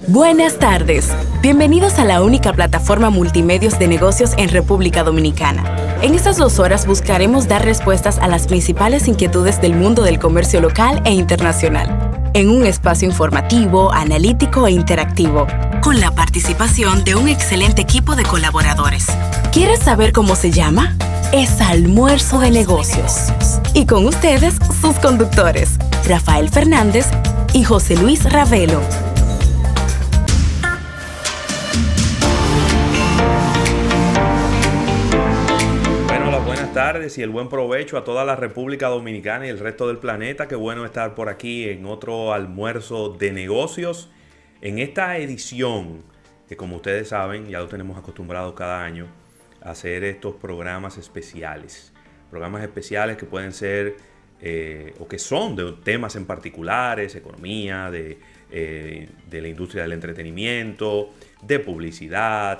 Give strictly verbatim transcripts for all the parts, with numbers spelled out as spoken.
Buenas tardes. Bienvenidos a la única plataforma multimedios de negocios en República Dominicana. En estas dos horas buscaremos dar respuestas a las principales inquietudes del mundo del comercio local e internacional, en un espacio informativo, analítico e interactivo, con la participación de un excelente equipo de colaboradores. ¿Quieres saber cómo se llama? Es Almuerzo de Negocios. Y con ustedes, sus conductores, Rafael Fernández y José Luis Ravelo. Buenas tardes y el buen provecho a toda la República Dominicana y el resto del planeta. Qué bueno estar por aquí en otro almuerzo de negocios. En esta edición, que como ustedes saben, ya lo tenemos acostumbrado cada año a hacer estos programas especiales. Programas especiales que pueden ser eh, o que son de temas en particulares, economía, de, eh, de la industria del entretenimiento, de publicidad,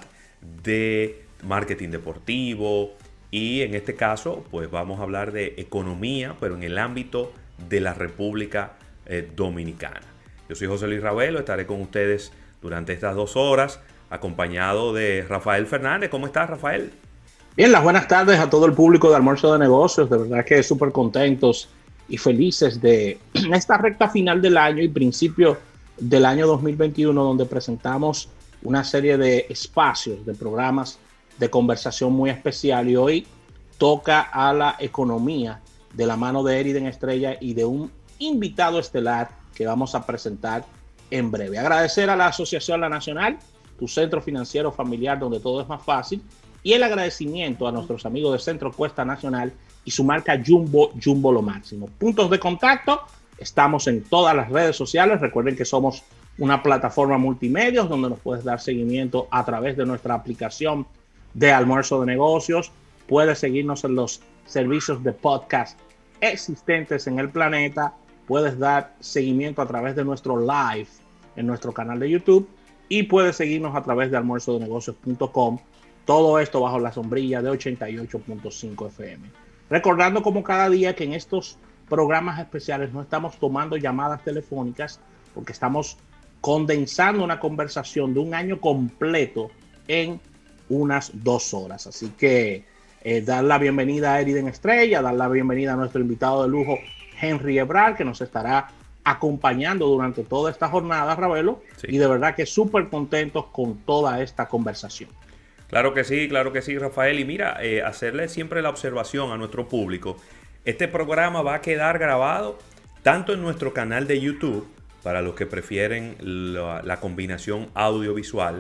de marketing deportivo. Y en este caso, pues vamos a hablar de economía, pero en el ámbito de la República eh, Dominicana. Yo soy José Luis Ravelo, estaré con ustedes durante estas dos horas, acompañado de Rafael Fernández. ¿Cómo estás, Rafael? Bien, las buenas tardes a todo el público de Almuerzo de Negocios. De verdad que súper contentos y felices de esta recta final del año y principio del año dos mil veintiuno, donde presentamos una serie de espacios, de programas de conversación muy especial, y hoy toca a la economía de la mano de Eriden Estrella y de un invitado estelar que vamos a presentar en breve. Agradecer a la Asociación La Nacional, tu centro financiero familiar donde todo es más fácil, y el agradecimiento a nuestros amigos de Centro Cuesta Nacional y su marca Jumbo, Jumbo lo máximo. Puntos de contacto, estamos en todas las redes sociales. Recuerden que somos una plataforma multimedios donde nos puedes dar seguimiento a través de nuestra aplicación de Almuerzo de Negocios. Puedes seguirnos en los servicios de podcast existentes en el planeta. Puedes dar seguimiento a través de nuestro live en nuestro canal de YouTube y puedes seguirnos a través de almuerzo de negocios punto com. Todo esto bajo la sombrilla de ochenta y ocho punto cinco F M. Recordando como cada día que en estos programas especiales no estamos tomando llamadas telefónicas porque estamos condensando una conversación de un año completo en unas dos horas. Así que eh, dar la bienvenida a Eriden Estrella, dar la bienvenida a nuestro invitado de lujo, Henry Ebrard, que nos estará acompañando durante toda esta jornada, Ravelo, sí. Y de verdad que súper contentos con toda esta conversación. Claro que sí, claro que sí, Rafael. Y mira, eh, hacerle siempre la observación a nuestro público. Este programa va a quedar grabado tanto en nuestro canal de YouTube, para los que prefieren la, la combinación audiovisual,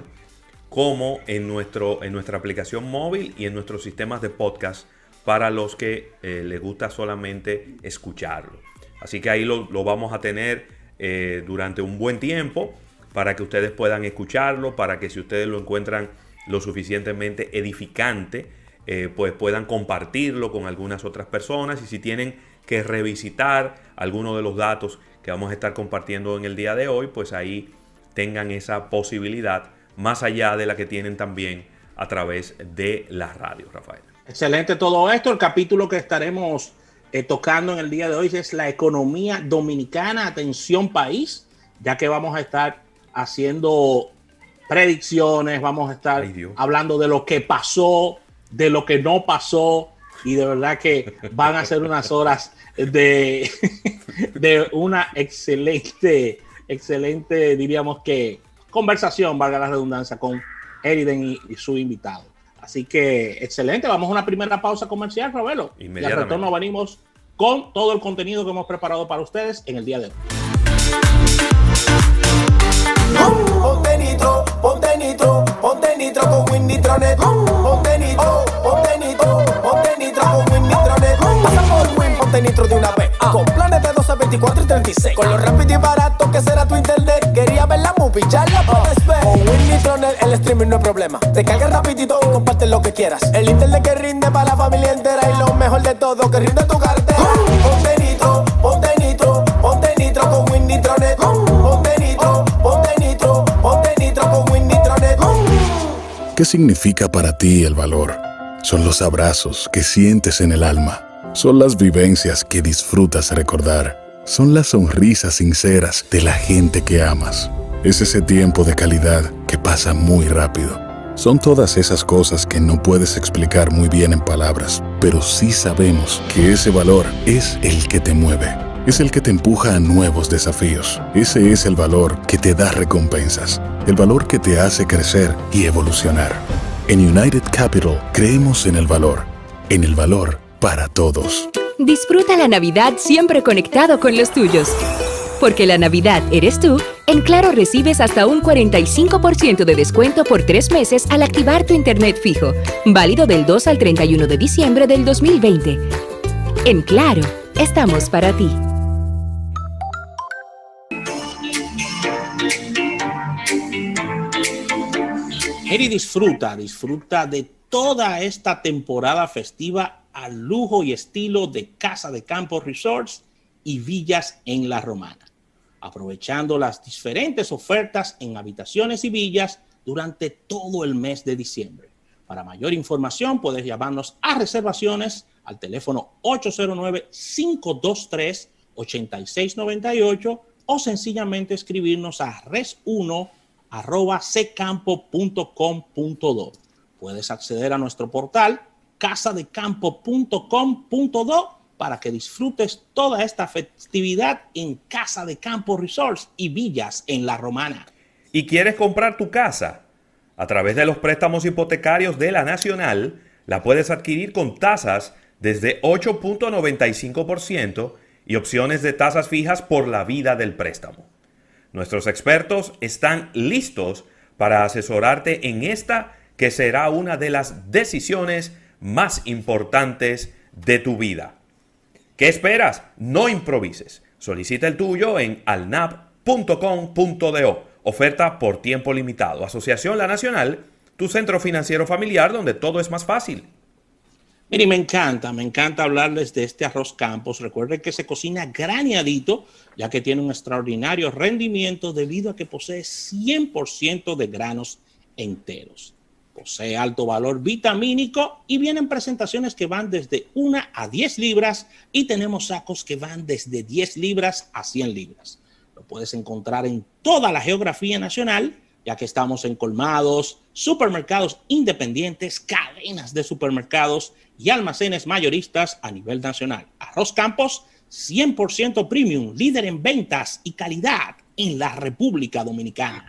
como en, nuestro, en nuestra aplicación móvil y en nuestros sistemas de podcast para los que eh, les gusta solamente escucharlo. Así que ahí lo, lo vamos a tener eh, durante un buen tiempo para que ustedes puedan escucharlo, para que si ustedes lo encuentran lo suficientemente edificante, eh, pues puedan compartirlo con algunas otras personas, y si tienen que revisitar algunos de los datos que vamos a estar compartiendo en el día de hoy, pues ahí tengan esa posibilidad, más allá de la que tienen también a través de la radio, Rafael. Excelente todo esto. El capítulo que estaremos eh, tocando en el día de hoy es la economía dominicana. Atención país, ya que vamos a estar haciendo predicciones, vamos a estar Ay, hablando de lo que pasó, de lo que no pasó, y de verdad que van a ser unas horas de, de una excelente, excelente, diríamos que conversación, valga la redundancia, con Eriden y, y su invitado. Así que excelente, vamos a una primera pausa comercial, Ravelo, y al retorno venimos con todo el contenido que hemos preparado para ustedes en el día de hoy. Ponte nitro, ponte nitro, ponte nitro con Winnitronet. Ponte nitro, ponte nitro, ponte nitro con Winnitronet. Pasa por Win, ponte nitro de una vez. Con planes de doce, veinticuatro y treinta y seis. Con lo rápido y barato que será tu internet. Quería ver la movie, ya la puedes ver. Con Winnitronet el streaming no es problema. Te cargas rapidito y comparte lo que quieras. El internet que rinde para la familia entera, y lo mejor de todo, que rinde tu cartera. Ponte nitro, ponte nitro, ponte nitro con Winnitronet. Ponte nitro, ponte nitro, ponte nitro con Winnitronet. ¿Qué significa para ti el valor? Son los abrazos que sientes en el alma. Son las vivencias que disfrutas recordar. Son las sonrisas sinceras de la gente que amas. Es ese tiempo de calidad que pasa muy rápido. Son todas esas cosas que no puedes explicar muy bien en palabras, pero sí sabemos que ese valor es el que te mueve. Es el que te empuja a nuevos desafíos. Ese es el valor que te da recompensas. El valor que te hace crecer y evolucionar. En United Capital creemos en el valor. En el valor para todos. Disfruta la Navidad siempre conectado con los tuyos. Porque la Navidad eres tú, en Claro recibes hasta un cuarenta y cinco por ciento de descuento por tres meses al activar tu internet fijo. Válido del dos al treinta y uno de diciembre del dos mil veinte. En Claro, estamos para ti. Eri, disfruta, disfruta de toda esta temporada festiva al lujo y estilo de Casa de Campo Resorts y Villas en La Romana, aprovechando las diferentes ofertas en habitaciones y villas durante todo el mes de diciembre. Para mayor información puedes llamarnos a reservaciones al teléfono ocho cero nueve, cinco dos tres, ocho seis nueve ocho o sencillamente escribirnos a res uno arroba secampo punto com punto do. Puedes acceder a nuestro portal casa de campo punto com punto do para que disfrutes toda esta festividad en Casa de Campo Resorts y Villas en La Romana. ¿Y quieres comprar tu casa? A través de los préstamos hipotecarios de la Nacional, la puedes adquirir con tasas desde ocho punto noventa y cinco por ciento y opciones de tasas fijas por la vida del préstamo. Nuestros expertos están listos para asesorarte en esta que será una de las decisiones más importantes de tu vida. ¿Qué esperas? No improvises. Solicita el tuyo en alnap punto com punto do. Oferta por tiempo limitado. Asociación La Nacional, tu centro financiero familiar donde todo es más fácil. Mire, me encanta, me encanta hablarles de este arroz Campos. Recuerden que se cocina graneadito, ya que tiene un extraordinario rendimiento debido a que posee cien por ciento de granos enteros. Posee alto valor vitamínico y vienen presentaciones que van desde una a diez libras y tenemos sacos que van desde diez libras a cien libras. Lo puedes encontrar en toda la geografía nacional, ya que estamos en colmados, supermercados independientes, cadenas de supermercados y almacenes mayoristas a nivel nacional. Arroz Campos, cien por ciento premium, líder en ventas y calidad en la República Dominicana.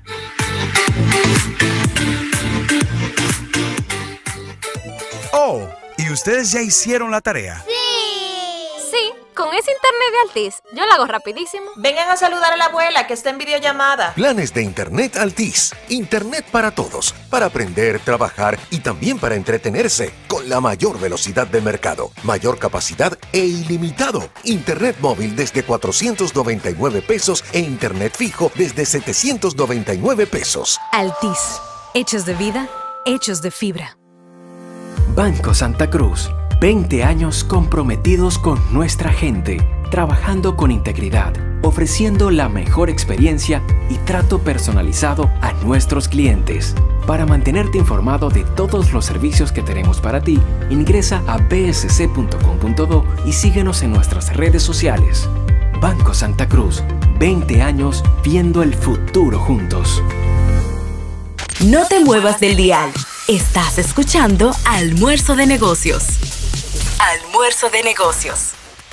Oh, ¿y ustedes ya hicieron la tarea? ¡Sí! Sí, con ese internet de Altiz, yo lo hago rapidísimo. Vengan a saludar a la abuela que está en videollamada. Planes de Internet Altiz. Internet para todos. Para aprender, trabajar y también para entretenerse. Con la mayor velocidad del mercado. Mayor capacidad e ilimitado. Internet móvil desde cuatrocientos noventa y nueve pesos e Internet fijo desde setecientos noventa y nueve pesos. Altiz. Hechos de vida, hechos de fibra. Banco Santa Cruz, veinte años comprometidos con nuestra gente, trabajando con integridad, ofreciendo la mejor experiencia y trato personalizado a nuestros clientes. Para mantenerte informado de todos los servicios que tenemos para ti, ingresa a b s c punto com punto do y síguenos en nuestras redes sociales. Banco Santa Cruz, veinte años viendo el futuro juntos. No te muevas del dial. Estás escuchando Almuerzo de Negocios. Almuerzo de Negocios.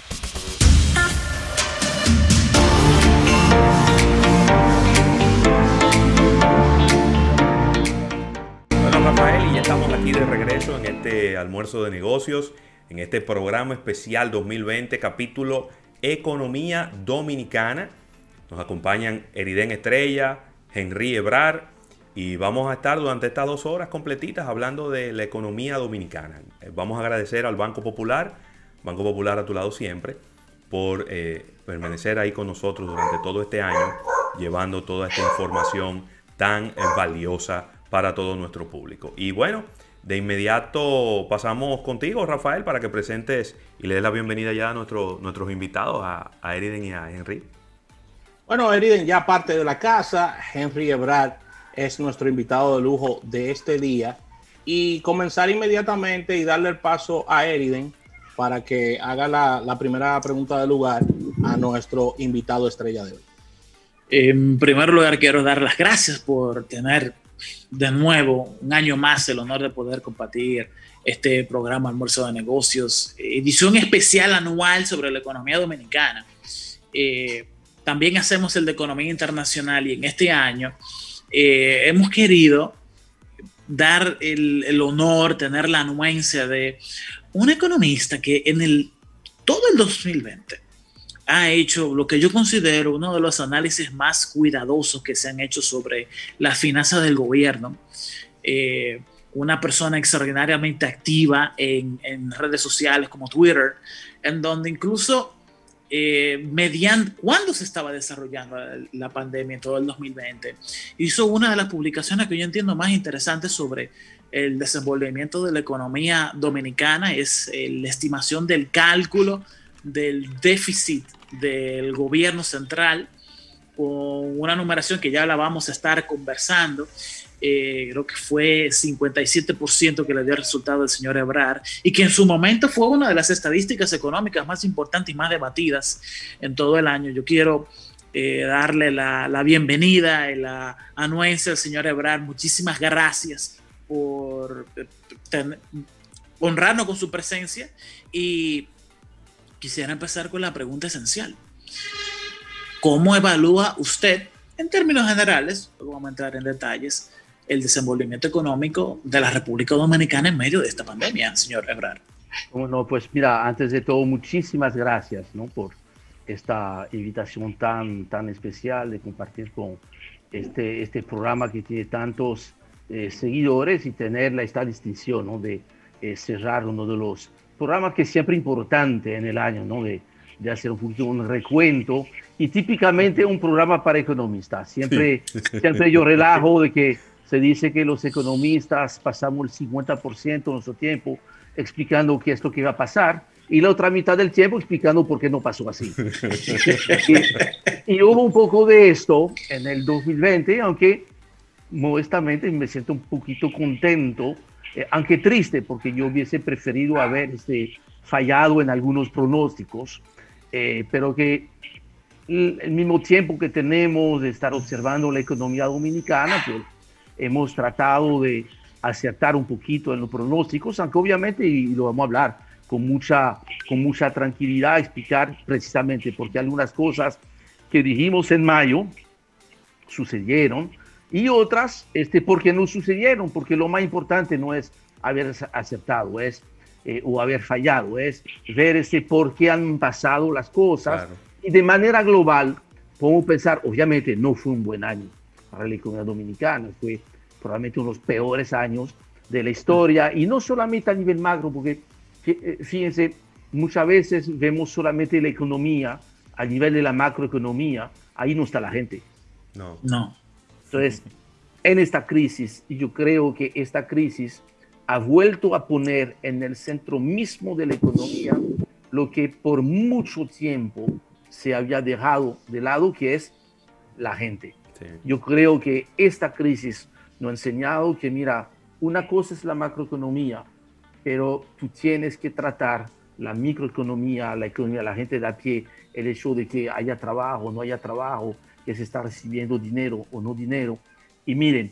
Bueno, Rafael, y ya estamos aquí de regreso en este Almuerzo de Negocios, en este programa especial dos mil veinte, capítulo Economía Dominicana. Nos acompañan Eriden Estrella, Henry Ebrard, y vamos a estar durante estas dos horas completitas hablando de la economía dominicana. Vamos a agradecer al Banco Popular, Banco Popular a tu lado siempre, por eh, permanecer ahí con nosotros durante todo este año, llevando toda esta información tan eh, valiosa para todo nuestro público. Y bueno, de inmediato pasamos contigo, Rafael, para que presentes y le des la bienvenida ya a nuestro, nuestros invitados, a, a Eriden y a Henry. Bueno, Eriden ya parte de la casa. Henry Ebrard es nuestro invitado de lujo de este día, y comenzar inmediatamente y darle el paso a Eriden para que haga la, la primera pregunta del lugar a nuestro invitado estrella de hoy. En primer lugar, quiero dar las gracias por tener de nuevo un año más el honor de poder compartir este programa Almuerzo de Negocios, edición especial anual sobre la economía dominicana. Eh, también hacemos el de economía internacional y en este año eh, hemos querido dar el, el honor, tener la anuencia de un economista que en el, todo el dos mil veinte ha hecho lo que yo considero uno de los análisis más cuidadosos que se han hecho sobre las finanzas del gobierno. Eh, una persona extraordinariamente activa en, en redes sociales como Twitter, en donde incluso eh, mediante, cuando se estaba desarrollando la pandemia en todo el dos mil veinte, hizo una de las publicaciones que yo entiendo más interesantes sobre el desenvolvimiento de la economía dominicana, es eh, la estimación del cálculo del déficit del gobierno central, con una numeración que ya la vamos a estar conversando. Eh, creo que fue cincuenta y siete por ciento que le dio el resultado del señor Ebrard, y que en su momento fue una de las estadísticas económicas más importantes y más debatidas en todo el año. Yo quiero eh, darle la, la bienvenida y la anuencia al señor Ebrard. Muchísimas gracias por ten, honrarnos con su presencia, y quisiera empezar con la pregunta esencial. ¿Cómo evalúa usted, en términos generales, luego vamos a entrar en detalles, el desenvolvimiento económico de la República Dominicana en medio de esta pandemia, señor Ebrard? Bueno, pues mira, antes de todo, muchísimas gracias, ¿no?, por esta invitación tan, tan especial de compartir con este, este programa que tiene tantos eh, seguidores, y tener esta distinción, ¿no?, de eh, cerrar uno de los programas que es siempre importante en el año, ¿no?, de, de hacer un poquito un recuento, y típicamente un programa para economistas. Siempre, sí. siempre yo relajo de que se dice que los economistas pasamos el cincuenta por ciento de nuestro tiempo explicando qué es lo que va a pasar, y la otra mitad del tiempo explicando por qué no pasó así. y, y hubo un poco de esto en el dos mil veinte, aunque modestamente me siento un poquito contento, eh, aunque triste, porque yo hubiese preferido haber este, fallado en algunos pronósticos, eh, pero que el mismo tiempo que tenemos de estar observando la economía dominicana, pues hemos tratado de acertar un poquito en los pronósticos, aunque obviamente, y lo vamos a hablar con mucha, con mucha tranquilidad, explicar precisamente por qué algunas cosas que dijimos en mayo sucedieron, y otras este, por qué no sucedieron, porque lo más importante no es haber acertado, es, eh, o haber fallado, es ver este, por qué han pasado las cosas. Claro. Y de manera global, podemos pensar, obviamente no fue un buen año para la economía dominicana, fue probablemente uno de los peores años de la historia, y no solamente a nivel macro, porque fíjense, muchas veces vemos solamente la economía a nivel de la macroeconomía, ahí no está la gente. No. No. Entonces, en esta crisis, y yo creo que esta crisis ha vuelto a poner en el centro mismo de la economía lo que por mucho tiempo se había dejado de lado, que es la gente. Sí. Yo creo que esta crisis nos ha enseñado que, mira, una cosa es la macroeconomía, pero tú tienes que tratar la microeconomía, la economía de la gente de a pie, el hecho de que haya trabajo o no haya trabajo, que se está recibiendo dinero o no dinero. Y miren,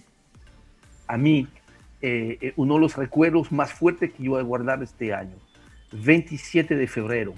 a mí, eh, uno de los recuerdos más fuertes que yo voy a guardar este año, veintisiete de febrero,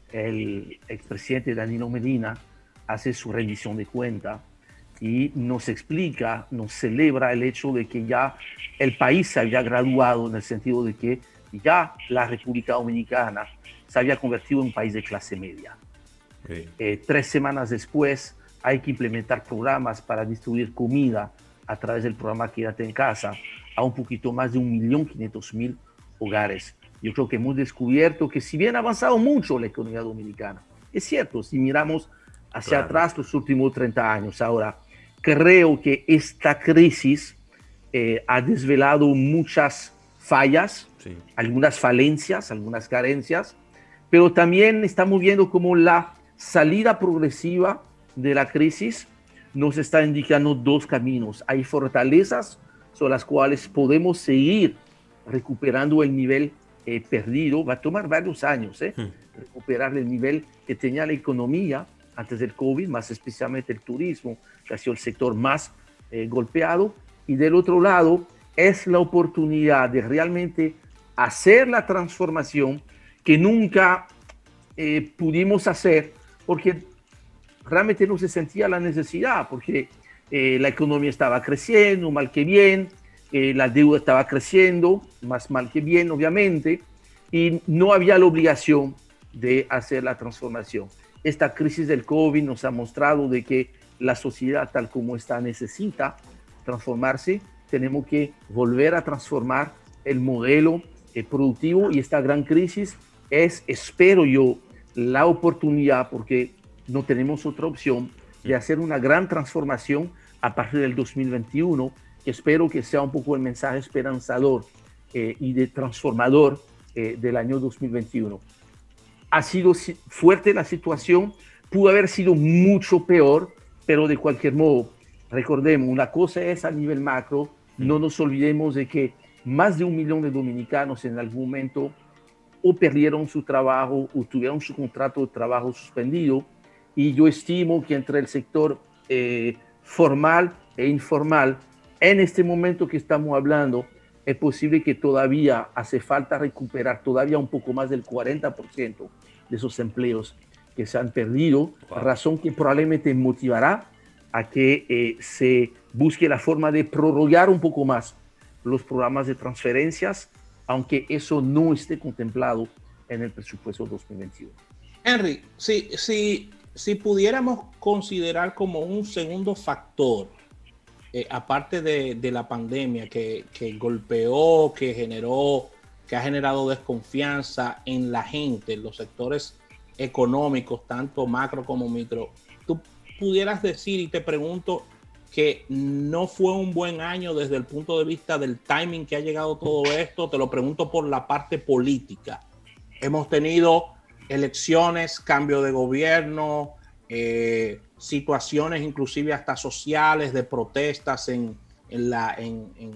el expresidente Danilo Medina hace su rendición de cuenta y nos explica, nos celebra el hecho de que ya el país se había graduado, en el sentido de que ya la República Dominicana se había convertido en un país de clase media. Sí. Eh, tres semanas después hay que implementar programas para distribuir comida a través del programa Quédate en Casa a un poquito más de un millón quinientos mil hogares. Yo creo que hemos descubierto que, si bien ha avanzado mucho la economía dominicana, es cierto, si miramos hacia claro. atrás los últimos treinta años, ahora creo que esta crisis eh, ha desvelado muchas fallas, sí. algunas falencias, algunas carencias, pero también estamos viendo cómo la salida progresiva de la crisis nos está indicando dos caminos. Hay fortalezas sobre las cuales podemos seguir recuperando el nivel eh, perdido. Va a tomar varios años ¿eh? hmm. recuperar el nivel que tenía la economía, antes del COVID, más especialmente el turismo, que ha sido el sector más eh, golpeado. Y del otro lado, es la oportunidad de realmente hacer la transformación que nunca eh, pudimos hacer, porque realmente no se sentía la necesidad, porque eh, la economía estaba creciendo, mal que bien, eh, la deuda estaba creciendo, más mal que bien, obviamente, y no había la obligación de hacer la transformación. Esta crisis del COVID nos ha mostrado de que la sociedad tal como está necesita transformarse. Tenemos que volver a transformar el modelo eh, productivo, y esta gran crisis es, espero yo, la oportunidad, porque no tenemos otra opción, de hacer una gran transformación a partir del dos mil veintiuno, que espero que sea un poco el mensaje esperanzador eh, y de transformador eh, del año dos mil veintiuno. Ha sido fuerte la situación, pudo haber sido mucho peor, pero de cualquier modo, recordemos, una cosa es a nivel macro, no nos olvidemos de que más de un millón de dominicanos en algún momento o perdieron su trabajo o tuvieron su contrato de trabajo suspendido, y yo estimo que entre el sector eh, formal e informal, en este momento que estamos hablando, es posible que todavía hace falta recuperar todavía un poco más del cuarenta por ciento de esos empleos que se han perdido, wow. Razón que probablemente motivará a que eh, se busque la forma de prorrogar un poco más los programas de transferencias, aunque eso no esté contemplado en el presupuesto dos mil veintiuno. Henry, si, si, si pudiéramos considerar como un segundo factor, eh, aparte de, de la pandemia que, que golpeó, que generó, que ha generado desconfianza en la gente, en los sectores económicos, tanto macro como micro, tú pudieras decir, y te pregunto, que no fue un buen año desde el punto de vista del timing que ha llegado todo esto. Te lo pregunto por la parte política. Hemos tenido elecciones, cambio de gobierno, eh, situaciones inclusive hasta sociales de protestas en, en, la, en, en,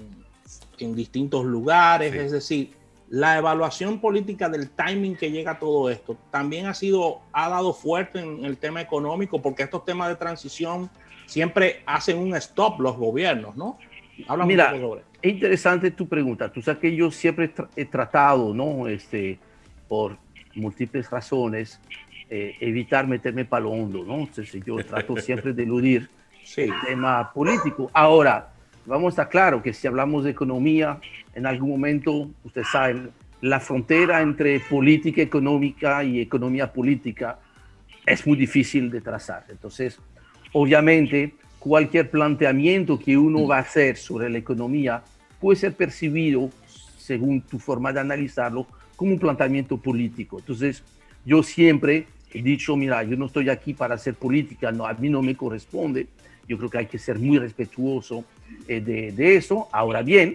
en distintos lugares. Sí. Es decir, la evaluación política del timing que llega todo esto también ha sido, ha dado fuerte en el tema económico, porque estos temas de transición siempre hacen un stop los gobiernos, ¿no? Habla Mira, sobre. Es interesante tu pregunta. Tú sabes que yo siempre tra he tratado, ¿no? Este, por múltiples razones, eh, evitar meterme para lo hondo, ¿no? Entonces yo trato siempre de eludir sí. el tema político. Ahora, vamos a estar claro que si hablamos de economía, en algún momento, ustedes saben, la frontera entre política económica y economía política es muy difícil de trazar. Entonces, obviamente, cualquier planteamiento que uno va a hacer sobre la economía puede ser percibido, según tu forma de analizarlo, como un planteamiento político. Entonces, yo siempre he dicho, mira, yo no estoy aquí para hacer política, no, a mí no me corresponde. Yo creo que hay que ser muy respetuoso eh, de, de eso. Ahora bien,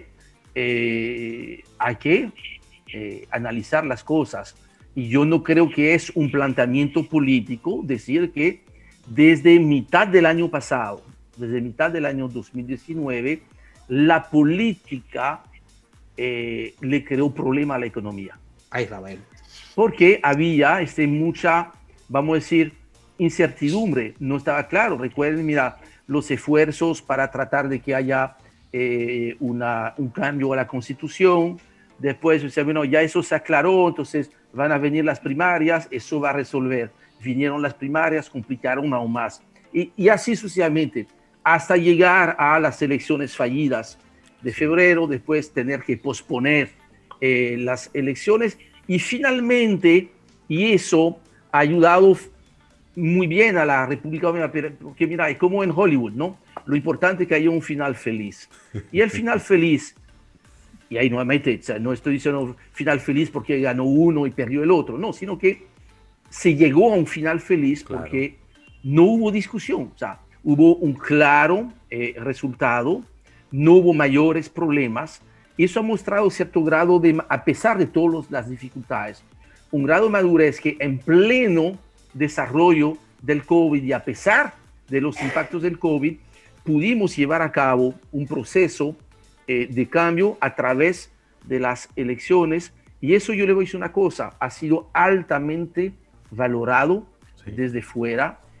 eh, hay que eh, analizar las cosas. Y yo no creo que es un planteamiento político decir que desde mitad del año pasado, desde mitad del año dos mil diecinueve, la política eh, le creó problema a la economía. Ay, Rafael. Porque había este, mucha, vamos a decir, incertidumbre. No estaba claro. Recuerden, mira, los esfuerzos para tratar de que haya eh, una, un cambio a la Constitución. Después, o sea, bueno, ya eso se aclaró, entonces van a venir las primarias, eso va a resolver. Vinieron las primarias, complicaron aún más. Y, y así sucesivamente, hasta llegar a las elecciones fallidas de febrero, después tener que posponer eh, las elecciones. Y finalmente, y eso ha ayudado muy bien a la República Dominicana, porque mira, es como en Hollywood, ¿no? Lo importante es que haya un final feliz. Y el final feliz, y ahí nuevamente, o sea, no estoy diciendo final feliz porque ganó uno y perdió el otro, no, sino que se llegó a un final feliz porque claro. no hubo discusión, o sea, hubo un claro eh, resultado, no hubo mayores problemas, y eso ha mostrado cierto grado de, a pesar de todas las dificultades, un grado de madurez que en pleno desarrollo del COVID y a pesar de los impactos del COVID, pudimos llevar a cabo un proceso eh, de cambio a través de las elecciones, y eso yo le voy a decir una cosa, ha sido altamente valorado sí. desde fuera,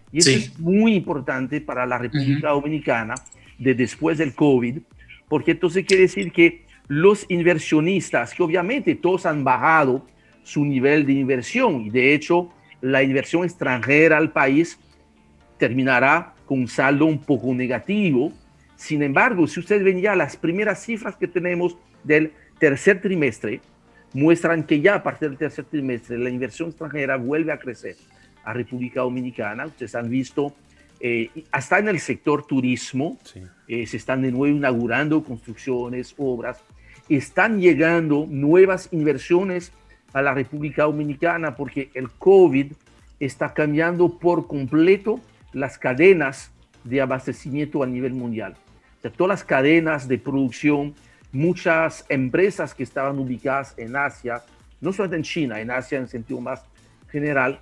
Y eso Sí. es muy importante para la República Dominicana de después del COVID, porque entonces quiere decir que los inversionistas, que obviamente todos han bajado su nivel de inversión, y de hecho la inversión extranjera al país terminará con un saldo un poco negativo. Sin embargo, si usted ven ya las primeras cifras que tenemos del tercer trimestre, muestran que ya a partir del tercer trimestre la inversión extranjera vuelve a crecer a República Dominicana. Ustedes han visto, eh, hasta en el sector turismo, sí. eh, se están de nuevo inaugurando construcciones, obras, están llegando nuevas inversiones a la República Dominicana porque el COVID está cambiando por completo las cadenas de abastecimiento a nivel mundial. O sea, todas las cadenas de producción, muchas empresas que estaban ubicadas en Asia, no solamente en China, en Asia en sentido más general,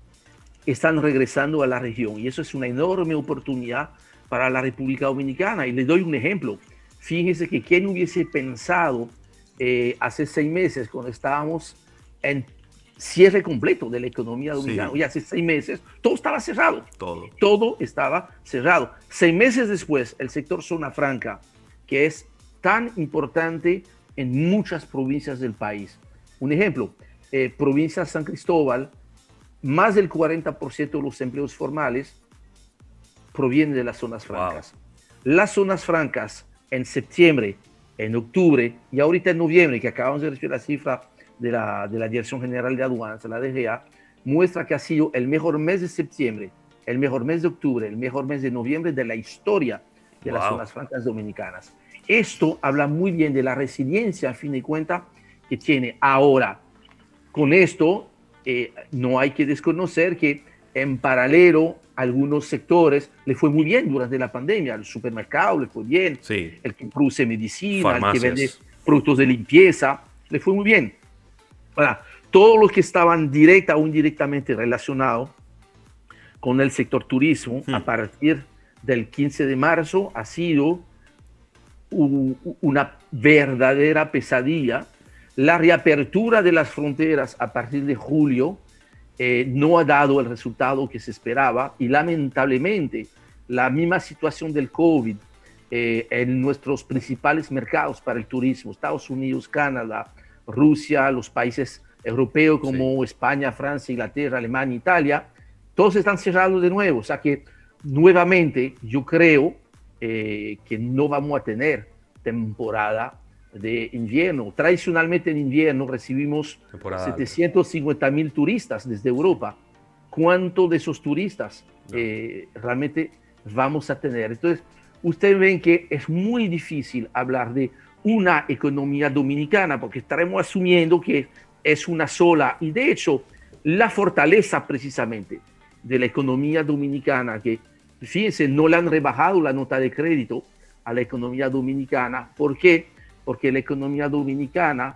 están regresando a la región. Y eso es una enorme oportunidad para la República Dominicana. Y les doy un ejemplo. Fíjense que quién hubiese pensado eh, hace seis meses, cuando estábamos en cierre completo de la economía dominicana. Sí. Y hace seis meses todo estaba cerrado. Todo. Todo estaba cerrado. Seis meses después, el sector zona franca, que es tan importante en muchas provincias del país. Un ejemplo, eh, provincia de San Cristóbal, más del cuarenta por ciento de los empleos formales provienen de las zonas francas. Wow. Las zonas francas en septiembre, en octubre y ahorita en noviembre, que acabamos de recibir la cifra de la, de la Dirección General de Aduanas, la D G A, muestra que ha sido el mejor mes de septiembre, el mejor mes de octubre, el mejor mes de noviembre de la historia de wow. las zonas francas dominicanas. Esto habla muy bien de la resiliencia, a fin de cuentas, que tiene. Ahora, con esto, eh, no hay que desconocer que en paralelo algunos sectores le fue muy bien durante la pandemia. Al supermercado le fue bien, sí. el que produce medicina, farmacias, el que vende productos de limpieza, le fue muy bien. Ahora, todos los que estaban directa o indirectamente relacionados con el sector turismo, hmm. a partir del quince de marzo ha sido un, una verdadera pesadilla. La reapertura de las fronteras a partir de julio eh, no ha dado el resultado que se esperaba y lamentablemente la misma situación del COVID eh, en nuestros principales mercados para el turismo, Estados Unidos, Canadá, Rusia, los países europeos como sí. España, Francia, Inglaterra, Alemania, Italia, todos están cerrados de nuevo. O sea que nuevamente yo creo eh, que no vamos a tener temporada de invierno. Tradicionalmente en invierno recibimos temporada setecientos cincuenta mil turistas desde Europa. ¿Cuántos de esos turistas no. eh, realmente vamos a tener? Entonces, ustedes ven que es muy difícil hablar de una economía dominicana porque estaremos asumiendo que es una sola. Y de hecho, la fortaleza precisamente de la economía dominicana, que fíjense, no le han rebajado la nota de crédito a la economía dominicana. ¿Por qué? Porque la economía dominicana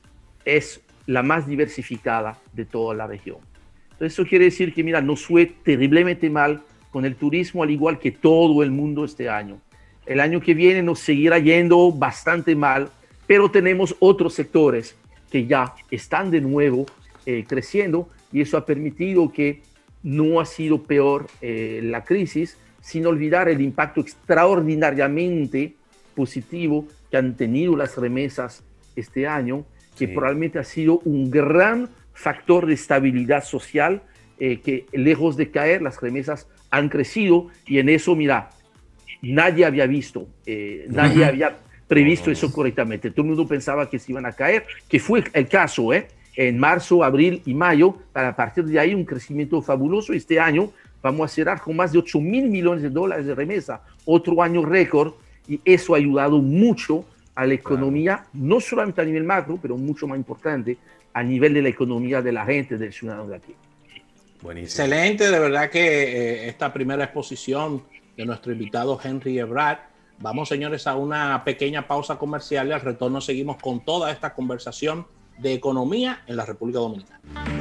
es la más diversificada de toda la región. Entonces eso quiere decir que, mira, nos fue terriblemente mal con el turismo, al igual que todo el mundo este año. El año que viene nos seguirá yendo bastante mal, pero tenemos otros sectores que ya están de nuevo eh, creciendo y eso ha permitido que no ha sido peor eh, la crisis, sin olvidar el impacto extraordinariamente positivo que han tenido las remesas este año, que sí. probablemente ha sido un gran factor de estabilidad social, eh, que lejos de caer, las remesas han crecido y en eso, mira, nadie había visto, eh, nadie uh-huh. había previsto uh-huh. eso correctamente. Todo el mundo pensaba que se iban a caer, que fue el caso, ¿eh? En marzo, abril y mayo, a partir de ahí un crecimiento fabuloso. Este año vamos a cerrar con más de ocho mil millones de dólares de remesa, otro año récord, y eso ha ayudado mucho a la economía, claro. no solamente a nivel macro, pero mucho más importante, a nivel de la economía de la gente, del ciudadano de aquí. Buenísimo. Excelente, de verdad que eh, esta primera exposición de nuestro invitado Henry Ebrard. Vamos, señores, a una pequeña pausa comercial y al retorno seguimos con toda esta conversación de economía en la República Dominicana.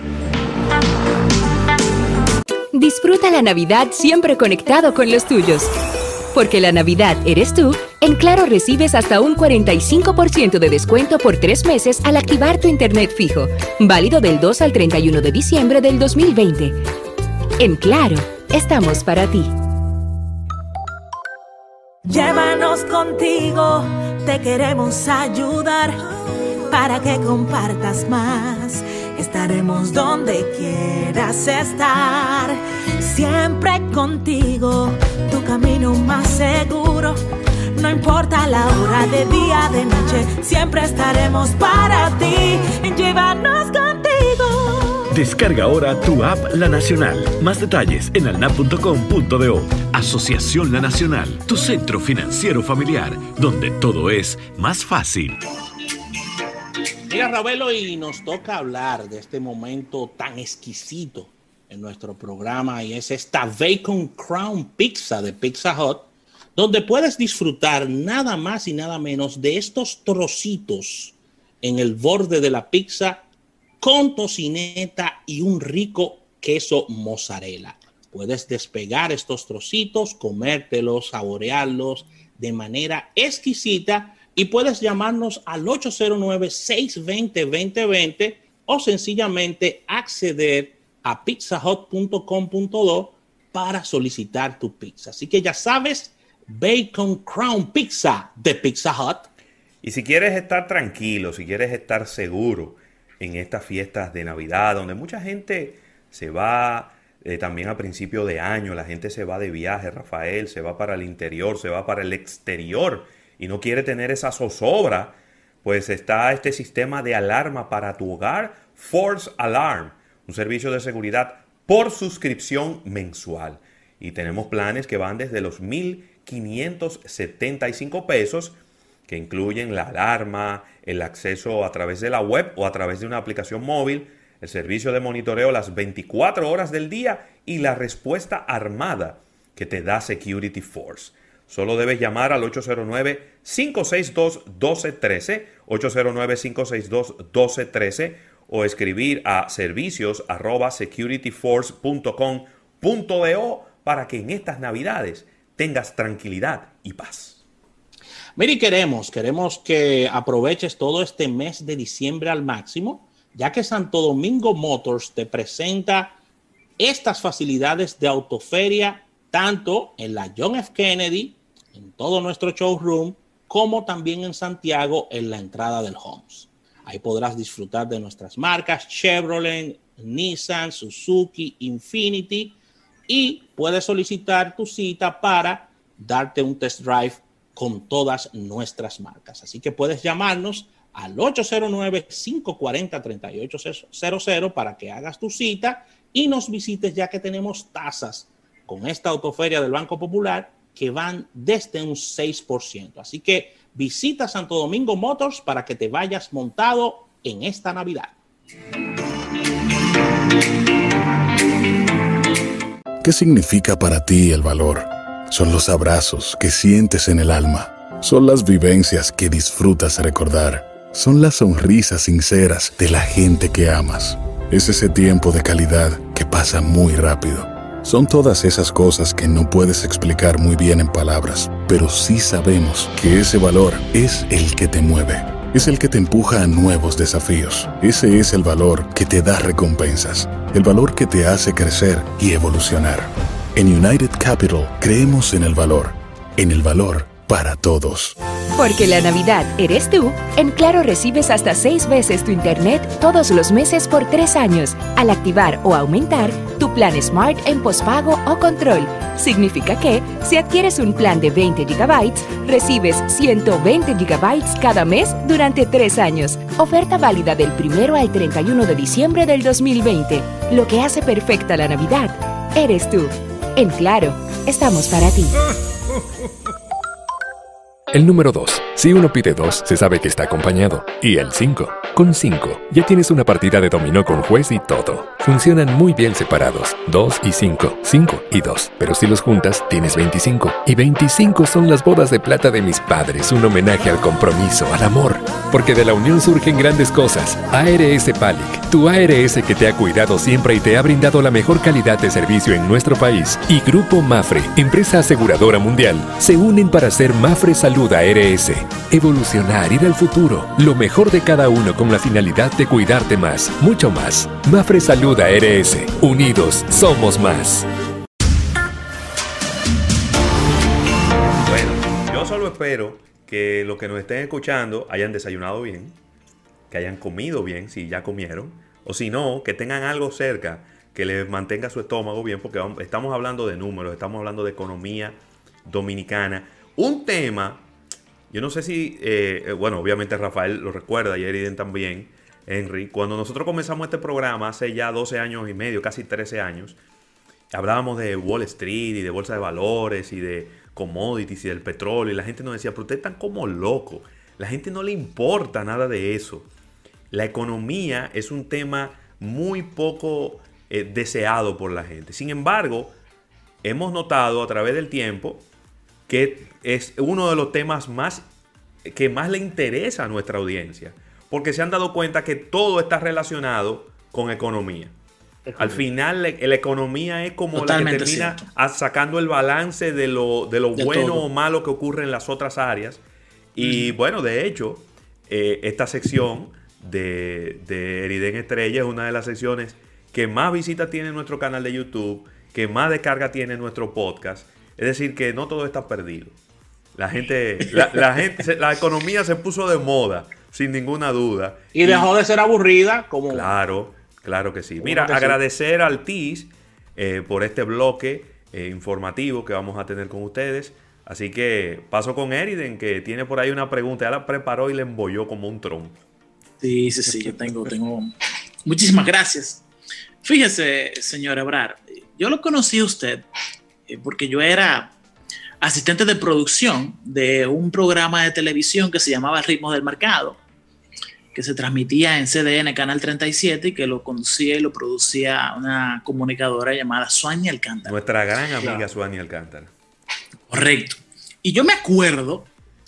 Disfruta la Navidad siempre conectado con los tuyos. Porque la Navidad eres tú, en Claro recibes hasta un cuarenta y cinco por ciento de descuento por tres meses al activar tu internet fijo. Válido del dos al treinta y uno de diciembre del dos mil veinte. En Claro, estamos para ti. Llévanos contigo, te queremos ayudar para que compartas más. Estaremos donde quieras estar, siempre contigo, tu camino más seguro. No importa la hora de día, de noche, siempre estaremos para ti. Llévanos contigo. Descarga ahora tu app La Nacional. Más detalles en alnap punto com punto do. Asociación La Nacional, tu centro financiero familiar, donde todo es más fácil. Mira, Ravelo, y nos toca hablar de este momento tan exquisito en nuestro programa, y es esta Bacon Crown Pizza de Pizza Hut, donde puedes disfrutar nada más y nada menos de estos trocitos en el borde de la pizza con tocineta y un rico queso mozzarella. Puedes despegar estos trocitos, comértelos, saborearlos de manera exquisita, y puedes llamarnos al ocho cero nueve, seis dos cero, dos cero dos cero o sencillamente acceder a pizza hut punto com punto do para solicitar tu pizza. Así que ya sabes, Bacon Crown Pizza de Pizza Hut. Y si quieres estar tranquilo, si quieres estar seguro en estas fiestas de Navidad, donde mucha gente se va eh, también a principio de año, la gente se va de viaje, Rafael, se va para el interior, se va para el exterior y no quiere tener esa zozobra, pues está este sistema de alarma para tu hogar, Force Alarm, un servicio de seguridad por suscripción mensual. Y tenemos planes que van desde los mil quinientos setenta y cinco pesos, que incluyen la alarma, el acceso a través de la web o a través de una aplicación móvil, el servicio de monitoreo las veinticuatro horas del día y la respuesta armada que te da Security Force. Solo debes llamar al ocho cero nueve, cinco seis dos, uno dos uno tres, ocho cero nueve, cinco seis dos, uno dos uno tres o escribir a servicios arroba security force punto com punto do para que en estas Navidades tengas tranquilidad y paz. Mira, y queremos, queremos que aproveches todo este mes de diciembre al máximo, ya que Santo Domingo Motors te presenta estas facilidades de autoferia tanto en la John F. Kennedy, en todo nuestro showroom, como también en Santiago en la entrada del Homs. Ahí podrás disfrutar de nuestras marcas Chevrolet, Nissan, Suzuki, Infiniti, y puedes solicitar tu cita para darte un test drive con todas nuestras marcas. Así que puedes llamarnos al ocho cero nueve, cinco cuatro cero, tres ocho cero cero para que hagas tu cita y nos visites, ya que tenemos tasas con esta autoferia del Banco Popular que van desde un seis por ciento. Así que visita Santo Domingo Motors para que te vayas montado en esta Navidad. ¿Qué significa para ti el valor? Son los abrazos que sientes en el alma. Son las vivencias que disfrutas recordar. Son las sonrisas sinceras de la gente que amas. Es ese tiempo de calidad que pasa muy rápido. Son todas esas cosas que no puedes explicar muy bien en palabras, pero sí sabemos que ese valor es el que te mueve. Es el que te empuja a nuevos desafíos. Ese es el valor que te da recompensas. El valor que te hace crecer y evolucionar. En United Capital creemos en el valor. En el valor para todos. Porque la Navidad eres tú, en Claro recibes hasta seis veces tu internet todos los meses por tres años al activar o aumentar tu plan Smart en pospago o control. Significa que, si adquieres un plan de veinte gigabytes, recibes ciento veinte gigabytes cada mes durante tres años. Oferta válida del primero al treinta y uno de diciembre del dos mil veinte. Lo que hace perfecta la Navidad eres tú. En Claro, estamos para ti. El número dos. Si uno pide dos, se sabe que está acompañado. Y el cinco. Con cinco, ya tienes una partida de dominó con juez y todo. Funcionan muy bien separados. dos y cinco. cinco y dos. Pero si los juntas, tienes veinticinco. Y veinticinco son las bodas de plata de mis padres. Un homenaje al compromiso, al amor. Porque de la unión surgen grandes cosas. A R S Palic, tu A R S que te ha cuidado siempre y te ha brindado la mejor calidad de servicio en nuestro país. Y Grupo Mafre, empresa aseguradora mundial, se unen para hacer Mafre Salud A R S. Evolucionar, ir al futuro. Lo mejor de cada uno con la finalidad de cuidarte más, mucho más. Mafre Salud A R S. Unidos somos más. espero que los que nos estén escuchando hayan desayunado bien, que hayan comido bien, si ya comieron, o si no, que tengan algo cerca que les mantenga su estómago bien, porque vamos, estamos hablando de números, estamos hablando de economía dominicana. Un tema, yo no sé si, eh, bueno, obviamente Rafael lo recuerda y Eriden también, Henry, cuando nosotros comenzamos este programa hace ya doce años y medio, casi trece años, hablábamos de Wall Street y de bolsa de valores y de commodities y del petróleo, y la gente nos decía, pero ustedes están como locos, la gente no le importa nada de eso. La economía es un tema muy poco eh, deseado por la gente. Sin embargo, hemos notado a través del tiempo que es uno de los temas más que más le interesa a nuestra audiencia, porque se han dado cuenta que todo está relacionado con economía. Al final, la, la economía es como Totalmente la que termina a, sacando el balance de lo, de lo de bueno todo. o malo que ocurre en las otras áreas. Y mm. bueno, de hecho, eh, esta sección de, de Eriden Estrella es una de las secciones que más visitas tiene en nuestro canal de YouTube, que más descarga tiene en nuestro podcast. Es decir, que no todo está perdido. La gente, la, la gente, la economía se puso de moda, sin ninguna duda. Y, y dejó de ser aburrida, como. Claro, claro que sí. Mira, que agradecer sí. al T I S eh, por este bloque eh, informativo que vamos a tener con ustedes. Así que paso con Eriden, que tiene por ahí una pregunta. Ya la preparó y le embolló como un trompo. Sí, sí, sí, yo tengo, tengo. Muchísimas gracias. Fíjese, señor Ebrard, yo lo conocí a usted eh, porque yo era asistente de producción de un programa de televisión que se llamaba Ritmos del Mercado, que se transmitía en C D N Canal treinta y siete y que lo conducía y lo producía una comunicadora llamada Suani Alcántara. Nuestra gran amiga claro. Suani Alcántara. Correcto. Y yo me acuerdo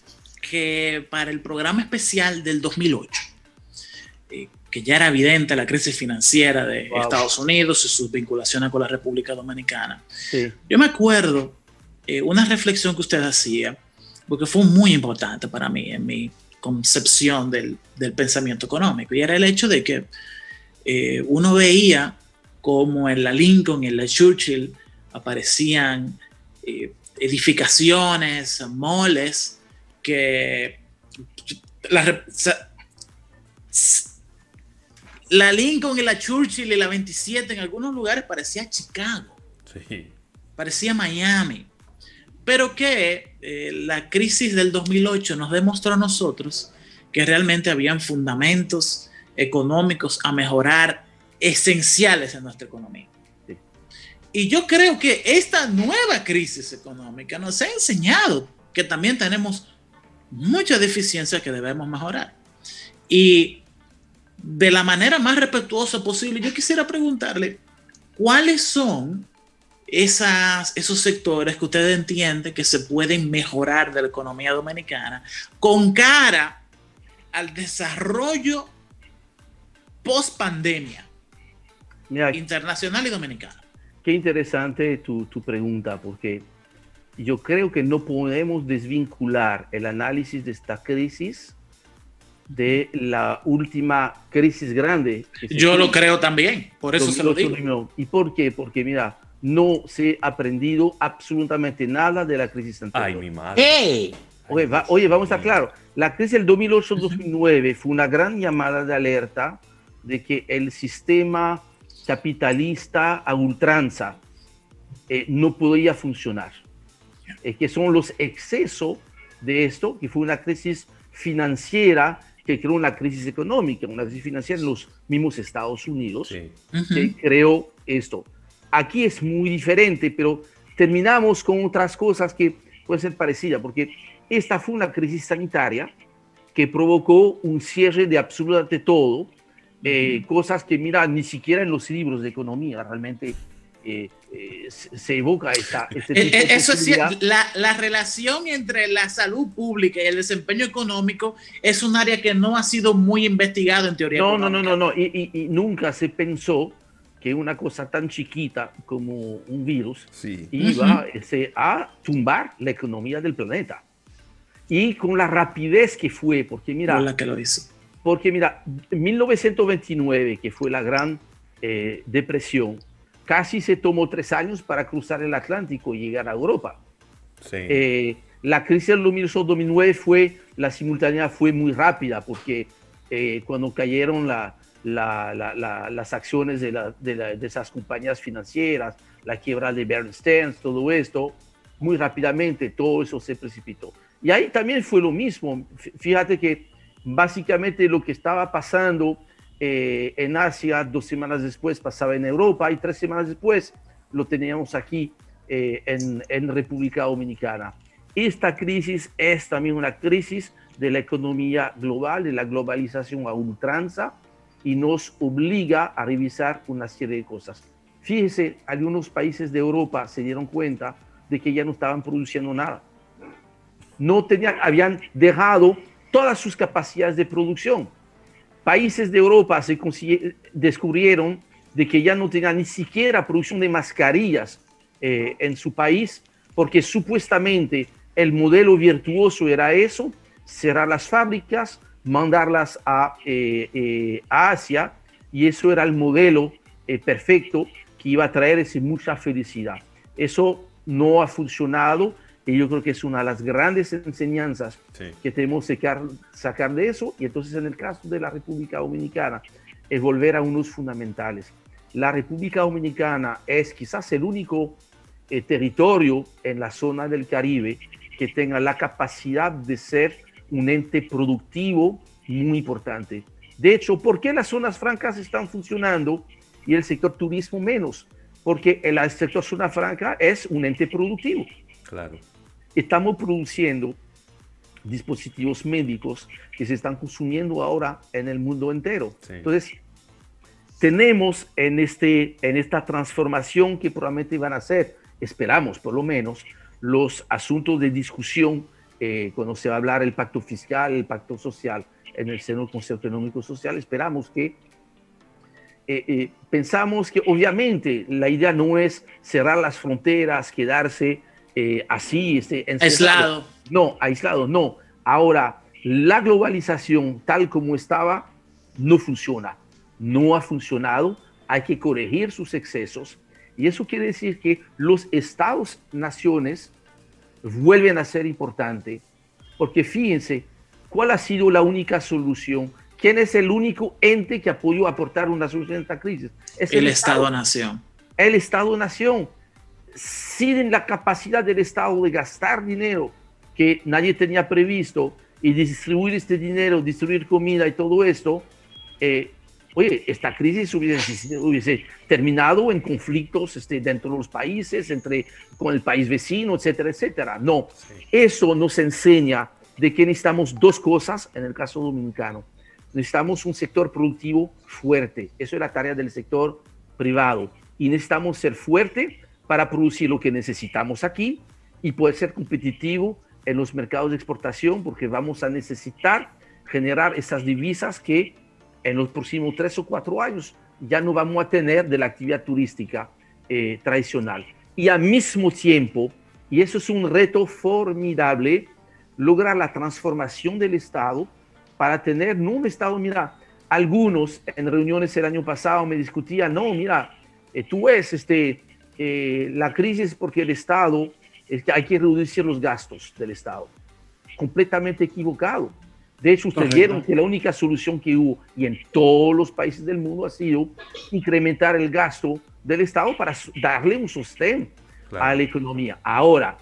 que para el programa especial del dos mil ocho, eh, que ya era evidente la crisis financiera de wow. Estados Unidos y sus vinculaciones con la República Dominicana, sí. yo me acuerdo eh, una reflexión que usted hacía, porque fue muy importante para mí en mi concepción del, del pensamiento económico, y era el hecho de que eh, uno veía como en la Lincoln y en la Churchill aparecían eh, edificaciones, moles, que la, la Lincoln y la Churchill y la veintisiete en algunos lugares parecía Chicago, sí. parecía Miami, pero que eh, la crisis del dos mil ocho nos demostró a nosotros que realmente habían fundamentos económicos a mejorar esenciales en nuestra economía. Sí. Y yo creo que esta nueva crisis económica nos ha enseñado que también tenemos muchas deficiencias que debemos mejorar. Y de la manera más respetuosa posible, yo quisiera preguntarle, ¿cuáles son esas, esos sectores que usted entiende que se pueden mejorar de la economía dominicana con cara al desarrollo post pandemia internacional y dominicana? Qué interesante tu, tu pregunta, porque yo creo que no podemos desvincular el análisis de esta crisis de la última crisis grande. Yo lo creo también, por eso se lo digo. ¿Y por qué? Porque mira, no se ha aprendido absolutamente nada de la crisis anterior. Ay, mi madre. ¡Hey! Oye, va, oye, vamos a claro, la crisis del dos mil ocho dos mil nueve fue una gran llamada de alerta de que el sistema capitalista a ultranza eh, no podía funcionar. Eh, que son los excesos de esto, que fue una crisis financiera que creó una crisis económica, una crisis financiera en los mismos Estados Unidos, sí. que uh-huh. creó esto. Aquí es muy diferente, pero terminamos con otras cosas que pueden ser parecidas, porque esta fue una crisis sanitaria que provocó un cierre de absolutamente todo, uh-huh. eh, cosas que, mira, ni siquiera en los libros de economía realmente eh, eh, se evoca esta, este tipo eh, de Eso es cierto, la, la relación entre la salud pública y el desempeño económico es un área que no ha sido muy investigado en teoría no, económica. No, no, no, no, y, y, y nunca se pensó que una cosa tan chiquita como un virus sí. iba uh-huh. a tumbar la economía del planeta. Y con la rapidez que fue, porque mira, la que lo hizo. Porque mira, en mil novecientos veintinueve, que fue la gran eh, depresión, casi se tomó tres años para cruzar el Atlántico y llegar a Europa. Sí. Eh, La crisis del dos mil ocho dos mil nueve fue, la simultánea fue muy rápida, porque eh, cuando cayeron la, la, la, la, las acciones de, la, de, la, de esas compañías financieras, la quiebra de Bear Stearns, todo esto, muy rápidamente todo eso se precipitó. Y ahí también fue lo mismo. Fíjate que básicamente lo que estaba pasando eh, en Asia, dos semanas después pasaba en Europa y tres semanas después lo teníamos aquí eh, en, en República Dominicana. Esta crisis es también una crisis de la economía global, de la globalización a ultranza, y nos obliga a revisar una serie de cosas. Fíjese, algunos países de Europa se dieron cuenta de que ya no estaban produciendo nada. No tenían, habían dejado todas sus capacidades de producción. Países de Europa se descubrieron de que ya no tenían ni siquiera producción de mascarillas eh, en su país, porque supuestamente el modelo virtuoso era eso, cerrar las fábricas, mandarlas a, eh, eh, a Asia, y eso era el modelo eh, perfecto que iba a traer ese, mucha felicidad. Eso no ha funcionado, y yo creo que es una de las grandes enseñanzas sí. que tenemos que sacar, sacar de eso. Y entonces en el caso de la República Dominicana es volver a unos fundamentales. La República Dominicana es quizás el único eh, territorio en la zona del Caribe que tenga la capacidad de ser un ente productivo muy importante. De hecho, ¿por qué las zonas francas están funcionando y el sector turismo menos? Porque el sector zona franca es un ente productivo. Claro. Estamos produciendo dispositivos médicos que se están consumiendo ahora en el mundo entero. Sí. Entonces, tenemos en, este, en esta transformación que probablemente van a ser, esperamos por lo menos, los asuntos de discusión eh, cuando se va a hablar el pacto fiscal, el pacto social en el seno del Consejo Económico Social. Esperamos que Eh, eh, pensamos que obviamente la idea no es cerrar las fronteras, quedarse eh, así, este, aislado. No, aislado, no. Ahora, la globalización tal como estaba no funciona, no ha funcionado, hay que corregir sus excesos, y eso quiere decir que los estados, naciones, vuelven a ser importantes, porque fíjense, ¿cuál ha sido la única solución? ¿Quién es el único ente que ha podido aportar una solución a esta crisis? Es el, el Estado-Nación. El Estado-Nación. Sin la capacidad del Estado de gastar dinero que nadie tenía previsto y distribuir este dinero, distribuir comida y todo esto, eh, oye, esta crisis hubiese, hubiese terminado en conflictos este, dentro de los países, entre, con el país vecino, etcétera, etcétera. No, sí. Eso nos enseña de que necesitamos dos cosas en el caso dominicano. Necesitamos un sector productivo fuerte. Eso es la tarea del sector privado. Y necesitamos ser fuerte para producir lo que necesitamos aquí y poder ser competitivo en los mercados de exportación, porque vamos a necesitar generar esas divisas que en los próximos tres o cuatro años ya no vamos a tener de la actividad turística eh, tradicional. Y al mismo tiempo, y eso es un reto formidable, lograr la transformación del Estado para tener no un Estado, mira, algunos en reuniones el año pasado me discutían, no, mira, eh, tú ves este, eh, la crisis porque el Estado, es que hay que reducir los gastos del Estado. Completamente equivocado. De hecho, ustedes Correcto. vieron que la única solución que hubo, y en todos los países del mundo, ha sido incrementar el gasto del Estado para darle un sostén claro. a la economía. Ahora,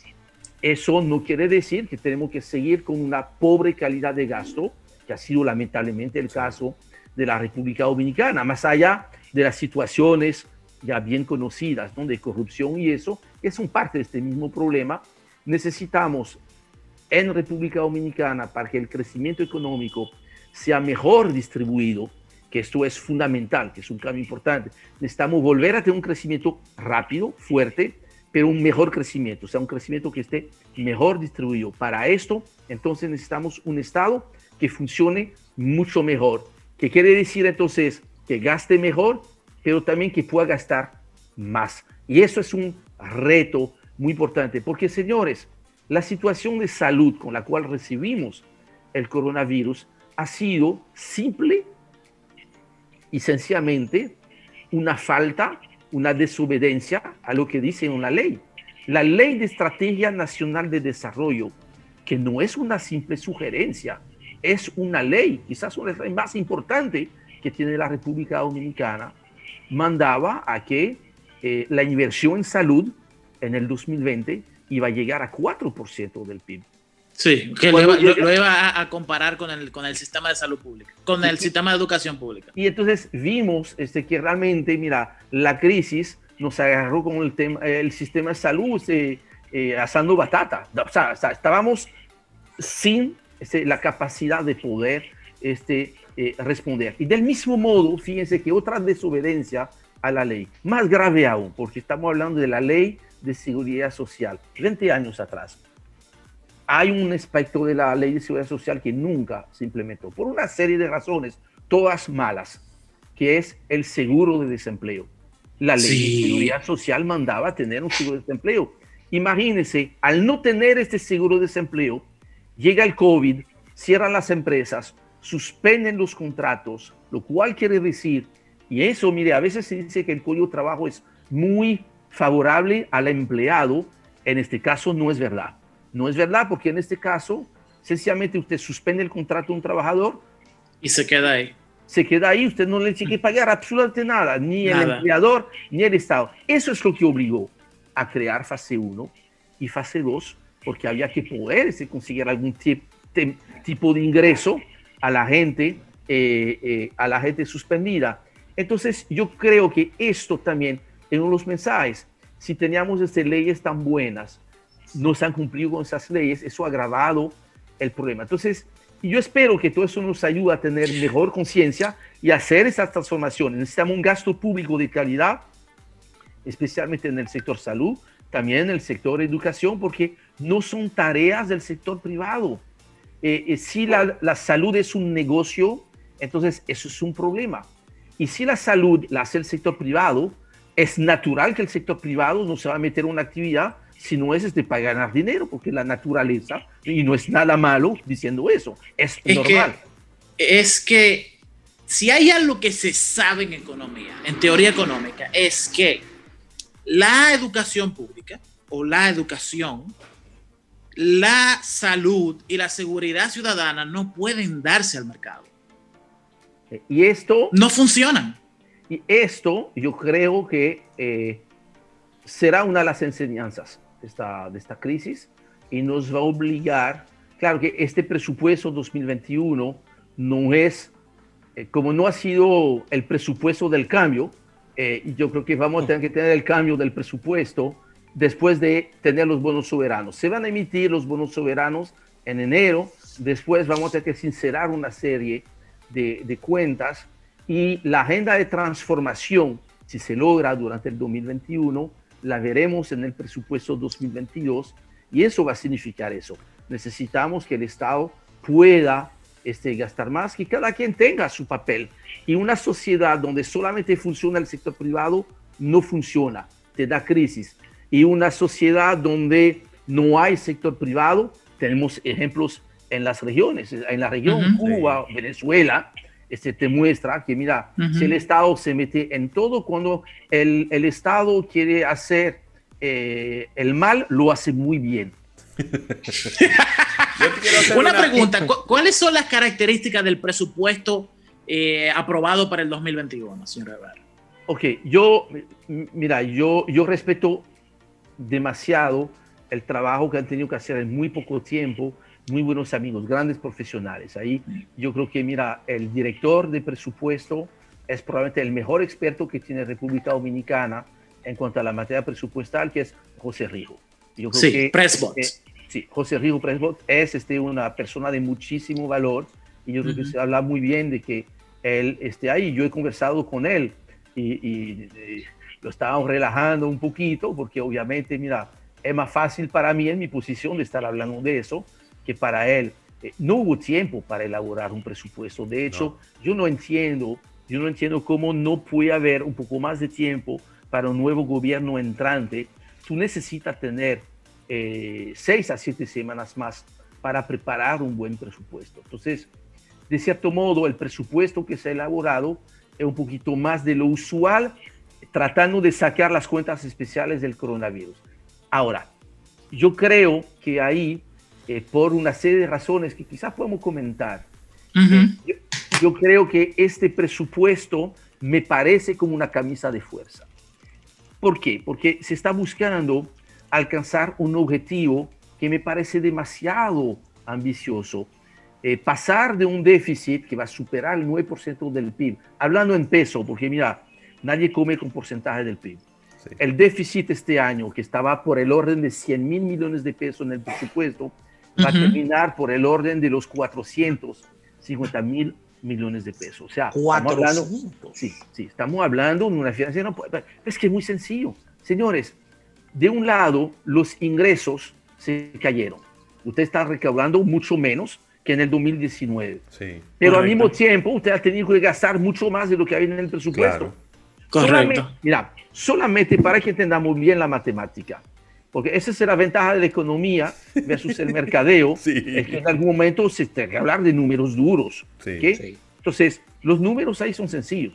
eso no quiere decir que tenemos que seguir con una pobre calidad de gasto, que ha sido lamentablemente el caso de la República Dominicana, más allá de las situaciones ya bien conocidas, ¿no? de corrupción y eso, que son parte de este mismo problema. Necesitamos en República Dominicana, para que el crecimiento económico sea mejor distribuido, que esto es fundamental, que es un cambio importante, necesitamos volver a tener un crecimiento rápido, fuerte, pero un mejor crecimiento, o sea, un crecimiento que esté mejor distribuido. Para esto, entonces, necesitamos un Estado que funcione mucho mejor. ¿Qué quiere decir, entonces? Que gaste mejor, pero también que pueda gastar más. Y eso es un reto muy importante, porque, señores, la situación de salud con la cual recibimos el coronavirus ha sido simple y sencillamente una falta, una desobediencia a lo que dice una ley. la Ley de Estrategia Nacional de Desarrollo, que no es una simple sugerencia, es una ley, quizás una ley más importante que tiene la República Dominicana, mandaba a que eh, la inversión en salud en el dos mil veinte iba a llegar a cuatro por ciento del P I B. Sí, que lo iba, lo, lo iba a, a comparar con el, con el sistema de salud pública, con el sistema de educación pública. Y entonces vimos este, que realmente, mira, la crisis nos agarró con el, tema, el sistema de salud eh, eh, asando batata. O sea, o sea, estábamos sin este, la capacidad de poder este, eh, responder. Y del mismo modo, fíjense que otra desobediencia a la ley, más grave aún, porque estamos hablando de la Ley de Seguridad Social, veinte años atrás. Hay un aspecto de la Ley de Seguridad Social que nunca se implementó, por una serie de razones, todas malas, que es el seguro de desempleo. La Ley sí. de Seguridad Social mandaba tener un seguro de desempleo. Imagínense, al no tener este seguro de desempleo, llega el COVID, cierran las empresas, suspenden los contratos, lo cual quiere decir, y eso, mire, a veces se dice que el Código de Trabajo es muy favorable al empleado, en este caso no es verdad. No es verdad porque en este caso, sencillamente usted suspende el contrato de un trabajador y se queda ahí. Se queda ahí, usted no le tiene que pagar absolutamente nada, ni nada. El empleador, ni el Estado. Eso es lo que obligó a crear fase uno y fase dos, porque había que poder conseguir algún tip, te, tipo de ingreso a la gente, eh, eh, a la gente suspendida. Entonces, yo creo que esto también, en uno de los mensajes, si teníamos este, leyes tan buenas, no se han cumplido con esas leyes, eso ha agravado el problema. Entonces, yo espero que todo eso nos ayude a tener mejor conciencia y hacer esas transformaciones. Necesitamos un gasto público de calidad, especialmente en el sector salud, también en el sector educación, porque no son tareas del sector privado. Eh, eh, si la, la salud es un negocio, entonces eso es un problema. Y si la salud la hace el sector privado, es natural que el sector privado no se va a meter en una actividad si no es este, para ganar dinero, porque la naturaleza, y no es nada malo diciendo eso, es, es normal. Que, es que si hay algo que se sabe en economía, en teoría económica, es que la educación pública o la educación, la salud y la seguridad ciudadana no pueden darse al mercado. Y esto... No funcionan. Y esto yo creo que eh, será una de las enseñanzas de esta, de esta crisis y nos va a obligar, claro que este presupuesto dos mil veintiuno no es, eh, como no ha sido el presupuesto del cambio, eh, yo creo que vamos a tener que tener el cambio del presupuesto después de tener los bonos soberanos. Se van a emitir los bonos soberanos en enero, después vamos a tener que sincerar una serie de, de cuentas y la agenda de transformación, si se logra durante el dos mil veintiuno, la veremos en el presupuesto dos mil veintidós y eso va a significar eso. Necesitamos que el Estado pueda este, gastar más, que cada quien tenga su papel. Y una sociedad donde solamente funciona el sector privado no funciona, te da crisis. Y una sociedad donde no hay sector privado, tenemos ejemplos en las regiones, en la región uh-huh. Cuba, Venezuela, este, te muestra que, mira, uh-huh. si el Estado se mete en todo, cuando el, el Estado quiere hacer eh, el mal, lo hace muy bien. Una, una pregunta, ¿cu ¿cuáles son las características del presupuesto eh, aprobado para el dos mil veintiuno, señor Rivera? Ok, yo, mira, yo, yo respeto demasiado el trabajo que han tenido que hacer en muy poco tiempo, muy buenos amigos, grandes profesionales. Ahí yo creo que, mira, el director de presupuesto es probablemente el mejor experto que tiene República Dominicana en cuanto a la materia presupuestal, que es José Rijo. Yo creo sí, que, Presbot. Eh, sí, José Rijo Presbot es este, una persona de muchísimo valor y yo creo uh-huh. que se habla muy bien de que él esté ahí. Yo he conversado con él y, y, y lo estábamos relajando un poquito porque obviamente, mira, es más fácil para mí en mi posición de estar hablando de eso que para él. Eh, no hubo tiempo para elaborar un presupuesto. De hecho, no. yo no entiendo, yo no entiendo cómo no puede haber un poco más de tiempo para un nuevo gobierno entrante. Tú necesitas tener eh, seis a siete semanas más para preparar un buen presupuesto. Entonces, de cierto modo, el presupuesto que se ha elaborado es un poquito más de lo usual, tratando de sacar las cuentas especiales del coronavirus. Ahora, yo creo que ahí, eh, por una serie de razones que quizás podemos comentar, uh-huh. eh, yo, yo creo que este presupuesto me parece como una camisa de fuerza. ¿Por qué? Porque se está buscando alcanzar un objetivo que me parece demasiado ambicioso. Eh, pasar de un déficit que va a superar el nueve por ciento del P I B, hablando en peso, porque mira, nadie come con porcentaje del P I B. Sí. El déficit este año, que estaba por el orden de cien mil millones de pesos en el presupuesto, uh-huh. va a terminar por el orden de los cuatrocientos cincuenta mil millones de pesos. O sea, estamos hablando, sí, sí, estamos hablando de una financiación. No, es que es muy sencillo. Señores, de un lado, los ingresos se cayeron. Usted está recaudando mucho menos que en el dos mil diecinueve. Sí, pero correcto. Al mismo tiempo, usted ha tenido que gastar mucho más de lo que había en el presupuesto. Claro. Correcto. Solamente, mira, solamente para que entendamos bien la matemática, porque esa es la ventaja de la economía versus el mercadeo, sí. es que en algún momento se tiene que hablar de números duros. Sí, ¿okay? Sí. Entonces, los números ahí son sencillos.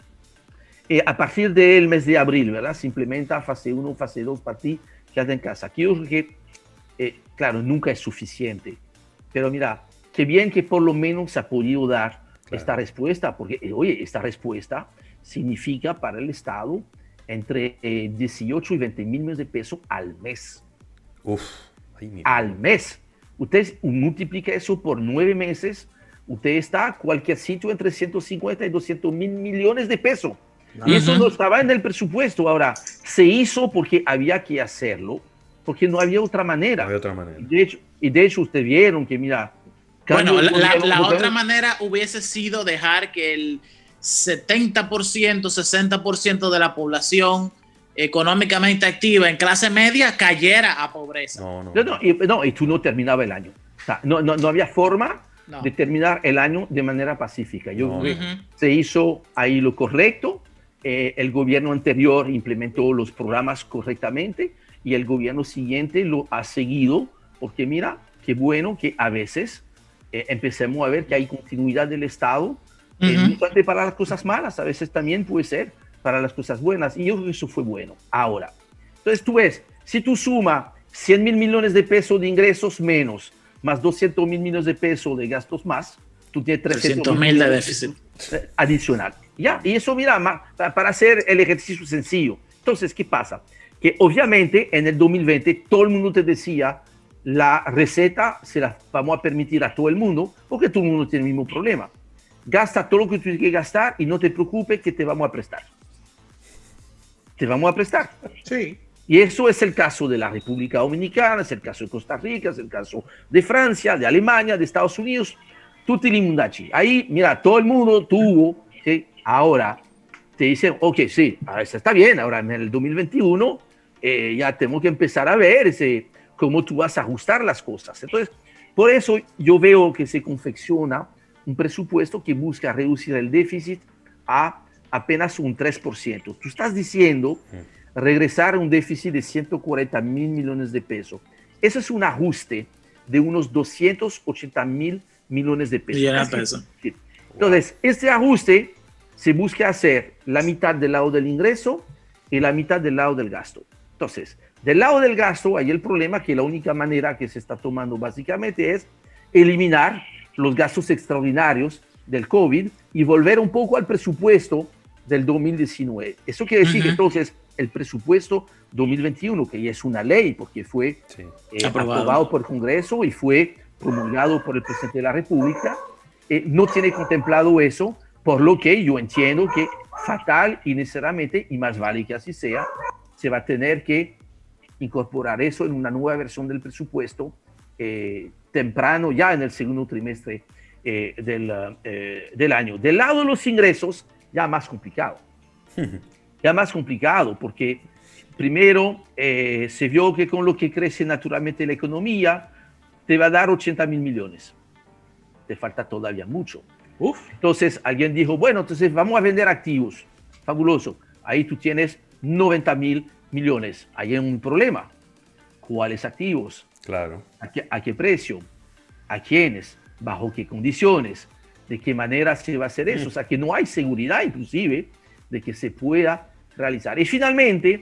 Eh, a partir del mes de abril, ¿verdad? Se implementa fase uno, fase dos para ti, quédate en casa. Aquí yo que, eh, claro, nunca es suficiente, pero mira, qué bien que por lo menos se ha podido dar claro. esta respuesta, porque, eh, oye, esta respuesta significa para el Estado entre eh, dieciocho y veinte mil millones de pesos al mes. Uf, ay, al mes. Usted multiplica eso por nueve meses, usted está a cualquier sitio entre ciento cincuenta y doscientos mil millones de pesos. Uh-huh. Y eso no estaba en el presupuesto. Ahora, se hizo porque había que hacerlo, porque no había otra manera. No había otra manera. Y de hecho, y de hecho ustedes vieron que, mira... Bueno, la, la, la otra manera hubiese sido dejar que el setenta por ciento, sesenta por ciento de la población económicamente activa en clase media cayera a pobreza. No, no, no, no, y, no y tú no terminabas el año. O sea, no, no, no había forma no. de terminar el año de manera pacífica. Yo no. creo que uh-huh. se hizo ahí lo correcto. Eh, el gobierno anterior implementó los programas correctamente y el gobierno siguiente lo ha seguido, porque mira, qué bueno que a veces eh, empecemos a ver que hay continuidad del Estado. Uh-huh. Eh, no solamente para las cosas malas, a veces también puede ser para las cosas buenas. Y yo creo que eso fue bueno. Ahora, entonces tú ves, si tú sumas cien mil millones de pesos de ingresos menos, más doscientos mil millones de pesos de gastos más, tú tienes trescientos mil de déficit adicional. Ya, y eso, mira, para hacer el ejercicio sencillo. Entonces, ¿qué pasa? Que obviamente en el dos mil veinte todo el mundo te decía, la receta se la vamos a permitir a todo el mundo, porque todo el mundo tiene el mismo problema. Gasta todo lo que tú tienes que gastar y no te preocupes que te vamos a prestar. Te vamos a prestar. Sí. Y eso es el caso de la República Dominicana, es el caso de Costa Rica, es el caso de Francia, de Alemania, de Estados Unidos. Tutti li mundachi. Ahí, mira, todo el mundo tuvo, ¿sí? Ahora te dicen, ok, sí, ahora está bien, ahora en el dos mil veintiuno eh, ya tenemos que empezar a ver ese, cómo tú vas a ajustar las cosas. Entonces, por eso yo veo que se confecciona un presupuesto que busca reducir el déficit a apenas un tres por ciento. Tú estás diciendo regresar a un déficit de ciento cuarenta mil millones de pesos. Eso es un ajuste de unos doscientos ochenta mil millones de pesos. Yeah, peso. Entonces, este ajuste se busca hacer la mitad del lado del ingreso y la mitad del lado del gasto. Entonces, del lado del gasto hay el problema que la única manera que se está tomando básicamente es eliminar los gastos extraordinarios del COVID y volver un poco al presupuesto del dos mil diecinueve. Eso quiere decir uh-huh. que entonces el presupuesto dos mil veintiuno, que ya es una ley porque fue sí. eh, aprobado. aprobado por el Congreso y fue promulgado por el presidente de la República, eh, no tiene contemplado eso, por lo que yo entiendo que fatal y necesariamente, y más vale que así sea, se va a tener que incorporar eso en una nueva versión del presupuesto eh, temprano, ya en el segundo trimestre eh, del, eh, del año. Del lado de los ingresos, ya más complicado. Ya más complicado, porque primero eh, se vio que con lo que crece naturalmente la economía, te va a dar ochenta mil millones. Te falta todavía mucho. Uf. Entonces alguien dijo, bueno, entonces vamos a vender activos. Fabuloso. Ahí tú tienes noventa mil millones. Ahí hay un problema. ¿Cuáles activos? Claro. ¿A qué, a qué precio? ¿A quiénes? ¿Bajo qué condiciones? ¿De qué manera se va a hacer eso? O sea, que no hay seguridad inclusive de que se pueda realizar. Y finalmente,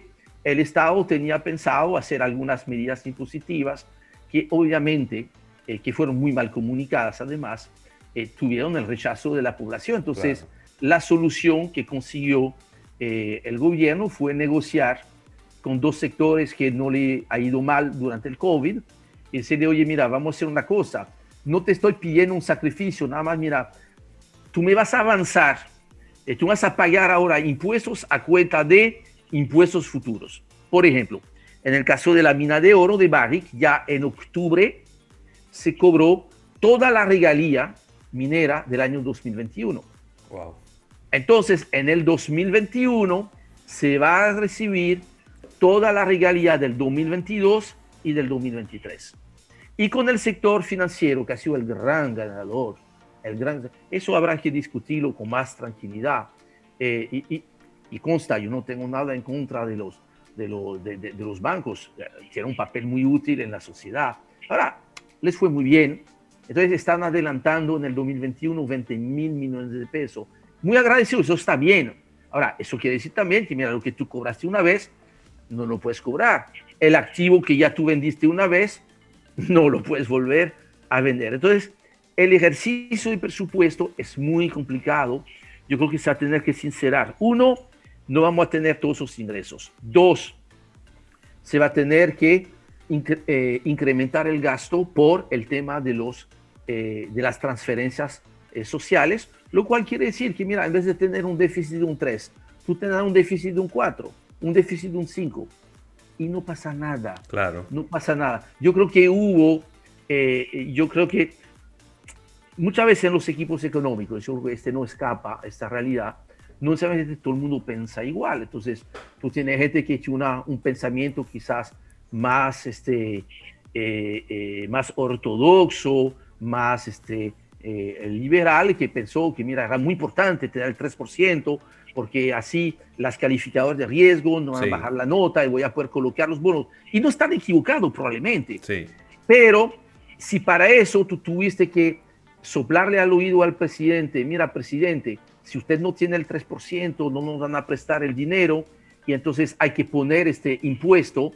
el Estado tenía pensado hacer algunas medidas impositivas que obviamente, eh, que fueron muy mal comunicadas además, eh, tuvieron el rechazo de la población. Entonces, claro, la solución que consiguió eh, el gobierno fue negociar con dos sectores que no le ha ido mal durante el COVID y decirle, oye, mira, vamos a hacer una cosa, no te estoy pidiendo un sacrificio, nada más, mira, tú me vas a avanzar, eh, tú vas a pagar ahora impuestos a cuenta de impuestos futuros. Por ejemplo, en el caso de la mina de oro de Barrick, ya en octubre se cobró toda la regalía minera del año dos mil veintiuno. Wow. Entonces, en el dos mil veintiuno se va a recibir toda la regalía del dos mil veintidós y del dos mil veintitrés. Y con el sector financiero, que ha sido el gran ganador, el gran, eso habrá que discutirlo con más tranquilidad. Eh, y, y, y consta, yo no tengo nada en contra de los, de los, de, de, de los bancos, hicieron un papel muy útil en la sociedad. Ahora, les fue muy bien, entonces están adelantando en el dos mil veintiuno veinte mil millones de pesos. Muy agradecido, eso está bien. Ahora, eso quiere decir también que, mira, lo que tú cobraste una vez, no lo puedes cobrar. El activo que ya tú vendiste una vez, no lo puedes volver a vender. Entonces, el ejercicio de presupuesto es muy complicado. Yo creo que se va a tener que sincerar. Uno, no vamos a tener todos esos ingresos. Dos, se va a tener que incre eh, incrementar el gasto por el tema de, los, eh, de las transferencias eh, sociales, lo cual quiere decir que, mira, en vez de tener un déficit de un tres, tú tendrás un déficit de un cuatro, un déficit de un cinco, y no pasa nada. Claro. No pasa nada. Yo creo que hubo, eh, yo creo que muchas veces en los equipos económicos, yo creo que este no escapa a esta realidad, no necesariamente todo el mundo piensa igual. Entonces, tú tienes gente que tiene una, un pensamiento quizás más, este, eh, eh, más ortodoxo, más este, eh, liberal, que pensó que, mira, era muy importante tener el tres por ciento, porque así las calificadoras de riesgo no van sí. a bajar la nota y voy a poder colocar los bonos. Y no están equivocados probablemente. Sí. Pero si para eso tú tuviste que soplarle al oído al presidente, mira, presidente, si usted no tiene el tres por ciento, no nos van a prestar el dinero y entonces hay que poner este impuesto,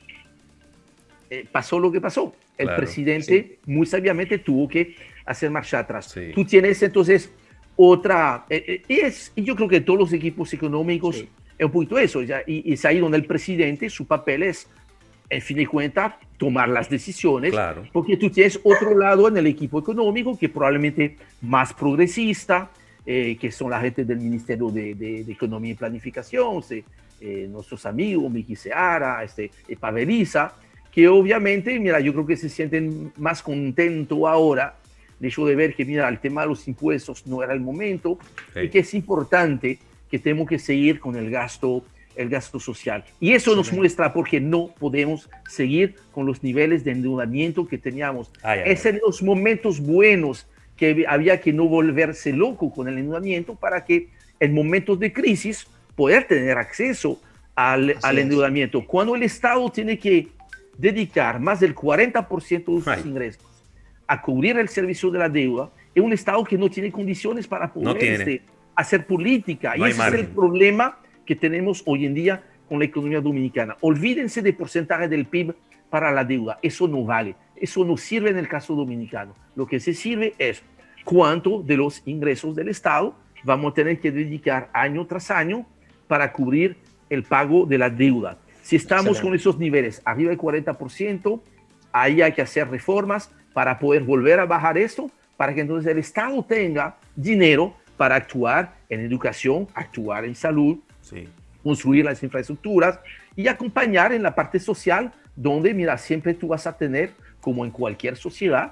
eh, pasó lo que pasó. El claro, presidente sí. muy sabiamente tuvo que hacer marcha atrás. Sí. Tú tienes entonces otra, eh, eh, es, y yo creo que todos los equipos económicos sí. es un poquito eso, ya, y, y es ahí donde el presidente, su papel es, en fin de cuentas, tomar las decisiones, claro. porque tú tienes otro lado en el equipo económico que probablemente más progresista, eh, que son la gente del Ministerio de, de, de Economía y Planificación, este, eh, nuestros amigos, Miki Seara, este, eh, Paveliza, que obviamente, mira, yo creo que se sienten más contentos ahora de hecho de ver que, mira, el tema de los impuestos no era el momento sí. y que es importante que tenemos que seguir con el gasto, el gasto social. Y eso sí. nos muestra porque no podemos seguir con los niveles de endeudamiento que teníamos. Ay, ay, es en los momentos buenos que había que no volverse loco con el endeudamiento para que en momentos de crisis poder tener acceso al, al endeudamiento. Cuando el Estado tiene que dedicar más del cuarenta por ciento de sus ay. ingresos a cubrir el servicio de la deuda, es un Estado que no tiene condiciones para poder no este, hacer política. No y ese margen. es el problema que tenemos hoy en día con la economía dominicana. Olvídense de porcentaje del P I B para la deuda. Eso no vale. Eso no sirve en el caso dominicano. Lo que se sirve es cuánto de los ingresos del Estado vamos a tener que dedicar año tras año para cubrir el pago de la deuda. Si estamos Excelente. con esos niveles arriba del cuarenta por ciento, ahí hay que hacer reformas para poder volver a bajar esto, para que entonces el Estado tenga dinero para actuar en educación, actuar en salud, sí. construir las infraestructuras y acompañar en la parte social, donde, mira, siempre tú vas a tener, como en cualquier sociedad,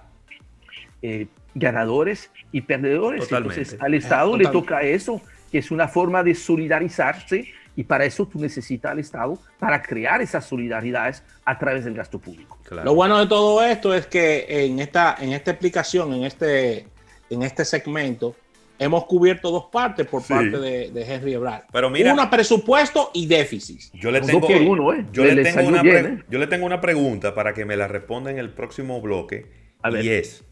eh, ganadores y perdedores. Totalmente. Entonces al Estado eh, le toca eso, que es una forma de solidarizarse, y para eso tú necesitas al Estado para crear esas solidaridades a través del gasto público. Claro. Lo bueno de todo esto es que en esta, en esta explicación, en este, en este segmento, hemos cubierto dos partes por sí. parte de, de Henry Ebrard. Pero mira, una, presupuesto y déficit. Yo le tengo, uno, ¿eh? yo le, le le tengo una bien, pre, ¿eh? yo le tengo una pregunta para que me la responda en el próximo bloque. A ver. Y es,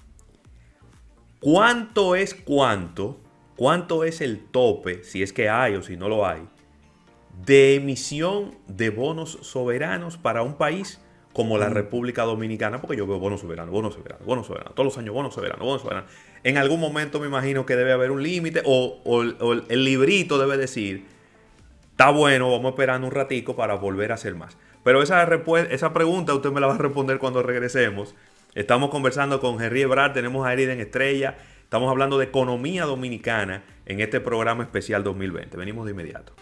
¿cuánto es cuánto? ¿Cuánto es el tope, si es que hay o si no lo hay, de emisión de bonos soberanos para un país como la República Dominicana, porque yo veo bonos soberanos, bonos soberanos, bonos soberanos, todos los años bonos soberanos, bonos soberanos. En algún momento me imagino que debe haber un límite o, o, o el librito debe decir, está bueno, vamos esperando un ratico para volver a hacer más. Pero esa, esa pregunta usted me la va a responder cuando regresemos. Estamos conversando con Henry Ebrard, tenemos a Eriden Estrella, estamos hablando de economía dominicana en este programa especial dos mil veinte. Venimos de inmediato.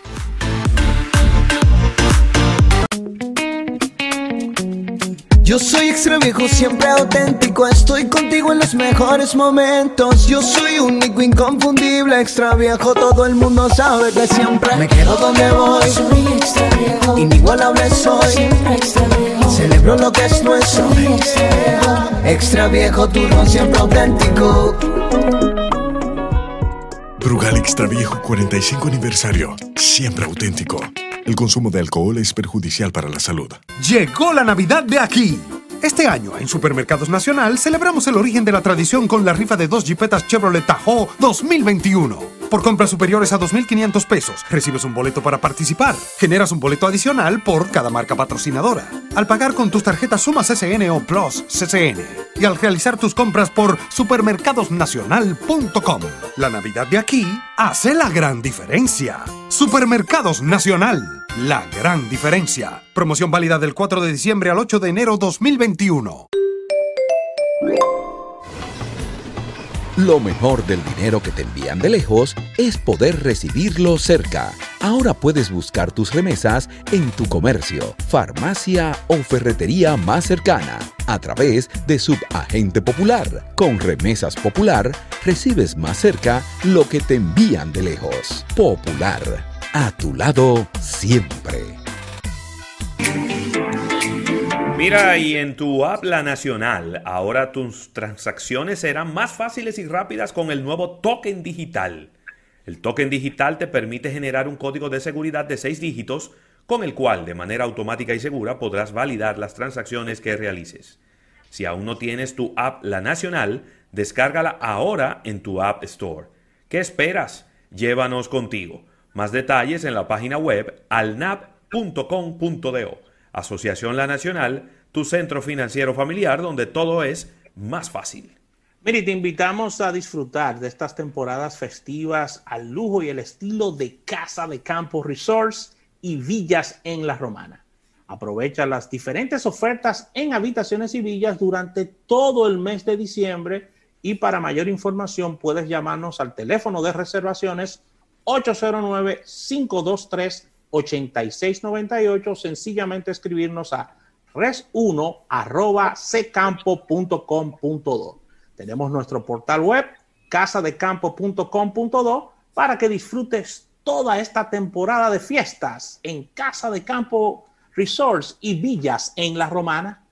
Yo soy extra viejo, siempre auténtico. Estoy contigo en los mejores momentos. Yo soy único, inconfundible, extra viejo. Todo el mundo sabe que siempre me quedo donde voy. Soy extra viejo, inigualable soy. Siempre extra viejo, celebro lo que es nuestro. Soy extra viejo, extra viejo, tu ron siempre auténtico. Brugal Extra Viejo cuarenta y cinco aniversario, siempre auténtico. El consumo de alcohol es perjudicial para la salud. Llegó la Navidad de aquí. Este año, en Supermercados Nacional, celebramos el origen de la tradición con la rifa de dos Jeepetas Chevrolet Tahoe dos mil veintiuno. Por compras superiores a dos mil quinientos pesos, recibes un boleto para participar. Generas un boleto adicional por cada marca patrocinadora. Al pagar con tus tarjetas Suma C C N o Plus C C N. Y al realizar tus compras por supermercados nacional punto com. La Navidad de aquí hace la gran diferencia. Supermercados Nacional. La gran diferencia. Promoción válida del cuatro de diciembre al ocho de enero dos mil veintiuno. Lo mejor del dinero que te envían de lejos es poder recibirlo cerca. Ahora puedes buscar tus remesas en tu comercio, farmacia o ferretería más cercana a través de Subagente Popular. Con Remesas Popular recibes más cerca lo que te envían de lejos. Popular, a tu lado siempre. Mira, y en tu app La Nacional, ahora tus transacciones serán más fáciles y rápidas con el nuevo token digital. El token digital te permite generar un código de seguridad de seis dígitos con el cual, de manera automática y segura, podrás validar las transacciones que realices. Si aún no tienes tu app La Nacional, descárgala ahora en tu App Store. ¿Qué esperas? Llévanos contigo. Más detalles en la página web alnap punto com punto do. Asociación La Nacional, tu centro financiero familiar donde todo es más fácil. Mire, te invitamos a disfrutar de estas temporadas festivas al lujo y el estilo de Casa de Campo Resorts y Villas en La Romana. Aprovecha las diferentes ofertas en habitaciones y villas durante todo el mes de diciembre y para mayor información puedes llamarnos al teléfono de reservaciones ocho cero nueve, cinco dos tres, ocho seis nueve ocho, sencillamente escribirnos a res uno arroba ccampo punto com punto do. Tenemos nuestro portal web casa de campo punto com punto do para que disfrutes toda esta temporada de fiestas en Casa de Campo Resorts y Villas en La Romana.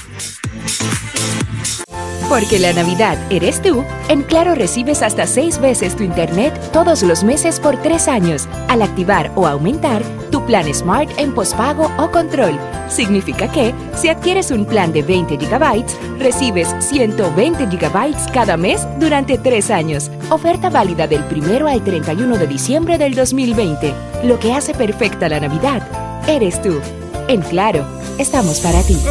Porque la Navidad eres tú, en Claro recibes hasta seis veces tu internet todos los meses por tres años al activar o aumentar tu plan Smart en pospago o control. Significa que, si adquieres un plan de veinte gigabytes, recibes ciento veinte gigabytes cada mes durante tres años. Oferta válida del primero al treinta y uno de diciembre del dos mil veinte. Lo que hace perfecta la Navidad eres tú. En Claro, estamos para ti.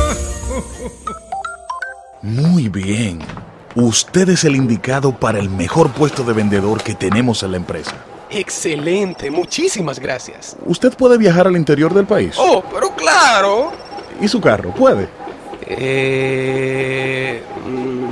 Muy bien. Usted es el indicado para el mejor puesto de vendedor que tenemos en la empresa. Excelente, muchísimas gracias. ¿Usted puede viajar al interior del país? Oh, pero claro. ¿Y su carro? ¿Puede? Eh... Mm,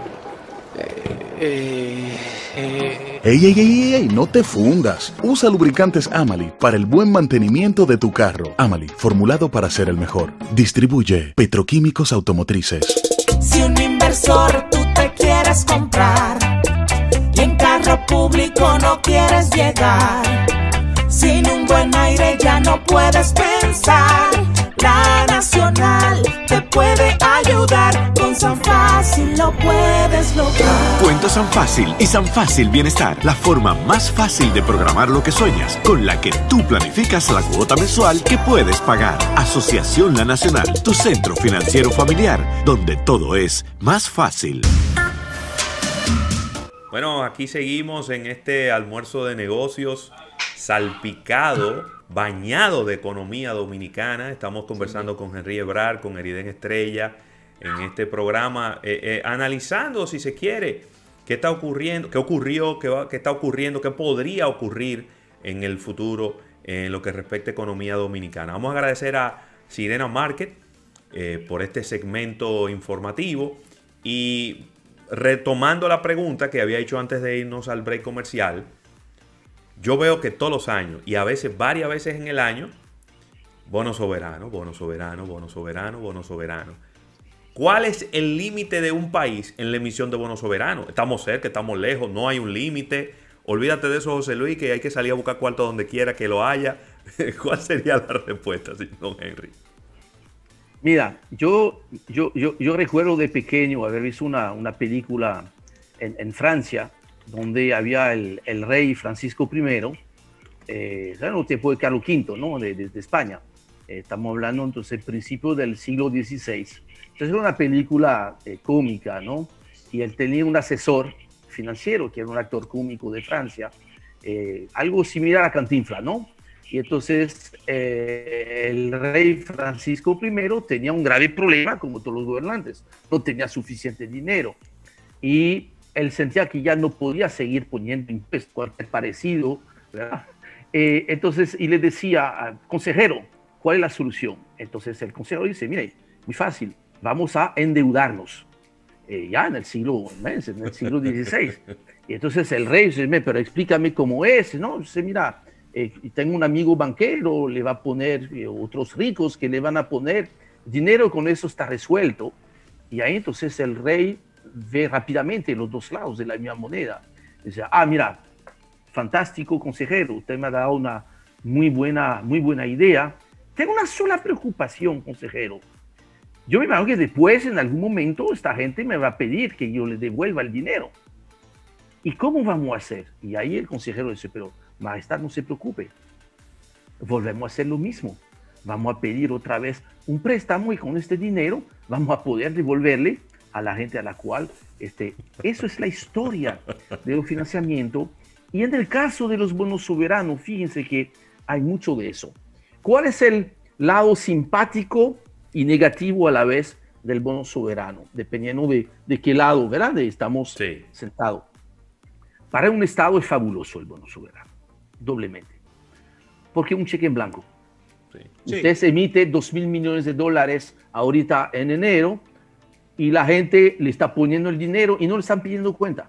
eh, eh, Ey, ey, ey, ey, no te fundas. Usa lubricantes Amali para el buen mantenimiento de tu carro. Amali, formulado para ser el mejor. Distribuye Petroquímicos Automotrices. Si un inversor tú te quieres comprar y en carro público no quieres llegar, sin un buen aire ya no puedes pensar, La Nacional te puede ayudar. Con San Fácil lo puedes lograr. Cuenta San Fácil y San Fácil Bienestar, la forma más fácil de programar lo que sueñas, con la que tú planificas la cuota mensual que puedes pagar. Asociación La Nacional, tu centro financiero familiar, donde todo es más fácil. Bueno, aquí seguimos en este almuerzo de negocios salpicado, bañado de economía dominicana. Estamos conversando con Henry Ebrard, con Eriden Estrella, en este programa, eh, eh, analizando, si se quiere, qué está ocurriendo, qué ocurrió, qué, va, qué está ocurriendo, qué podría ocurrir en el futuro en lo que respecta a economía dominicana. Vamos a agradecer a Sirena Market eh, por este segmento informativo y retomando la pregunta que había hecho antes de irnos al break comercial, yo veo que todos los años y a veces varias veces en el año, bono soberano, bono soberano, bono soberano, bono soberano. ¿Cuál es el límite de un país en la emisión de bonos soberanos? Estamos cerca, estamos lejos, no hay un límite. Olvídate de eso, José Luis, que hay que salir a buscar cuarto donde quiera que lo haya. ¿Cuál sería la respuesta, don Henry? Mira, yo, yo, yo, yo recuerdo de pequeño haber visto una, una película en, en Francia, donde había el, el rey Francisco primero, eh, en el tiempo de Carlos quinto, ¿no? de, de, de España. Eh, estamos hablando entonces del principio del siglo dieciséis. Entonces era una película eh, cómica, ¿no? Y él tenía un asesor financiero, que era un actor cómico de Francia, eh, algo similar a Cantinflas, ¿no? Y entonces eh, el rey Francisco primero tenía un grave problema, como todos los gobernantes, no tenía suficiente dinero. Y él sentía que ya no podía seguir poniendo impuestos, cualquier parecido, ¿verdad? Eh, entonces, y le decía, consejero, ¿cuál es la solución? Entonces el consejero dice, mire, muy fácil, vamos a endeudarnos. Eh, ya en el siglo, en el siglo dieciséis. Y entonces el rey dice, pero explícame cómo es, ¿no? Dice, mira, eh, tengo un amigo banquero, le va a poner, eh, otros ricos que le van a poner dinero, con eso está resuelto. Y ahí entonces el rey ve rápidamente los dos lados de la misma moneda. Dice, ah, mira, fantástico consejero, usted me ha dado una muy buena, muy buena idea. Tengo una sola preocupación, consejero. Yo me imagino que después, en algún momento, esta gente me va a pedir que yo le devuelva el dinero. ¿Y cómo vamos a hacer? Y ahí el consejero dice, pero majestad, no se preocupe. Volvemos a hacer lo mismo. Vamos a pedir otra vez un préstamo y con este dinero vamos a poder devolverle a la gente a la cual... Este, eso es la historia del financiamiento. Y en el caso de los bonos soberanos, fíjense que hay mucho de eso. ¿Cuál es el lado simpático y negativo a la vez del bono soberano? Dependiendo de, de qué lado, ¿verdad? Estamos sí. sentados. Para un Estado es fabuloso el bono soberano, doblemente. Porque es un cheque en blanco. Sí. Usted sí. emite dos mil millones de dólares ahorita en enero y la gente le está poniendo el dinero y no le están pidiendo cuenta.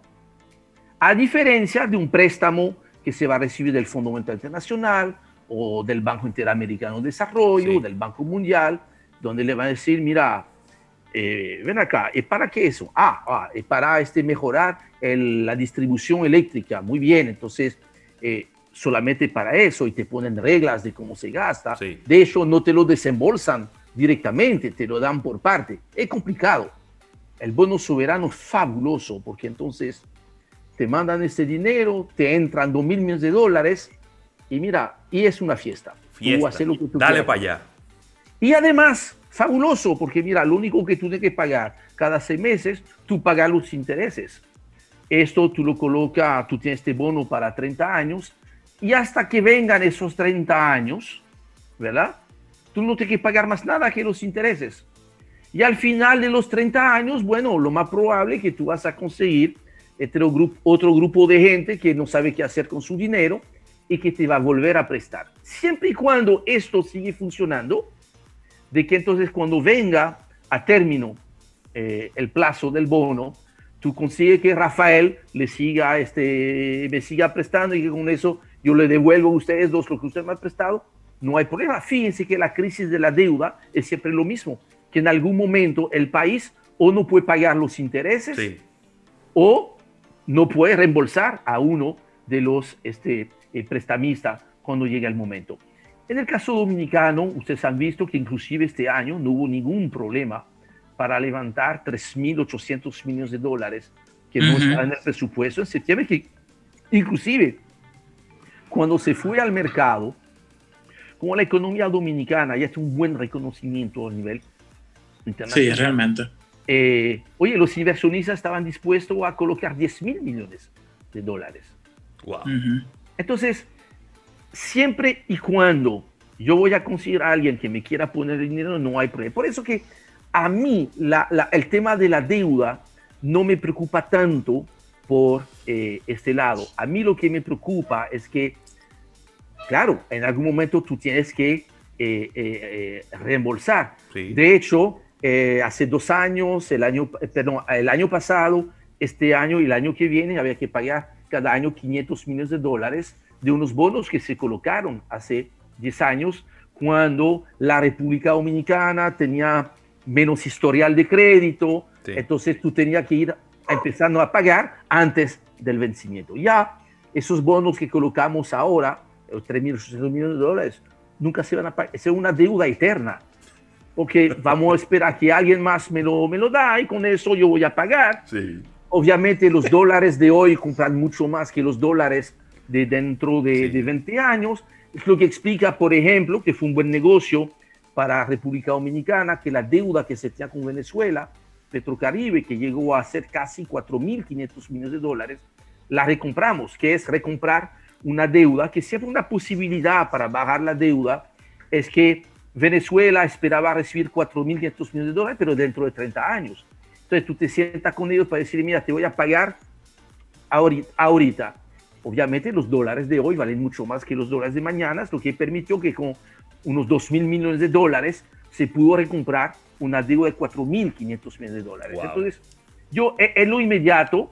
A diferencia de un préstamo que se va a recibir del Fondo Monetario Internacional o del Banco Interamericano de Desarrollo, sí. del Banco Mundial, donde le van a decir, mira, eh, ven acá, ¿es para qué eso? Ah, ah es para este, mejorar el, la distribución eléctrica. Muy bien, entonces eh, solamente para eso y te ponen reglas de cómo se gasta. Sí. De hecho, no te lo desembolsan directamente, te lo dan por parte. Es complicado. El bono soberano es fabuloso porque entonces te mandan este dinero, te entran dos mil millones de dólares y mira, y es una fiesta. Fiesta. Tú lo que tú Dale para allá. Y además, fabuloso, porque mira, lo único que tú tienes que pagar cada seis meses, tú pagas los intereses. Esto tú lo colocas, tú tienes este bono para treinta años y hasta que vengan esos treinta años, ¿verdad? Tú no tienes que pagar más nada que los intereses. Y al final de los treinta años, bueno, lo más probable es que tú vas a conseguir otro grupo, otro grupo de gente que no sabe qué hacer con su dinero y que te va a volver a prestar. Siempre y cuando esto sigue funcionando, de que entonces cuando venga a término eh, el plazo del bono, tú consigues que Rafael le siga, este, me siga prestando y que con eso yo le devuelvo a ustedes dos lo que ustedes me han prestado, no hay problema. Fíjense que la crisis de la deuda es siempre lo mismo, que en algún momento el país o no puede pagar los intereses sí. o no puede reembolsar a uno de los este, eh, prestamistas cuando llegue el momento. En el caso dominicano, ustedes han visto que inclusive este año no hubo ningún problema para levantar tres mil ochocientos millones de dólares que uh-huh. no estaban en el presupuesto en septiembre, que inclusive cuando se fue al mercado, como la economía dominicana ya tiene un buen reconocimiento a nivel internacional. Sí, realmente. Eh, oye, los inversionistas estaban dispuestos a colocar diez mil millones de dólares. Wow. Uh-huh. Entonces, siempre y cuando yo voy a conseguir a alguien que me quiera poner dinero, no hay problema. Por eso que a mí la, la, el tema de la deuda no me preocupa tanto por eh, este lado. A mí lo que me preocupa es que, claro, en algún momento tú tienes que eh, eh, eh, reembolsar. Sí. De hecho, eh, hace dos años, el año, perdón, el año pasado, este año y el año que viene, había que pagar cada año quinientos millones de dólares de unos bonos que se colocaron hace diez años, cuando la República Dominicana tenía menos historial de crédito, sí. Entonces tú tenías que ir empezando a pagar antes del vencimiento. Ya esos bonos que colocamos ahora, tres mil ochocientos millones de dólares, nunca se van a pagar, es una deuda eterna, porque vamos a esperar que alguien más me lo, me lo da y con eso yo voy a pagar. Sí. Obviamente los dólares de hoy compran mucho más que los dólares de dentro de, sí. de veinte años. Es lo que explica, por ejemplo, que fue un buen negocio para República Dominicana, que la deuda que se tenía con Venezuela, Petrocaribe, que llegó a ser casi cuatro mil quinientos millones de dólares, la recompramos, que es recomprar una deuda, que siempre una posibilidad para bajar la deuda, es que Venezuela esperaba recibir cuatro mil quinientos millones de dólares, pero dentro de treinta años. Entonces tú te sientas con ellos para decir, mira, te voy a pagar ahorita. ahorita. Obviamente los dólares de hoy valen mucho más que los dólares de mañana, lo que permitió que con unos dos mil millones de dólares se pudo recomprar una deuda de cuatro mil quinientos millones de dólares. Wow. Entonces, yo en lo inmediato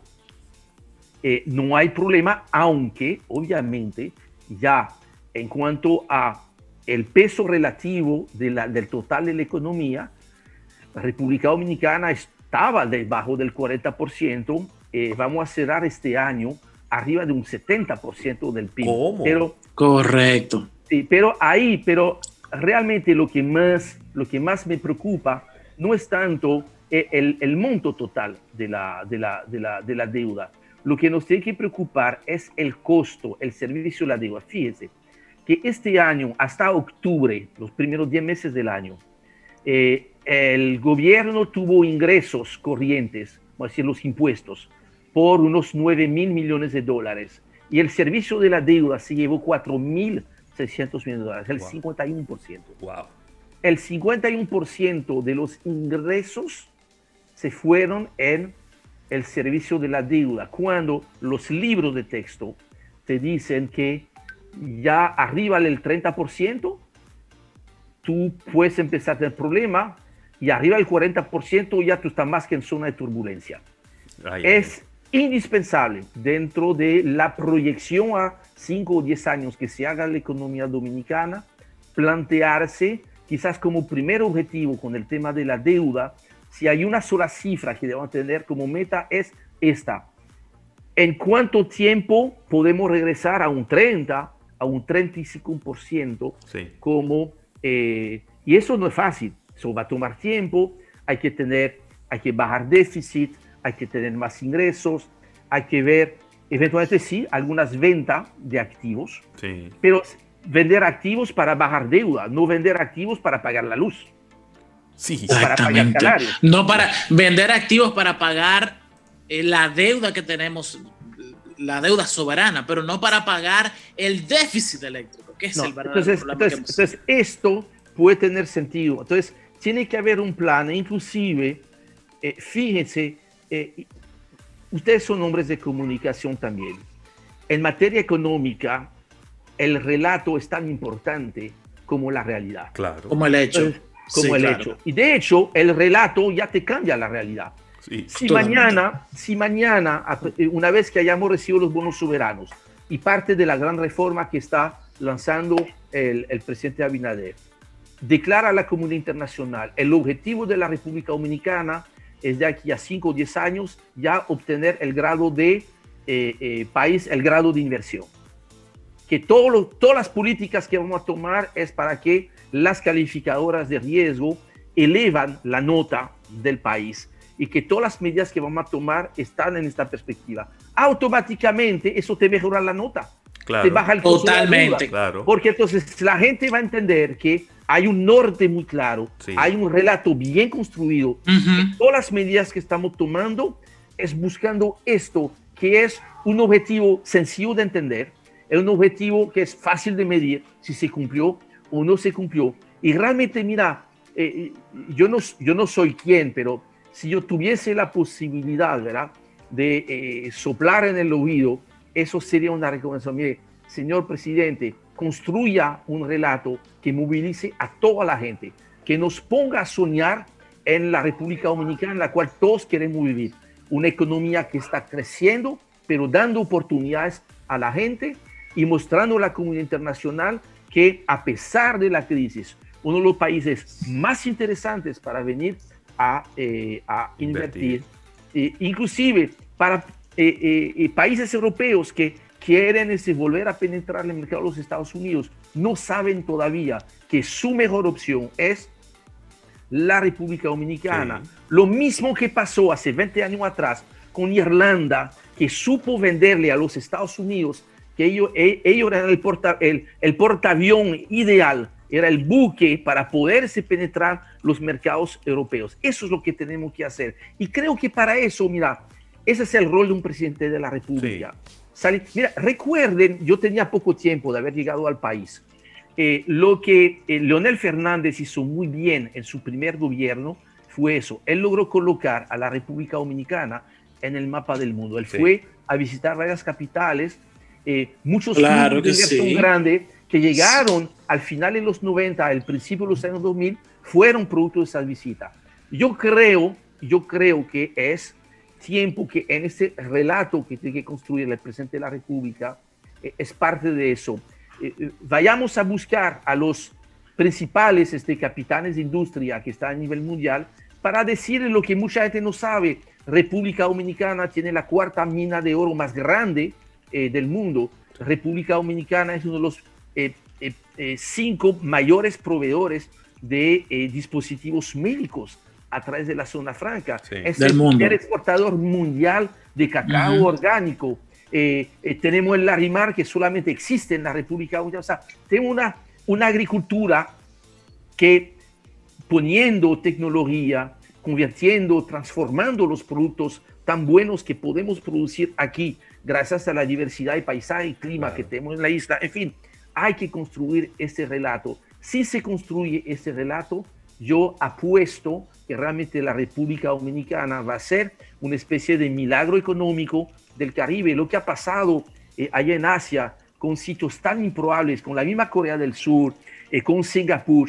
eh, no hay problema, aunque obviamente ya en cuanto a el peso relativo de la, del total de la economía, la República Dominicana estaba debajo del cuarenta por ciento, eh, vamos a cerrar este año arriba de un setenta por ciento del P I B. ¿Cómo? Pero, correcto. Sí, pero ahí, pero realmente lo que más, lo que más me preocupa no es tanto el, el monto total de la, de, la, de, la, de la deuda. Lo que nos tiene que preocupar es el costo, el servicio de la deuda. Fíjense que este año, hasta octubre, los primeros diez meses del año, eh, el gobierno tuvo ingresos corrientes, vamos a decir los impuestos, por unos nueve mil millones de dólares. Y el servicio de la deuda se llevó cuatro mil seiscientos millones de dólares, el wow. cincuenta y uno por ciento. Wow. El cincuenta y uno por ciento de los ingresos se fueron en el servicio de la deuda, cuando los libros de texto te dicen que ya arriba del treinta por ciento tú puedes empezar a tener problemas y arriba del cuarenta por ciento ya tú estás más que en zona de turbulencia. Ay, es ay. indispensable dentro de la proyección a cinco o diez años que se haga la economía dominicana, plantearse quizás como primer objetivo con el tema de la deuda, si hay una sola cifra que debemos tener como meta es esta. ¿En cuánto tiempo podemos regresar a un treinta, a un treinta y cinco por ciento? Sí. Como, eh, y eso no es fácil, eso va a tomar tiempo, hay que tener, hay que bajar déficit, hay que tener más ingresos, hay que ver, eventualmente sí, algunas ventas de activos, sí. Pero vender activos para bajar deuda, no vender activos para pagar la luz. Sí, exactamente. Para pagar no para vender activos para pagar eh, la deuda que tenemos, la deuda soberana, pero no para pagar el déficit eléctrico, que es no, el verdadero entonces, problema. Entonces, que entonces esto puede tener sentido. Entonces, tiene que haber un plan, e inclusive, eh, fíjense, eh, ustedes son hombres de comunicación también. En materia económica, el relato es tan importante como la realidad. Claro. Como el hecho. Entonces, como sí, el claro. hecho. Y de hecho, el relato ya te cambia la realidad. Sí, si, mañana, si mañana, una vez que hayamos recibido los bonos soberanos y parte de la gran reforma que está lanzando el, el presidente Abinader, declara a la comunidad internacional el objetivo de la República Dominicana es de aquí a cinco o diez años ya obtener el grado de eh, eh, país, el grado de inversión. Que todo lo, todas las políticas que vamos a tomar es para que las calificadoras de riesgo elevan la nota del país y que todas las medidas que vamos a tomar están en esta perspectiva. Automáticamente eso te mejora la nota. Claro. Te baja el costo. Totalmente. Claro. Porque entonces la gente va a entender que hay un norte muy claro, sí. Hay un relato bien construido. Uh-huh. Todas las medidas que estamos tomando es buscando esto, que es un objetivo sencillo de entender. es un objetivo que es fácil de medir si se cumplió o no se cumplió. Y realmente, mira, eh, yo, no, yo no soy quien, pero si yo tuviese la posibilidad, ¿verdad?, de eh, soplar en el oído, eso sería una recomendación. Mire, señor presidente, construya un relato que movilice a toda la gente, que nos ponga a soñar en la República Dominicana, en la cual todos queremos vivir. Una economía que está creciendo, pero dando oportunidades a la gente y mostrando a la comunidad internacional que, a pesar de la crisis, uno de los países más interesantes para venir a, eh, a invertir, eh, inclusive para eh, eh, países europeos que quieren este, volver a penetrar el mercado de los Estados Unidos, no saben todavía que su mejor opción es la República Dominicana. Sí. Lo mismo que pasó hace veinte años atrás con Irlanda, que supo venderle a los Estados Unidos que ellos, ellos eran el, porta, el, el portaavión ideal, era el buque para poderse penetrar los mercados europeos. Eso es lo que tenemos que hacer. Y creo que para eso, mira, ese es el rol de un presidente de la República. Sí. Sale, mira, recuerden, yo tenía poco tiempo de haber llegado al país. Eh, lo que eh, Leonel Fernández hizo muy bien en su primer gobierno fue eso. Él logró colocar a la República Dominicana en el mapa del mundo. Él sí. fue a visitar varias capitales, eh, muchos claro clubes de inversión sí. grande que llegaron al final de los noventa, al principio de los años dos mil, fueron producto de esa visita. Yo creo, yo creo que es tiempo que en ese relato que tiene que construir el presidente de la República eh, es parte de eso. Eh, eh, vayamos a buscar a los principales este, capitanes de industria que están a nivel mundial para decirles lo que mucha gente no sabe. República Dominicana tiene la cuarta mina de oro más grande eh, del mundo. República Dominicana es uno de los eh, eh, eh, cinco mayores proveedores de eh, dispositivos médicos a través de la zona franca. Sí. Es del el mundo. primer exportador mundial de cacao uh-huh. orgánico. Eh, eh, tenemos el Larimar, que solamente existe en la República Dominicana. O sea, tenemos una, una agricultura que, poniendo tecnología, convirtiendo, transformando los productos tan buenos que podemos producir aquí, gracias a la diversidad de paisaje y clima claro. que tenemos en la isla. En fin, hay que construir este relato. Si se construye este relato, yo apuesto que realmente la República Dominicana va a ser una especie de milagro económico del Caribe. Lo que ha pasado eh, allá en Asia, con sitios tan improbables, con la misma Corea del Sur, eh, con Singapur,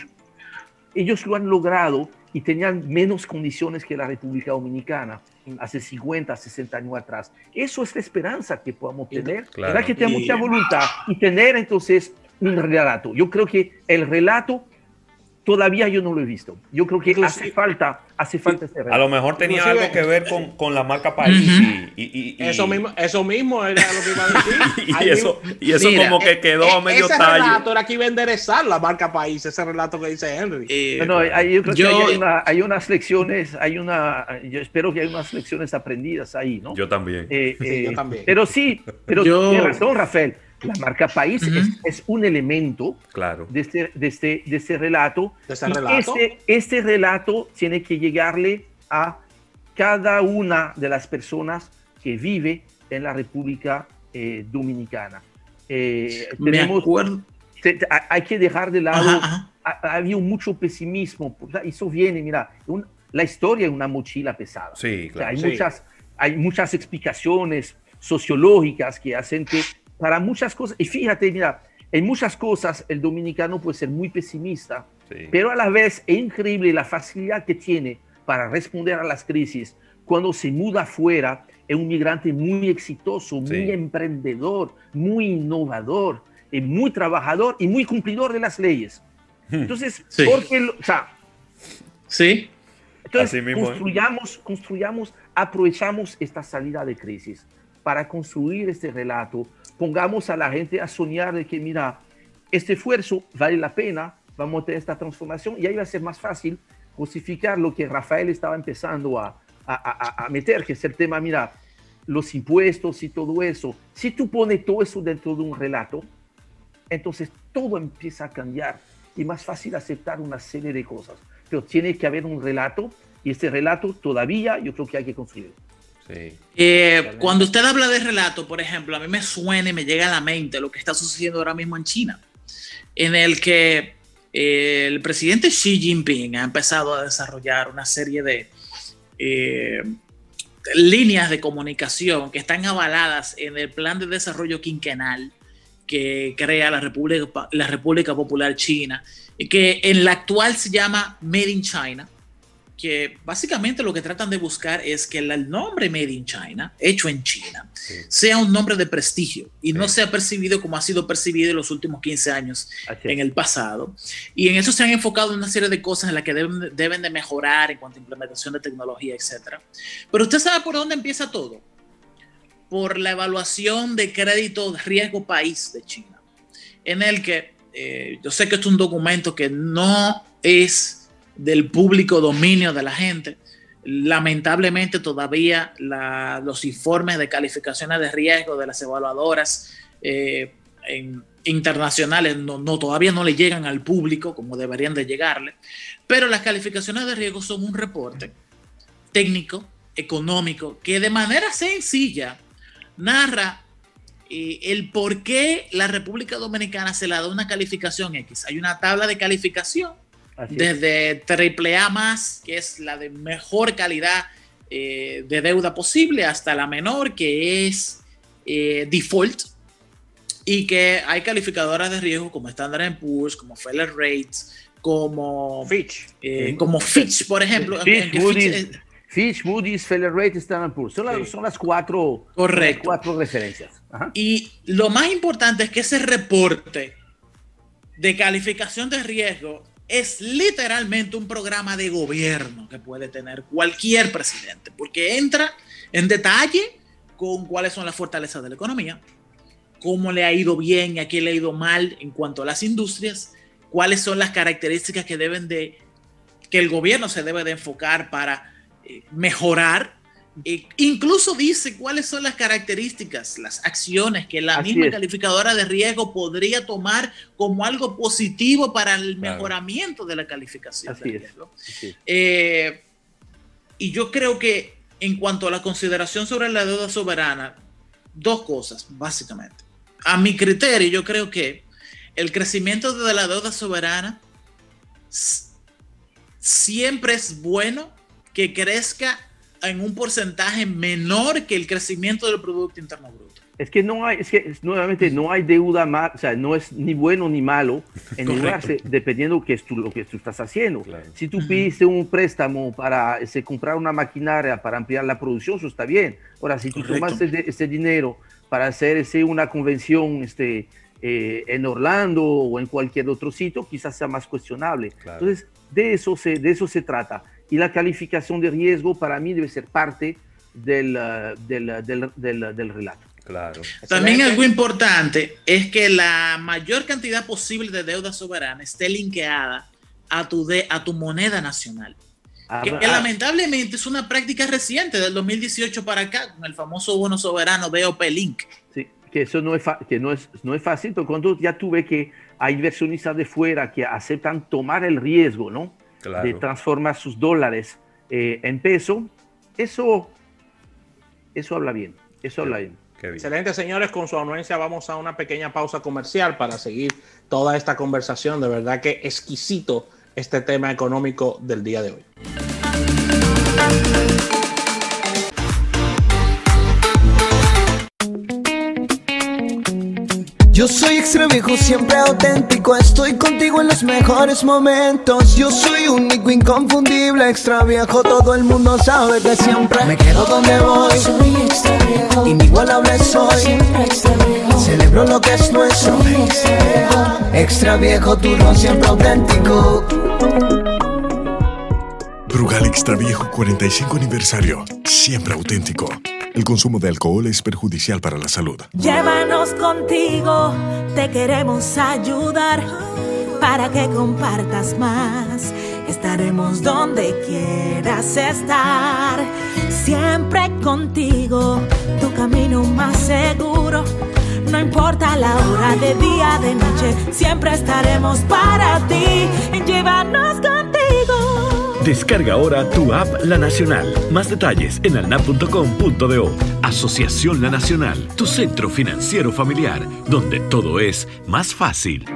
ellos lo han logrado y tenían menos condiciones que la República Dominicana hace cincuenta, sesenta años atrás. Eso es la esperanza que podamos tener. Claro. ¿Verdad? Que tener y... mucha voluntad y tener entonces un relato. Yo creo que el relato todavía yo no lo he visto. Yo creo que Inclusive, hace falta, hace falta ese relato. A lo mejor tenía Inclusive, algo que ver con, con la marca país. Uh-huh. y, y, y, eso, mismo, eso mismo era lo que iba a decir. y, eso, y eso Mira, como que quedó eh, a medio ese tallo. Ese relato era que iba a enderezar la marca país, ese relato que dice Henry. Eh, bueno, hay, yo creo yo, que hay, una, hay unas lecciones, hay una, yo espero que hay unas lecciones aprendidas ahí, ¿no? Yo también. Eh, sí, eh, yo también. Pero sí, pero yo... tiene razón, Rafael. La marca país uh-huh. es, es un elemento claro. de, este, de, este, de este relato. ¿De este relato? Este, este relato tiene que llegarle a cada una de las personas que vive en la República eh, Dominicana. Eh, Me tenemos, acuerdo. te, te, hay que dejar de lado, ajá, ajá. Ha, había mucho pesimismo. Eso viene, mira, un, la historia es una mochila pesada. Sí, claro. O sea, hay, sí. muchas, hay muchas explicaciones sociológicas que hacen que para muchas cosas, y fíjate, mira, en muchas cosas el dominicano puede ser muy pesimista, sí. pero a la vez es increíble la facilidad que tiene para responder a las crisis. Cuando se muda afuera, es un migrante muy exitoso, sí. muy emprendedor, muy innovador, eh, muy trabajador y muy cumplidor de las leyes. Entonces, sí. porque, o sea, sí. entonces construyamos, construyamos, aprovechamos esta salida de crisis para construir este relato. Pongamos a la gente a soñar de que, mira, este esfuerzo vale la pena, vamos a tener esta transformación y ahí va a ser más fácil justificar lo que Rafael estaba empezando a, a, a, a meter, que es el tema, mira, los impuestos y todo eso. Si tú pones todo eso dentro de un relato, entonces todo empieza a cambiar y más fácil aceptar una serie de cosas. Pero tiene que haber un relato y este relato todavía yo creo que hay que construirlo. Sí. Eh, cuando usted habla de relato, por ejemplo, a mí me suena y me llega a la mente lo que está sucediendo ahora mismo en China, en el que eh, el presidente Xi Jinping ha empezado a desarrollar una serie de eh, líneas de comunicación que están avaladas en el plan de desarrollo quinquenal que crea la República, la República Popular China, y que en la actual se llama Made in China, que básicamente lo que tratan de buscar es que el nombre Made in China, hecho en China, sí, sea un nombre de prestigio y sí, no sea percibido como ha sido percibido en los últimos quince años Así en es. el pasado. Y en eso se han enfocado en una serie de cosas en las que deben, deben de mejorar en cuanto a implementación de tecnología, etcétera. Pero usted sabe por dónde empieza todo. Por la evaluación de crédito riesgo país de China, en el que eh, yo sé que esto es un documento que no es del público dominio de la gente. Lamentablemente todavía la, los informes de calificaciones de riesgo de las evaluadoras eh, en, internacionales no, no, todavía no le llegan al público como deberían de llegarle, pero las calificaciones de riesgo son un reporte técnico, económico, que de manera sencilla narra eh, el por qué la República Dominicana se le da una calificación X. Hay una tabla de calificación Así desde triple A más, que es la de mejor calidad eh, de deuda posible, hasta la menor, que es eh, default, y que hay calificadoras de riesgo como Standard and Poor's, como Feller Rates, como Fitch, eh, sí. como Fitch, por ejemplo. Fitch, en que Moody's, Fitch, Fitch, Moody's, Feller Rate, Standard and Poor's. Son, sí. las, son las cuatro, las cuatro referencias. Ajá. Y lo más importante es que ese reporte de calificación de riesgo es literalmente un programa de gobierno que puede tener cualquier presidente, porque entra en detalle con cuáles son las fortalezas de la economía, cómo le ha ido bien y a qué le ha ido mal en cuanto a las industrias, cuáles son las características que deben de, que el gobierno se debe de enfocar para eh, mejorar. E incluso dice cuáles son las características, las acciones que la Así misma es. calificadora de riesgo podría tomar como algo positivo para el claro. mejoramiento de la calificación Así de riesgo. Es. Eh, y yo creo que en cuanto a la consideración sobre la deuda soberana, dos cosas básicamente. A mi criterio, yo creo que el crecimiento de la deuda soberana siempre es bueno que crezca en un porcentaje menor que el crecimiento del Producto Interno Bruto. Es que no hay, es que nuevamente no hay deuda más, o sea, no es ni bueno ni malo endeudarse dependiendo de que lo que tú estás haciendo. Claro. Si tú pidiste un préstamo para ese, comprar una maquinaria para ampliar la producción, eso está bien. Ahora, si tú Correcto. tomas ese, ese dinero para hacer ese, una convención este, eh, en Orlando o en cualquier otro sitio, quizás sea más cuestionable. Claro. Entonces, de eso, se, de eso se trata. Y la calificación de riesgo para mí debe ser parte del, uh, del, uh, del, del, del relato. Claro. También algo importante es que la mayor cantidad posible de deuda soberana esté linkeada a tu, de, a tu moneda nacional. Ah, que, que ah, lamentablemente es una práctica reciente del dos mil dieciocho para acá, con el famoso bono soberano B O P Link. Sí, que eso no es, que no es, no es fácil, pero cuando ya tuve que hay inversionistas de fuera que aceptan tomar el riesgo, ¿no? Claro. De transformar sus dólares eh, en peso, eso, eso habla bien, eso habla bien. bien. Excelente, señores, con su anuencia vamos a una pequeña pausa comercial para seguir toda esta conversación. De verdad que exquisito este tema económico del día de hoy. Yo soy extra viejo, siempre auténtico. Estoy contigo en los mejores momentos. Yo soy único, inconfundible, extra viejo. Todo el mundo sabe que siempre me quedo donde voy. Soy extra viejo, inigualable soy. Siempre extra viejo, celebro lo que es nuestro. Soy extra viejo, extra viejo, turno siempre auténtico. Brugal Extra Viejo cuarenta y cinco aniversario, siempre auténtico. El consumo de alcohol es perjudicial para la salud. Llévanos contigo, te queremos ayudar para que compartas más. Estaremos donde quieras estar, siempre contigo, tu camino más seguro. No importa la hora de día, de noche, siempre estaremos para ti. Llévanos contigo. Descarga ahora tu app La Nacional. Más detalles en alnap punto com punto do. Asociación La Nacional, tu centro financiero familiar, donde todo es más fácil.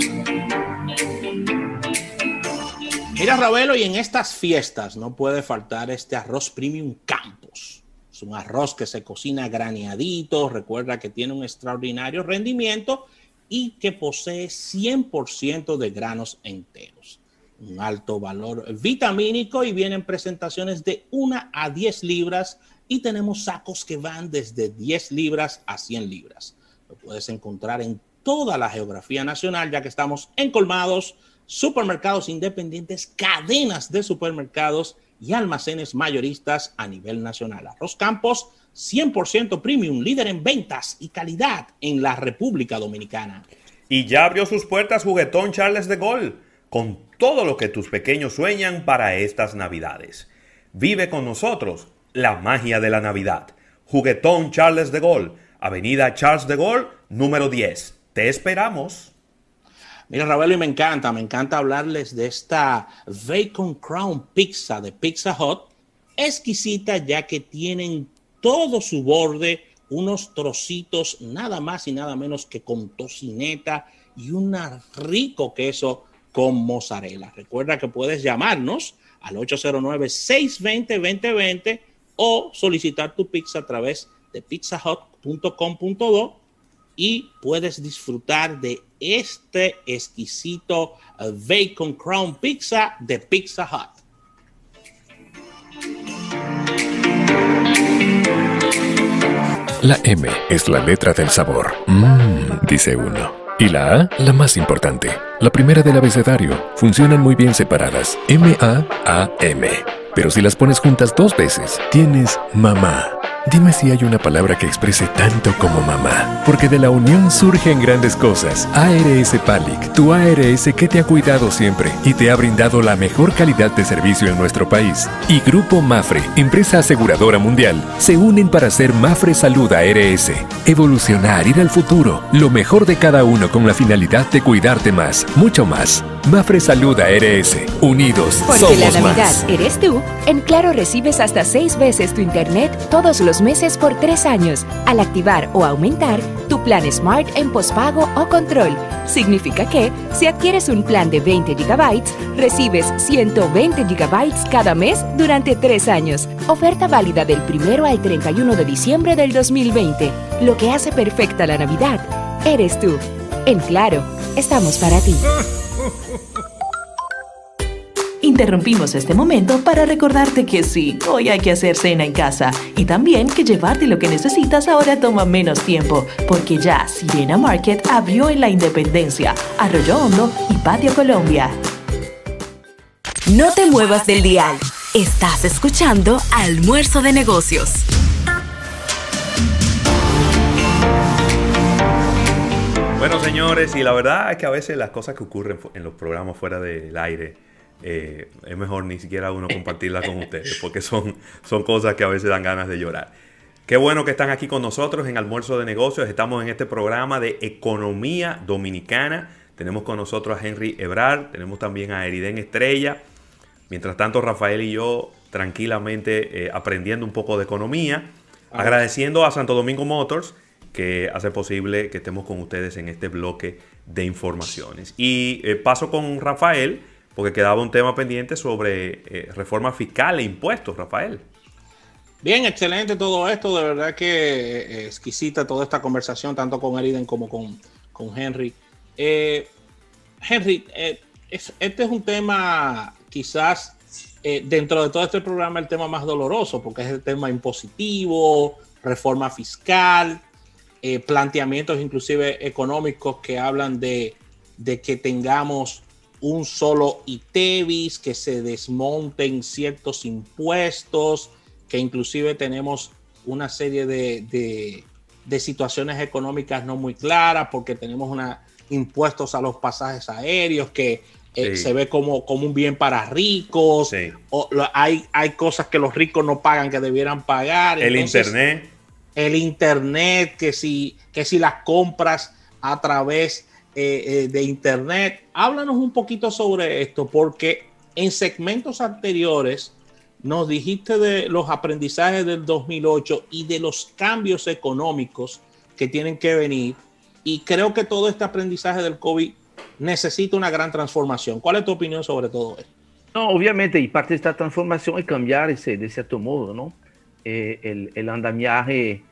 Mira, Ravelo, y en estas fiestas no puede faltar este arroz Premium Campos. Es un arroz que se cocina graneadito, recuerda que tiene un extraordinario rendimiento y que posee cien por ciento de granos enteros. Un alto valor vitamínico y vienen presentaciones de una a diez libras y tenemos sacos que van desde diez libras a cien libras. Lo puedes encontrar en toda la geografía nacional, ya que estamos en colmados, supermercados independientes, cadenas de supermercados y almacenes mayoristas a nivel nacional. Arroz Campos, cien por ciento premium, líder en ventas y calidad en la República Dominicana. Y ya abrió sus puertas Juguetón Charles de Gaulle, con todo lo que tus pequeños sueñan para estas Navidades. Vive con nosotros la magia de la Navidad. Juguetón Charles de Gaulle, Avenida Charles de Gaulle, número diez. Te esperamos. Mira, Ravelo, y me encanta, me encanta hablarles de esta Bacon Crown Pizza de Pizza Hut, exquisita ya que tienen todo su borde, unos trocitos nada más y nada menos que con tocineta y un rico queso con mozzarella. Recuerda que puedes llamarnos al ocho cero nueve, seis dos cero, dos cero dos cero o solicitar tu pizza a través de pizza hut punto com punto do y puedes disfrutar de este exquisito Bacon Crown Pizza de Pizza Hut. La M es la letra del sabor. Mmm, dice uno. Y la A, la más importante. La primera del abecedario. Funcionan muy bien separadas. M A A M. Pero si las pones juntas dos veces, tienes mamá. Dime si hay una palabra que exprese tanto como mamá. Porque de la unión surgen grandes cosas. A R S Palic, tu A R S que te ha cuidado siempre y te ha brindado la mejor calidad de servicio en nuestro país. Y Grupo Mafre, empresa aseguradora mundial, se unen para hacer Mafre Salud A R S. Evolucionar, ir al futuro. Lo mejor de cada uno con la finalidad de cuidarte más, mucho más. Mafre Salud A R S. Unidos Porque somos la Navidad más. eres tú. En Claro recibes hasta seis veces tu internet todos los meses por tres años al activar o aumentar tu plan Smart en pospago o control. Significa que, si adquieres un plan de veinte gigabytes, recibes ciento veinte gigabytes cada mes durante tres años. Oferta válida del primero al treinta y uno de diciembre del dos mil veinte. Lo que hace perfecta la Navidad eres tú. En Claro, estamos para ti. Interrumpimos este momento para recordarte que sí, hoy hay que hacer cena en casa y también que llevarte lo que necesitas ahora toma menos tiempo, porque ya Sirena Market abrió en La Independencia, Arroyo Hondo y Patio Colombia. No te muevas del dial. Estás escuchando Almuerzo de Negocios. Bueno, señores, y la verdad es que a veces las cosas que ocurren en los programas fuera del aire, Eh, es mejor ni siquiera uno compartirla con ustedes, porque son, son cosas que a veces dan ganas de llorar. Qué bueno que están aquí con nosotros en Almuerzo de Negocios. Estamos en este programa de economía dominicana. Tenemos con nosotros a Henry Ebrard, tenemos también a Eriden Estrella. Mientras tanto, Rafael y yo tranquilamente eh, aprendiendo un poco de economía, agradeciendo a Santo Domingo Motors que hace posible que estemos con ustedes en este bloque de informaciones. Y eh, paso con Rafael, porque quedaba un tema pendiente sobre eh, reforma fiscal e impuestos, Rafael. Bien, excelente todo esto, de verdad que eh, exquisita toda esta conversación, tanto con Eriden como con, con Henry. Eh, Henry, eh, es, este es un tema quizás eh, dentro de todo este programa el tema más doloroso, porque es el tema impositivo, reforma fiscal, eh, planteamientos inclusive económicos que hablan de, de que tengamos un solo ITEVIS, que se desmonten ciertos impuestos, que inclusive tenemos una serie de, de, de situaciones económicas no muy claras, porque tenemos una, impuestos a los pasajes aéreos, que eh, sí. se ve como, como un bien para ricos, sí. o, lo, hay, hay cosas que los ricos no pagan que debieran pagar. El Entonces, internet. El internet, que si, que si las compras a través Eh, eh, de internet. Háblanos un poquito sobre esto, porque en segmentos anteriores nos dijiste de los aprendizajes del dos mil ocho y de los cambios económicos que tienen que venir. Y creo que todo este aprendizaje del COVID necesita una gran transformación. ¿Cuál es tu opinión sobre todo esto? No, obviamente, y parte de esta transformación es cambiar ese, de cierto modo, ¿no? Eh, el, el andamiaje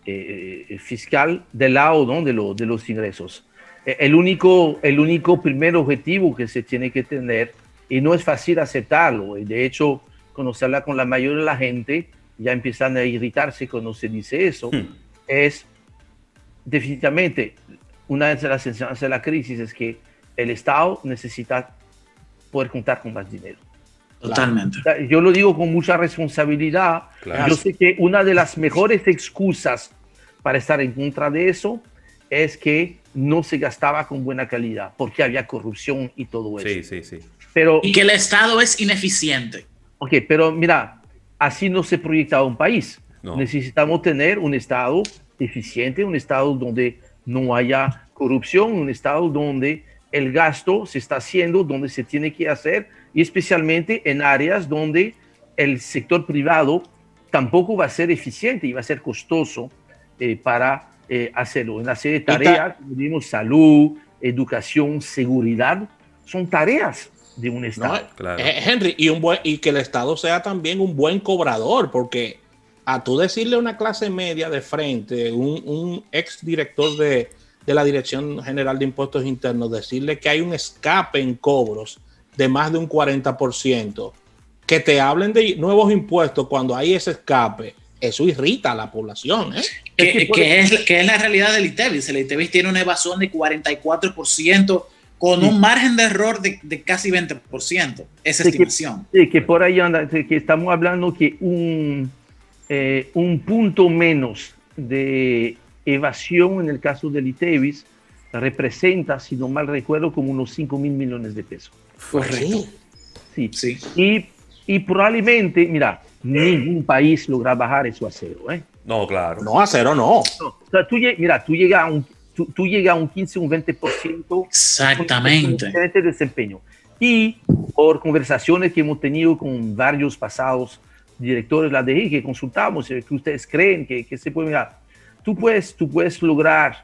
eh, fiscal del lado, ¿no? de, lo, de los ingresos. Eh, el, único, el único primer objetivo que se tiene que tener, y no es fácil aceptarlo, y de hecho, cuando se habla con la mayoría de la gente, ya empiezan a irritarse cuando se dice eso, hmm. es definitivamente una de las enseñanzas de la crisis es que el Estado necesita poder contar con más dinero. Totalmente. Yo lo digo con mucha responsabilidad. Claro. Yo sé que una de las mejores excusas para estar en contra de eso es que no se gastaba con buena calidad, porque había corrupción y todo eso. Sí, sí, sí. Pero, y que el Estado es ineficiente. Ok, pero mira, así no se proyecta un país. No. Necesitamos tener un Estado eficiente, un Estado donde no haya corrupción, un Estado donde el gasto se está haciendo, donde se tiene que hacer, y especialmente en áreas donde el sector privado tampoco va a ser eficiente y va a ser costoso eh, para eh, hacerlo. En la serie de tareas, como vimos, salud, educación, seguridad, son tareas de un Estado. No, claro. eh, Henry, y, un buen, y que el Estado sea también un buen cobrador, porque a tú decirle a una clase media de frente, un, un ex director de, de la Dirección General de Impuestos Internos, decirle que hay un escape en cobros de más de un cuarenta por ciento, que te hablen de nuevos impuestos cuando hay ese escape, eso irrita a la población. ¿eh? Que, es que, que, es, que es la realidad del ITEVIS. El ITEVIS tiene una evasión de cuarenta y cuatro por ciento con sí. un margen de error de, de casi veinte por ciento. Esa sí, estimación. Que, sí, que por ahí anda, que estamos hablando que un, eh, un punto menos de evasión en el caso del ITEVIS representa, si no mal recuerdo, como unos cinco mil millones de pesos. Correcto. Sí. sí. Y, y probablemente, mira, ningún país logra bajar eso a cero. ¿eh? No, claro. No, a cero no. no. O sea, tú, mira, tú llegas a un, tú, tú llegas a un quince, un veinte por ciento. Exactamente. De desempeño. Y por conversaciones que hemos tenido con varios pasados directores de la D G I que consultamos, que ustedes creen que, que se puede, mirar, tú puedes, tú puedes lograr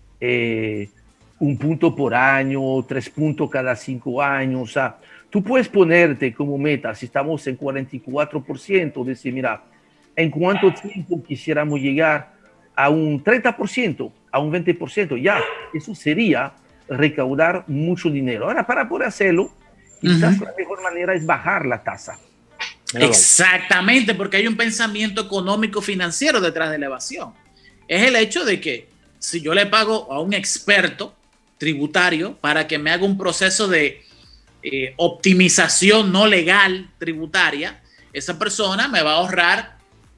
eh, un punto por año, tres puntos cada cinco años. O sea, tú puedes ponerte como meta, si estamos en cuarenta y cuatro por ciento, decir, mira, ¿en cuánto tiempo quisiéramos llegar a un treinta por ciento, a un veinte por ciento? Ya, eso sería recaudar mucho dinero. Ahora, para poder hacerlo, quizás uh-huh. la mejor manera es bajar la tasa. Exactamente, porque hay un pensamiento económico financiero detrás de la evasión. Es el hecho de que si yo le pago a un experto tributario para que me haga un proceso de eh, optimización no legal tributaria, esa persona me va a ahorrar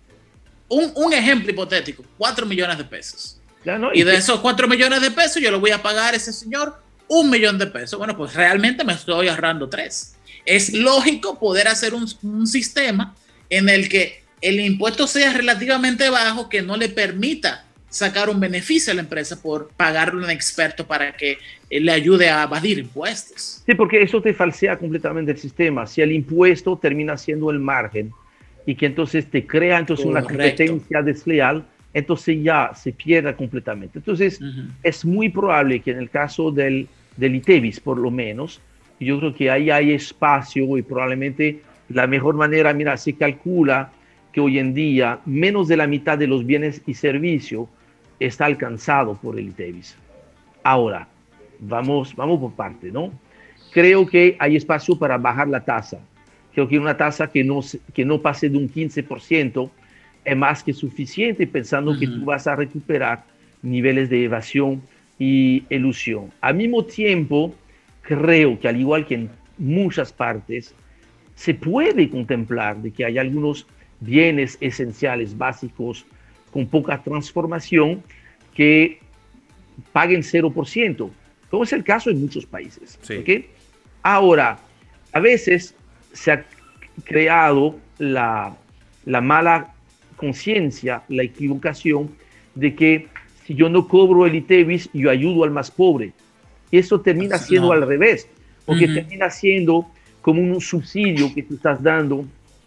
un, un ejemplo hipotético, cuatro millones de pesos. Ya, no, y, y de que... esos cuatro millones de pesos yo le voy a pagar a ese señor un millón de pesos. Bueno, pues realmente me estoy ahorrando tres. Es lógico poder hacer un, un sistema en el que el impuesto sea relativamente bajo, que no le permita sacar un beneficio a la empresa por pagarle a un experto para que le ayude a evadir impuestos. Sí, porque eso te falsea completamente el sistema. Si el impuesto termina siendo el margen y que entonces te crea entonces Correcto. Una competencia desleal, entonces ya se pierda completamente. Entonces uh-huh. es muy probable que en el caso del, del ITEVIS, por lo menos, yo creo que ahí hay espacio y probablemente la mejor manera, mira, se calcula que hoy en día menos de la mitad de los bienes y servicios está alcanzado por el ITEVIS. Ahora, vamos, vamos por parte, ¿no? Creo que hay espacio para bajar la tasa. Creo que una tasa que no, que no pase de un quince por ciento es más que suficiente, pensando uh-huh. que tú vas a recuperar niveles de evasión y elusión. Al mismo tiempo, creo que al igual que en muchas partes, se puede contemplar de que hay algunos bienes esenciales, básicos, con poca transformación, que paguen cero por ciento, como es el caso en muchos países. Sí. ¿Okay? Ahora, a veces se ha creado la, la mala conciencia, la equivocación de que si yo no cobro el ITEVIS, yo ayudo al más pobre. Y eso termina siendo no. al revés, porque uh-huh. termina siendo como un subsidio que tú estás dando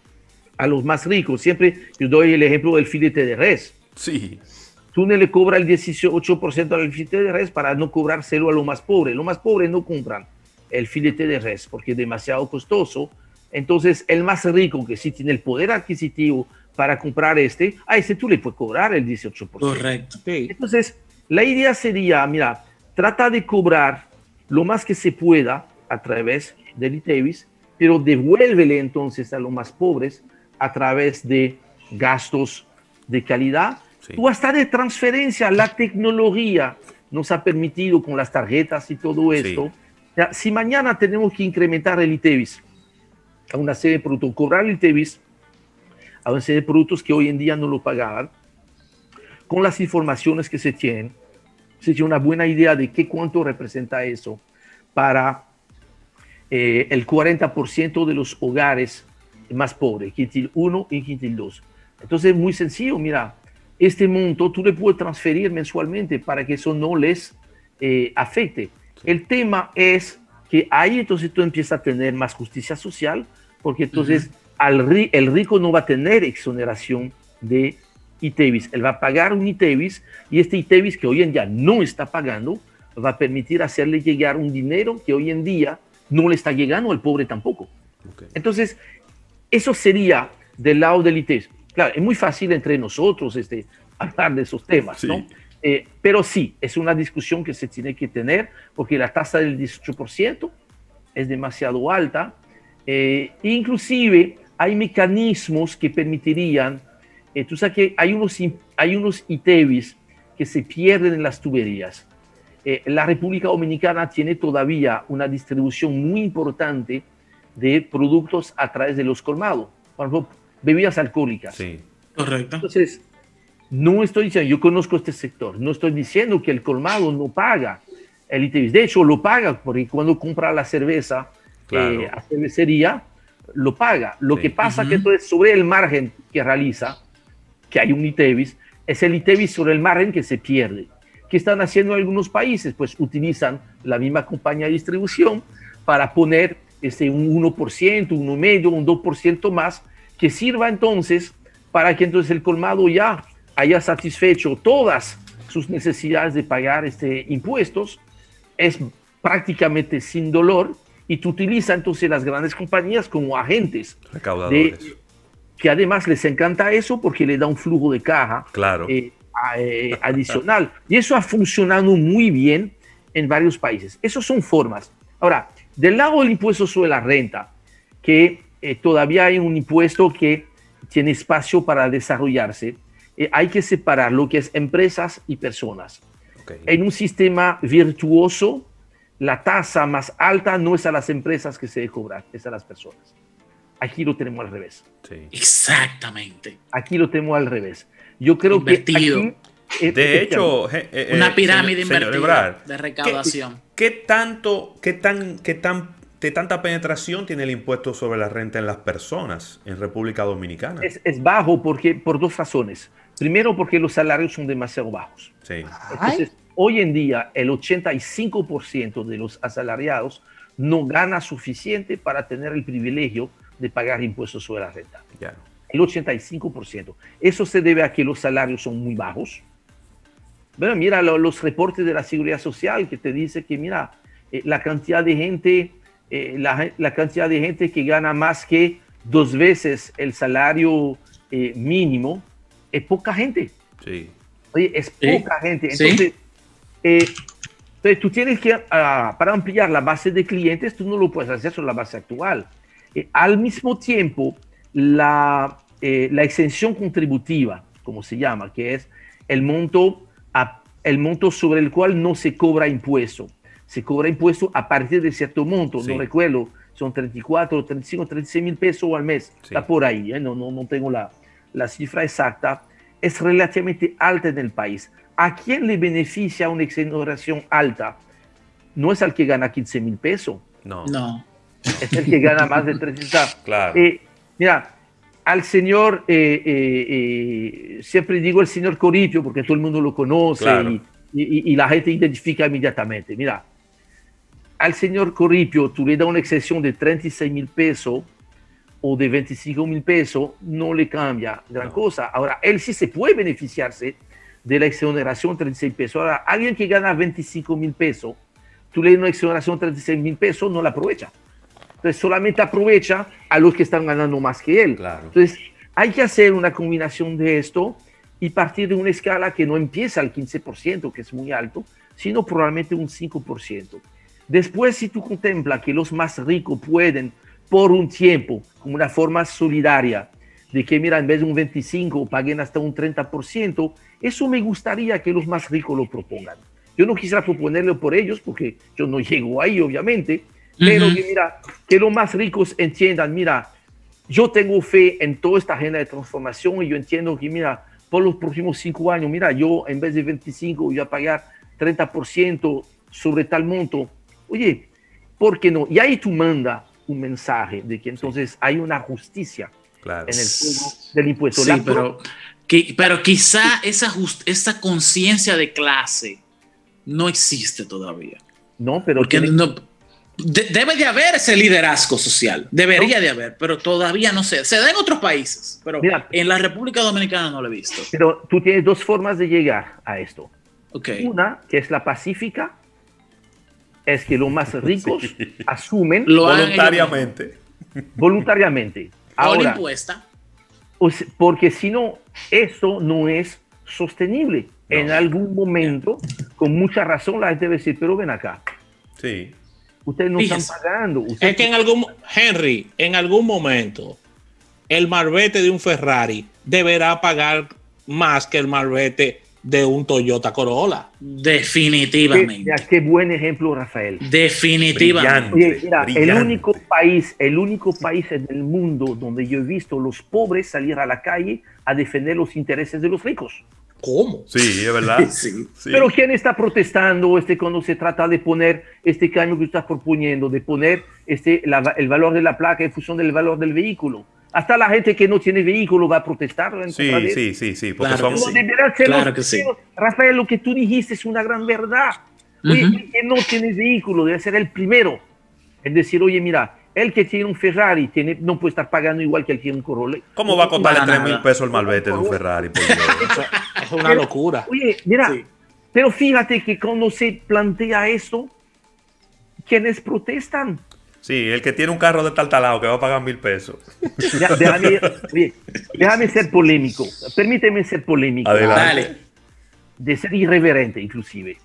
a los más ricos. Siempre yo doy el ejemplo del filete de res. Sí. Tú no le cobras el dieciocho por ciento al filete de res para no cobrárselo a los más pobres. Los más pobres no compran el filete de res porque es demasiado costoso. Entonces, el más rico, que sí tiene el poder adquisitivo para comprar este, a este tú le puedes cobrar el dieciocho por ciento. Correcto. Sí. Entonces, la idea sería, mira, trata de cobrar lo más que se pueda a través del ITEVIS, pero devuélvele entonces a los más pobres a través de gastos de calidad, sí. o hasta de transferencia. La tecnología nos ha permitido con las tarjetas y todo esto. Sí. Ya, si mañana tenemos que incrementar el ITEVIS a una serie de productos, cobrar el ITEVIS a una serie de productos que hoy en día no lo pagaban, con las informaciones que se tienen, se tiene una buena idea de qué cuánto representa eso para eh, el cuarenta por ciento de los hogares más pobres, quintil uno y quintil dos. Entonces es muy sencillo, mira, este monto tú le puedes transferir mensualmente para que eso no les eh, afecte. Sí. El tema es que ahí entonces tú empiezas a tener más justicia social, porque entonces uh-huh. al, el rico no va a tener exoneración de ITEVIS, él va a pagar un ITEVIS y este ITEVIS que hoy en día no está pagando va a permitir hacerle llegar un dinero que hoy en día no le está llegando al pobre tampoco. Okay. Entonces, eso sería del lado del ITEVIS. Claro, es muy fácil entre nosotros este, hablar de esos temas, sí. ¿no? Eh, pero sí, es una discusión que se tiene que tener porque la tasa del dieciocho por ciento es demasiado alta. Eh, inclusive hay mecanismos que permitirían, eh, tú sabes que hay unos, hay unos ITEVIS que se pierden en las tuberías. Eh, la República Dominicana tiene todavía una distribución muy importante de productos a través de los colmados. Por ejemplo, bebidas alcohólicas. Sí. Correcto. Entonces, no estoy diciendo, yo conozco este sector, no estoy diciendo que el colmado no paga el ITEVIS. De hecho, lo paga porque cuando compra la cerveza claro. eh, a cervecería, lo paga. Lo sí. que pasa es uh-huh. que entonces sobre el margen que realiza, que hay un ITEVIS, es el ITEVIS sobre el margen que se pierde. ¿Qué están haciendo algunos países? Pues utilizan la misma compañía de distribución para poner este, un uno por ciento, un uno coma cinco por ciento, un dos por ciento más, que sirva entonces para que entonces el colmado ya haya satisfecho todas sus necesidades de pagar este, impuestos. Es prácticamente sin dolor y tú utilizas entonces las grandes compañías como agentes recaudadores. De, que además les encanta eso porque le da un flujo de caja claro. eh, eh, adicional. Y eso ha funcionado muy bien en varios países. Esas son formas. Ahora, del lado del impuesto sobre la renta, que eh, todavía hay un impuesto que tiene espacio para desarrollarse, eh, hay que separar lo que es empresas y personas. Okay. En un sistema virtuoso, la tasa más alta no es a las empresas que se debe cobrar, es a las personas. Aquí lo tenemos al revés. Sí. Exactamente. Aquí lo tenemos al revés. Yo creo Invertido. que aquí, de hecho, eh, eh, una pirámide señor, invertida señor Ebrard, de recaudación. ¿Qué, qué tanto, qué tan, qué tan, qué tanta penetración tiene el impuesto sobre la renta en las personas en República Dominicana? Es, es bajo porque, por dos razones. Primero, porque los salarios son demasiado bajos. Sí. Entonces, hoy en día, el ochenta y cinco por ciento de los asalariados no gana suficiente para tener el privilegio de pagar impuestos sobre la renta. Yeah. El ochenta y cinco por ciento. Eso se debe a que los salarios son muy bajos. Bueno, mira lo, los reportes de la Seguridad Social que te dice que, mira, eh, la cantidad de gente, eh, la, la cantidad de gente que gana más que dos veces el salario eh, mínimo, es poca gente. Sí. Oye, es poca ¿Sí? gente. Entonces, ¿Sí? eh, entonces, tú tienes que, uh, para ampliar la base de clientes, tú no lo puedes hacer sobre la base actual. Eh, al mismo tiempo, la, eh, la exención contributiva, como se llama, que es el monto, a, el monto sobre el cual no se cobra impuesto. Se cobra impuesto a partir de cierto monto, sí. no recuerdo, son treinta y cuatro, treinta y cinco, treinta y seis mil pesos al mes. Sí. Está por ahí, ¿eh? no, no, no tengo la, la cifra exacta. Es relativamente alta en el país. ¿A quién le beneficia una exoneración alta? No es al que gana quince mil pesos. No. No. Es el que gana más de trescientos. Claro. Eh, mira, al señor, eh, eh, eh, siempre digo el señor Coripio, porque todo el mundo lo conoce claro. y, y, y la gente identifica inmediatamente. Mira, al señor Corripio tú le das una exención de treinta y seis mil pesos o de veinticinco mil pesos, no le cambia gran no. cosa. Ahora, él sí se puede beneficiarse de la exoneración de treinta y seis pesos. Ahora, alguien que gana veinticinco mil pesos, tú le das una exoneración de treinta y seis mil pesos, no la aprovecha. Entonces, solamente aprovecha a los que están ganando más que él. Claro. Entonces, hay que hacer una combinación de esto y partir de una escala que no empieza al quince por ciento, que es muy alto, sino probablemente un cinco por ciento. Después, si tú contemplas que los más ricos pueden, por un tiempo, como una forma solidaria, de que, mira, en vez de un veinticinco paguen hasta un treinta por ciento, eso me gustaría que los más ricos lo propongan. Yo no quisiera proponerlo por ellos, porque yo no llego ahí, obviamente, pero uh-huh. que, mira, que los más ricos entiendan, mira, yo tengo fe en toda esta agenda de transformación y yo entiendo que, mira, por los próximos cinco años, mira, yo en vez de veinticinco voy a pagar treinta por ciento sobre tal monto. Oye, ¿por qué no? Y ahí tú mandas un mensaje de que entonces sí. hay una justicia claro. en el pago del impuesto. Sí, pero, que, pero quizá esa, just, esa conciencia de clase no existe todavía. No, pero... Porque tiene... no, de, debe de haber ese liderazgo social, debería ¿no? de haber, pero todavía no se, se da en otros países, pero Mira, en la República Dominicana no lo he visto. Pero tú tienes dos formas de llegar a esto. Okay. Una, que es la pacífica, es que los más ricos sí. asumen lo voluntariamente. Voluntariamente. Ahora, impuesta. Porque si no, eso no es sostenible. No. En algún momento, con mucha razón, la gente debe decir, pero ven acá. Sí. Ustedes no Fíjense. están pagando. Ustedes es que en algún, Henry, en algún momento, el marbete de un Ferrari deberá pagar más que el marbete de un Toyota Corolla. Definitivamente. Qué, mira, qué buen ejemplo, Rafael. Definitivamente. Oye, mira, brillante. El único país, el único país en el mundo donde yo he visto los pobres salir a la calle a defender los intereses de los ricos. ¿Cómo? Sí, es verdad. sí. Sí. Pero ¿quién está protestando este, cuando se trata de poner este cambio que estás proponiendo, de poner este, la, el valor de la placa en función del valor del vehículo? Hasta la gente que no tiene vehículo va a protestar. En sí, de sí, sí, sí, porque claro somos... que sí. Ser claro que sí. Rafael, lo que tú dijiste es una gran verdad. Oye, uh-huh. el que no tiene vehículo debe ser el primero en decir, oye, mira, el que tiene un Ferrari tiene, no puede estar pagando igual que el que tiene un Corolla. ¿Cómo va a costarle tres mil pesos el malvete de un Ferrari? Por es una locura. Oye, mira, sí. pero fíjate que cuando se plantea esto, ¿quiénes protestan? Sí, el que tiene un carro de tal talado que va a pagar mil pesos. Ya, déjame, oye, déjame ser polémico. Permíteme ser polémico. Adelante. De ser irreverente, inclusive.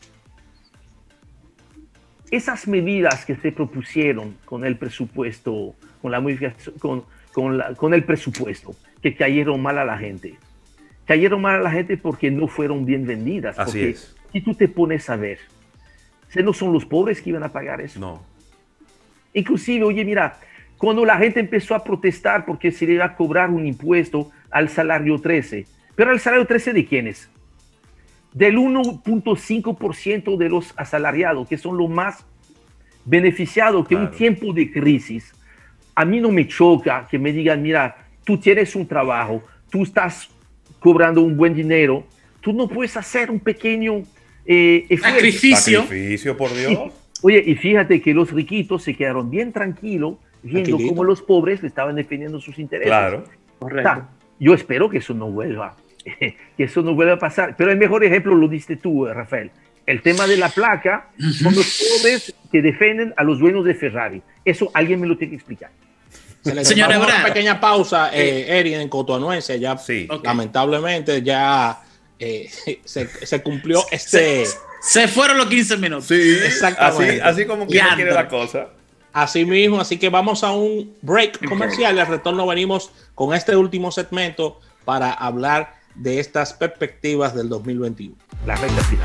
Esas medidas que se propusieron con el presupuesto, con la modificación, con, con, la, con el presupuesto, que cayeron mal a la gente. Cayeron mal a la gente porque no fueron bien vendidas. Así porque es. Si tú te pones a ver, ¿no son los pobres que iban a pagar eso? No. Inclusive, oye, mira, cuando la gente empezó a protestar porque se le iba a cobrar un impuesto al salario trece, pero al salario trece ¿de quiénes? Del uno punto cinco por ciento de los asalariados, que son los más beneficiados que claro. un tiempo de crisis. A mí no me choca que me digan, mira, tú tienes un trabajo, tú estás cobrando un buen dinero, tú no puedes hacer un pequeño eh, esfuerzo. Sacrificio. Sacrificio, por Dios. Y, Oye, y fíjate que los riquitos se quedaron bien tranquilos viendo Tranquilito. cómo los pobres le estaban defendiendo sus intereses. Claro, correcto. O sea, yo espero que eso no vuelva, que eso no vuelva a pasar. Pero el mejor ejemplo lo diste tú, Rafael. El tema de la placa son los pobres que defienden a los dueños de Ferrari. Eso alguien me lo tiene que explicar. Señora, una pequeña pausa, eh, Eri, en Cotonuense. Ya, sí. okay. Lamentablemente, ya eh, se, se cumplió este... Se, Se fueron los quince minutos. Sí, así, así como que no quiere la cosa. Así mismo, así que vamos a un break comercial y al retorno venimos con este último segmento para hablar de estas perspectivas del dos mil veintiuno. La recta final.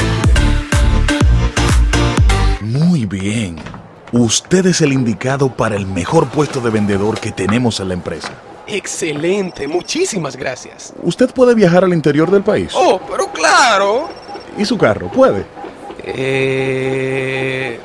Muy bien. Usted es el indicado para el mejor puesto de vendedor que tenemos en la empresa. Excelente, muchísimas gracias. ¿Usted puede viajar al interior del país? Oh, pero claro. ¿Y su carro? ¿Puede? Eh,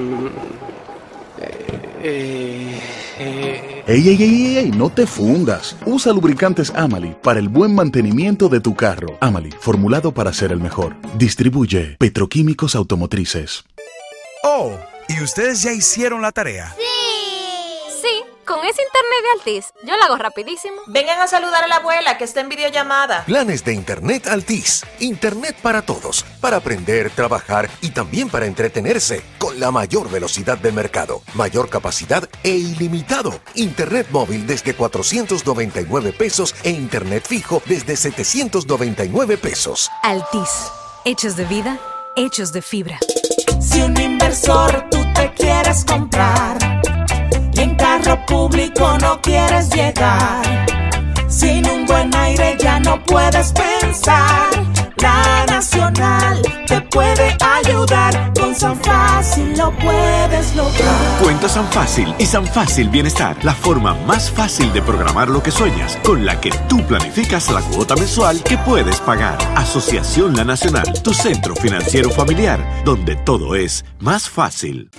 eh, eh. Ey, ey, ey, ey, no te fundas. Usa lubricantes Amali para el buen mantenimiento de tu carro. Amali, formulado para ser el mejor. Distribuye Petroquímicos Automotrices. Oh, ¿Y ustedes ya hicieron la tarea? ¡Sí! Sí, con ese internet de Altiz, yo lo hago rapidísimo. Vengan a saludar a la abuela que está en videollamada. Planes de Internet Altiz. Internet para todos. Para aprender, trabajar y también para entretenerse. Con la mayor velocidad del mercado. Mayor capacidad e ilimitado. Internet móvil desde cuatrocientos noventa y nueve pesos e Internet fijo desde setecientos noventa y nueve pesos. Altiz. Hechos de vida, hechos de fibra. Si un inversor tú te quieres comprar y en carro público no quieres llegar, sin un buen aire ya no puedes pensar, la Nacional te puede ayudar, con San Fácil lo puedes lograr. Cuenta San Fácil y San Fácil Bienestar, la forma más fácil de programar lo que sueñas, con la que tú planificas la cuota mensual que puedes pagar. Asociación La Nacional, tu centro financiero familiar, donde todo es más fácil.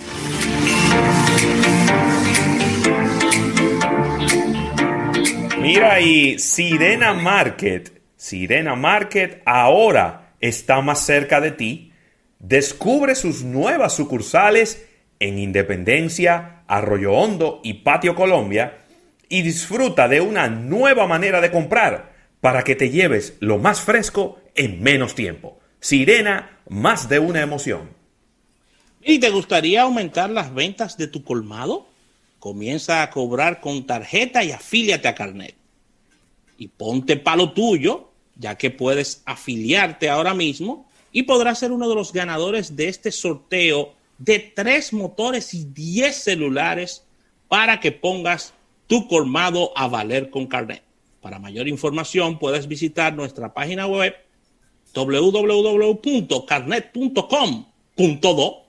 Mira, y Sirena Market, Sirena Market ahora está más cerca de ti. Descubre sus nuevas sucursales en Independencia, Arroyo Hondo y Patio Colombia y disfruta de una nueva manera de comprar para que te lleves lo más fresco en menos tiempo. Sirena, más de una emoción. ¿Y te gustaría aumentar las ventas de tu colmado? Comienza a cobrar con tarjeta y afíliate a Carnet. Y ponte palo tuyo, ya que puedes afiliarte ahora mismo y podrás ser uno de los ganadores de este sorteo de tres motores y diez celulares para que pongas tu colmado a valer con Carnet. Para mayor información puedes visitar nuestra página web doble u doble u doble u punto carnet punto com punto do.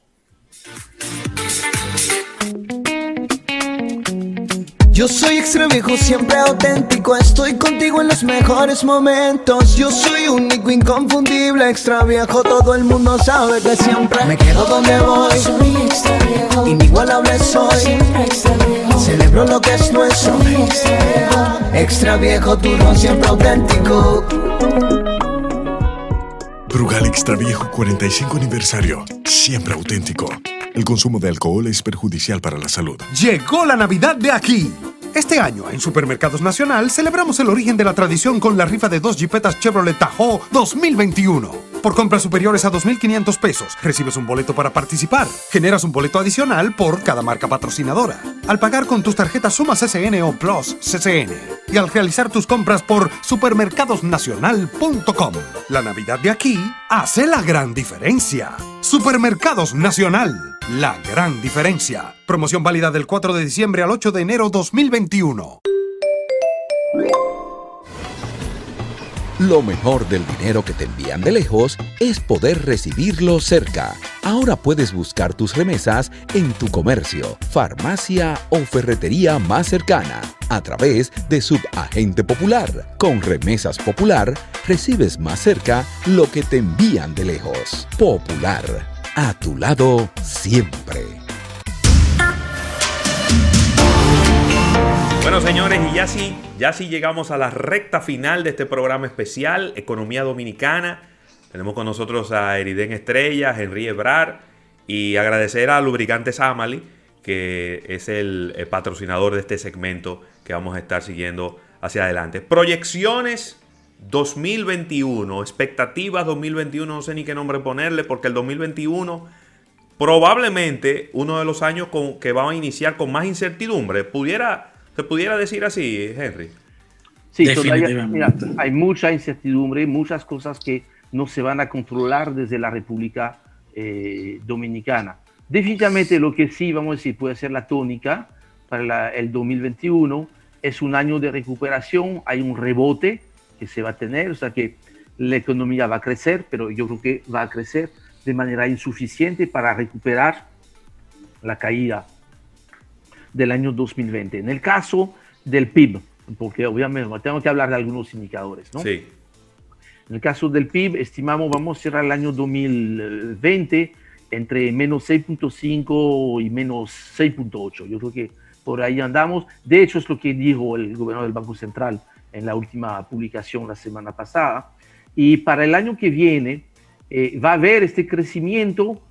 Yo soy extra viejo, siempre auténtico. Estoy contigo en los mejores momentos. Yo soy único, inconfundible, extra viejo. Todo el mundo sabe que siempre me quedo donde voy. Soy extra viejo, inigualable soy. Siempre extra viejo, celebro lo que es nuestro. Extra viejo, extra viejo, tú no, siempre auténtico. Brugal Extra Viejo cuarenta y cinco aniversario. Siempre auténtico. El consumo de alcohol es perjudicial para la salud. Llegó la Navidad de aquí. Este año, en Supermercados Nacional, celebramos el origen de la tradición con la rifa de dos Jeepetas Chevrolet Tahoe dos mil veintiuno. Por compras superiores a dos mil quinientos pesos, recibes un boleto para participar. Generas un boleto adicional por cada marca patrocinadora. Al pagar con tus tarjetas Suma C C N o Plus C C N. Y al realizar tus compras por supermercados nacional punto com. La Navidad de aquí hace la gran diferencia. Supermercados Nacional. La gran diferencia. Promoción válida del cuatro de diciembre al ocho de enero dos mil veintiuno. Lo mejor del dinero que te envían de lejos es poder recibirlo cerca. Ahora puedes buscar tus remesas en tu comercio, farmacia o ferretería más cercana a través de Subagente Popular. Con Remesas Popular recibes más cerca lo que te envían de lejos. Popular, a tu lado siempre. Bueno, señores, y ya sí, ya sí llegamos a la recta final de este programa especial, Economía Dominicana. Tenemos con nosotros a Eriden Estrella, Henry Ebrard, y agradecer a Lubricantes Amali, que es el, el patrocinador de este segmento que vamos a estar siguiendo hacia adelante. Proyecciones dos mil veintiuno, expectativas dos mil veintiuno, no sé ni qué nombre ponerle, porque el dos mil veintiuno probablemente uno de los años con, que va a iniciar con más incertidumbre. Pudiera... ¿Se pudiera decir así, Henry? Sí, todavía, mira, hay mucha incertidumbre, muchas cosas que no se van a controlar desde la República eh, Dominicana. Definitivamente lo que sí, vamos a decir, puede ser la tónica para la, el dos mil veintiuno, es un año de recuperación, hay un rebote que se va a tener, o sea que la economía va a crecer, pero yo creo que va a crecer de manera insuficiente para recuperar la caída del año dos mil veinte. En el caso del P I B, porque obviamente tengo que hablar de algunos indicadores, ¿no? Sí. En el caso del P I B, estimamos, vamos a cerrar el año dos mil veinte entre menos seis punto cinco y menos seis punto ocho. Yo creo que por ahí andamos. De hecho, es lo que dijo el gobernador del Banco Central en la última publicación la semana pasada. Y para el año que viene, eh, va a haber este crecimiento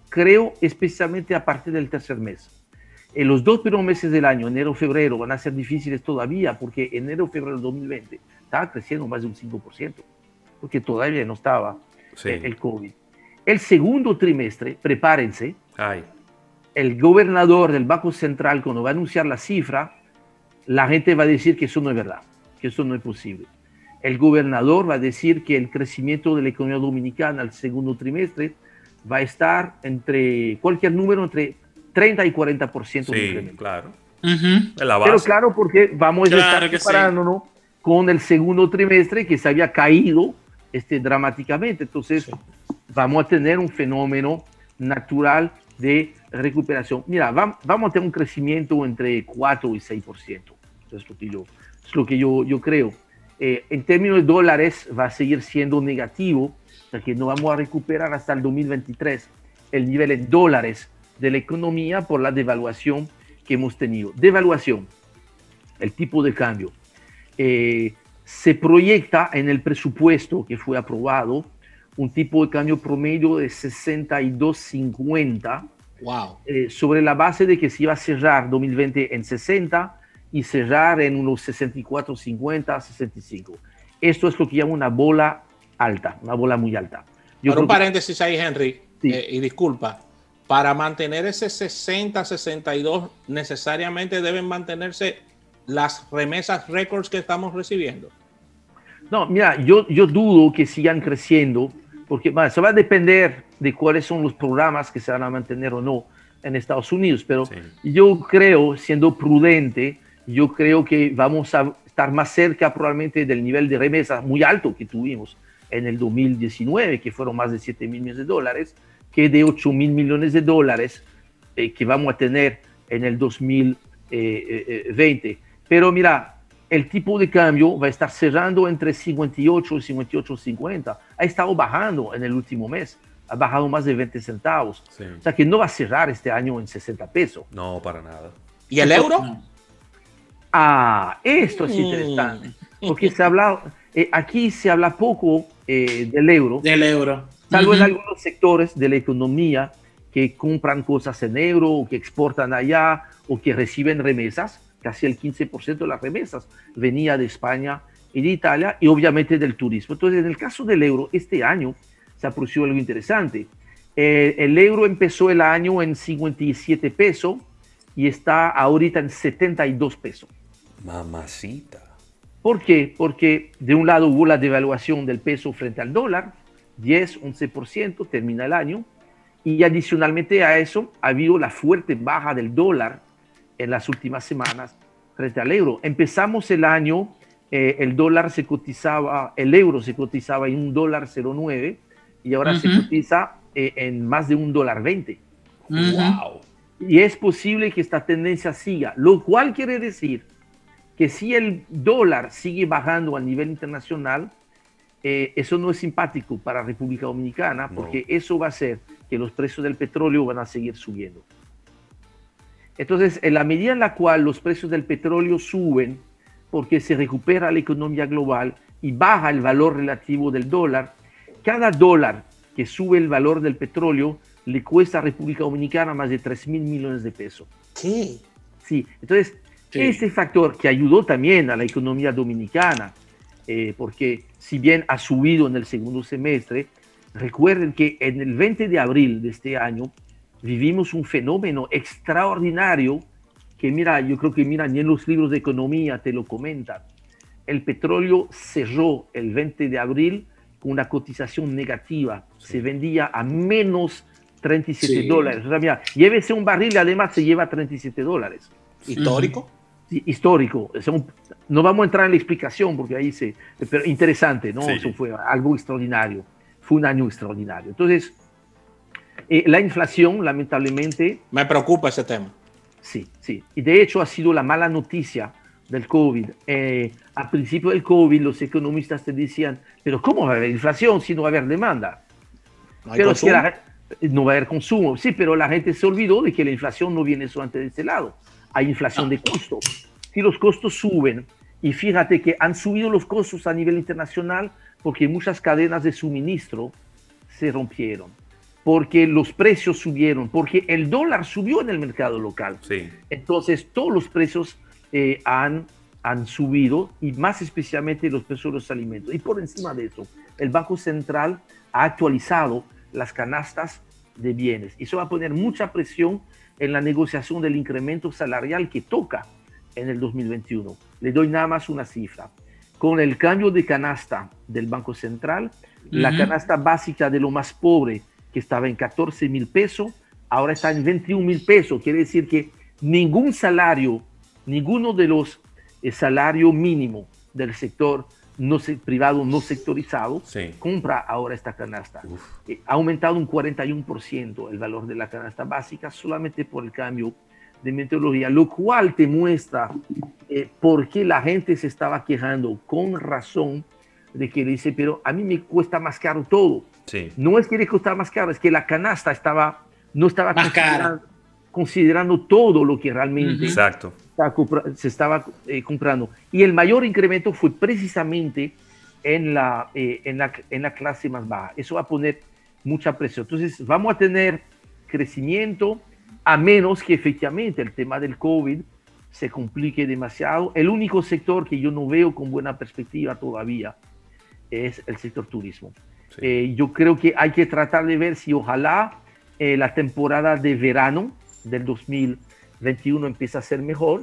creo especialmente a partir del tercer mes. En los dos primeros meses del año, enero, febrero, van a ser difíciles todavía, porque enero, febrero del dos mil veinte estaba creciendo más de un cinco por ciento, porque todavía no estaba sí. el COVID. El segundo trimestre, prepárense, Ay. el gobernador del Banco Central, cuando va a anunciar la cifra, la gente va a decir que eso no es verdad, que eso no es posible. El gobernador va a decir que el crecimiento de la economía dominicana al segundo trimestre va a estar entre cualquier número entre treinta y cuarenta por ciento. Sí, claro. Uh-huh. La base. Pero claro, porque vamos claro a estar comparándonos sí. con el segundo trimestre que se había caído este, dramáticamente. Entonces, sí. vamos a tener un fenómeno natural de recuperación. Mira, va, vamos a tener un crecimiento entre cuatro y seis por ciento. Es lo que yo, es lo que yo, yo creo. Eh, en términos de dólares, va a seguir siendo negativo, o sea que no vamos a recuperar hasta el dos mil veintitrés el nivel en dólares de la economía por la devaluación que hemos tenido. Devaluación, el tipo de cambio. Eh, se proyecta en el presupuesto que fue aprobado un tipo de cambio promedio de sesenta y dos cincuenta. Wow. Eh, sobre la base de que se iba a cerrar dos mil veinte en sesenta y cerrar en unos sesenta y cuatro cincuenta, sesenta y cinco. Esto es lo que llama una bola alta, una bola muy alta. Yo Por un paréntesis que... ahí, Henry, sí. eh, y disculpa, para mantener ese sesenta, sesenta y dos, necesariamente deben mantenerse las remesas récords que estamos recibiendo. No, mira, yo, yo dudo que sigan creciendo, porque bueno, se va a depender de cuáles son los programas que se van a mantener o no en Estados Unidos, pero sí. yo creo, siendo prudente, yo creo que vamos a estar más cerca probablemente del nivel de remesas muy alto que tuvimos en el dos mil diecinueve, que fueron más de siete mil millones de dólares, que de ocho mil millones de dólares eh, que vamos a tener en el dos mil veinte. Pero mira, el tipo de cambio va a estar cerrando entre cincuenta y ocho y cincuenta y ocho cincuenta. Ha estado bajando en el último mes, ha bajado más de veinte centavos. Sí. O sea que no va a cerrar este año en sesenta pesos. No, para nada. ¿Y el euro? Ah, esto es interesante, porque se habla, eh, aquí se habla poco eh, del euro. Del euro. Salvo uh-huh. en algunos sectores de la economía que compran cosas en euro, o que exportan allá, o que reciben remesas. Casi el quince por ciento de las remesas venía de España y de Italia, y obviamente del turismo. Entonces, en el caso del euro, este año se apreció algo interesante. Eh, el euro empezó el año en cincuenta y siete pesos y está ahorita en setenta y dos pesos. Mamacita. ¿Por qué? Porque de un lado hubo la devaluación del peso frente al dólar, diez, once por ciento, termina el año, y adicionalmente a eso ha habido la fuerte baja del dólar en las últimas semanas frente al euro. Empezamos el año, eh, el dólar se cotizaba, el euro se cotizaba en un dólar cero nueve y ahora uh-huh. se cotiza eh, en más de un dólar veinte. Uh-huh. Wow. Y es posible que esta tendencia siga, lo cual quiere decir que si el dólar sigue bajando a nivel internacional, eh, eso no es simpático para República Dominicana, porque no. eso va a hacer que los precios del petróleo van a seguir subiendo. Entonces, en la medida en la cual los precios del petróleo suben, porque se recupera la economía global y baja el valor relativo del dólar, cada dólar que sube el valor del petróleo le cuesta a República Dominicana más de tres mil millones de pesos. ¿Qué? Sí, entonces, sí. ese factor que ayudó también a la economía dominicana, eh, porque si bien ha subido en el segundo semestre, recuerden que en el veinte de abril de este año vivimos un fenómeno extraordinario que, mira, yo creo que, mira, ni en los libros de economía te lo comentan. El petróleo cerró el veinte de abril con una cotización negativa. Sí. Se vendía a menos treinta y siete sí. dólares. O sea, mira, llévese un barril y además se lleva treinta y siete dólares. ¿Histórico? Sí, histórico. O sea, un, no vamos a entrar en la explicación porque ahí se... Pero interesante, ¿no? Sí. Eso fue algo extraordinario. Fue un año extraordinario. Entonces, eh, la inflación, lamentablemente... Me preocupa ese tema. Sí, sí. Y de hecho ha sido la mala noticia del COVID. Eh, al principio del COVID los economistas te decían, pero ¿cómo va a haber inflación si no va a haber demanda? ¿No hay pero consumo? Es que la, no va a haber consumo. Sí, pero la gente se olvidó de que la inflación no viene solamente de ese lado. Hay inflación no. de costos. Si los costos suben, y fíjate que han subido los costos a nivel internacional porque muchas cadenas de suministro se rompieron. porque los precios subieron, porque el dólar subió en el mercado local. Sí. Entonces, todos los precios eh, han, han subido, y más especialmente los precios de los alimentos. Y por encima de eso, el Banco Central ha actualizado las canastas de bienes. Eso va a poner mucha presión en la negociación del incremento salarial que toca en el dos mil veintiuno. Le doy nada más una cifra. Con el cambio de canasta del Banco Central, uh-huh. la canasta básica de lo más pobre, que estaba en catorce mil pesos, ahora está en veintiún mil pesos. Quiere decir que ningún salario, ninguno de los eh, salarios mínimos del sector no se, privado no sectorizado, sí. compra ahora esta canasta. Eh, ha aumentado un cuarenta y uno por ciento el valor de la canasta básica solamente por el cambio de metodología, lo cual te muestra eh, por qué la gente se estaba quejando con razón de que dice, pero a mí me cuesta más caro todo. Sí. No es que le costaba más caro, es que la canasta estaba, no estaba considerando, considerando todo lo que realmente Exacto. estaba, se estaba eh, comprando. Y el mayor incremento fue precisamente en la, eh, en, la, en la clase más baja. Eso va a poner mucha presión. Entonces vamos a tener crecimiento, a menos que efectivamente el tema del COVID se complique demasiado. El único sector que yo no veo con buena perspectiva todavía es el sector turismo. Sí. Eh, yo creo que hay que tratar de ver si ojalá eh, la temporada de verano del dos mil veintiuno empieza a ser mejor,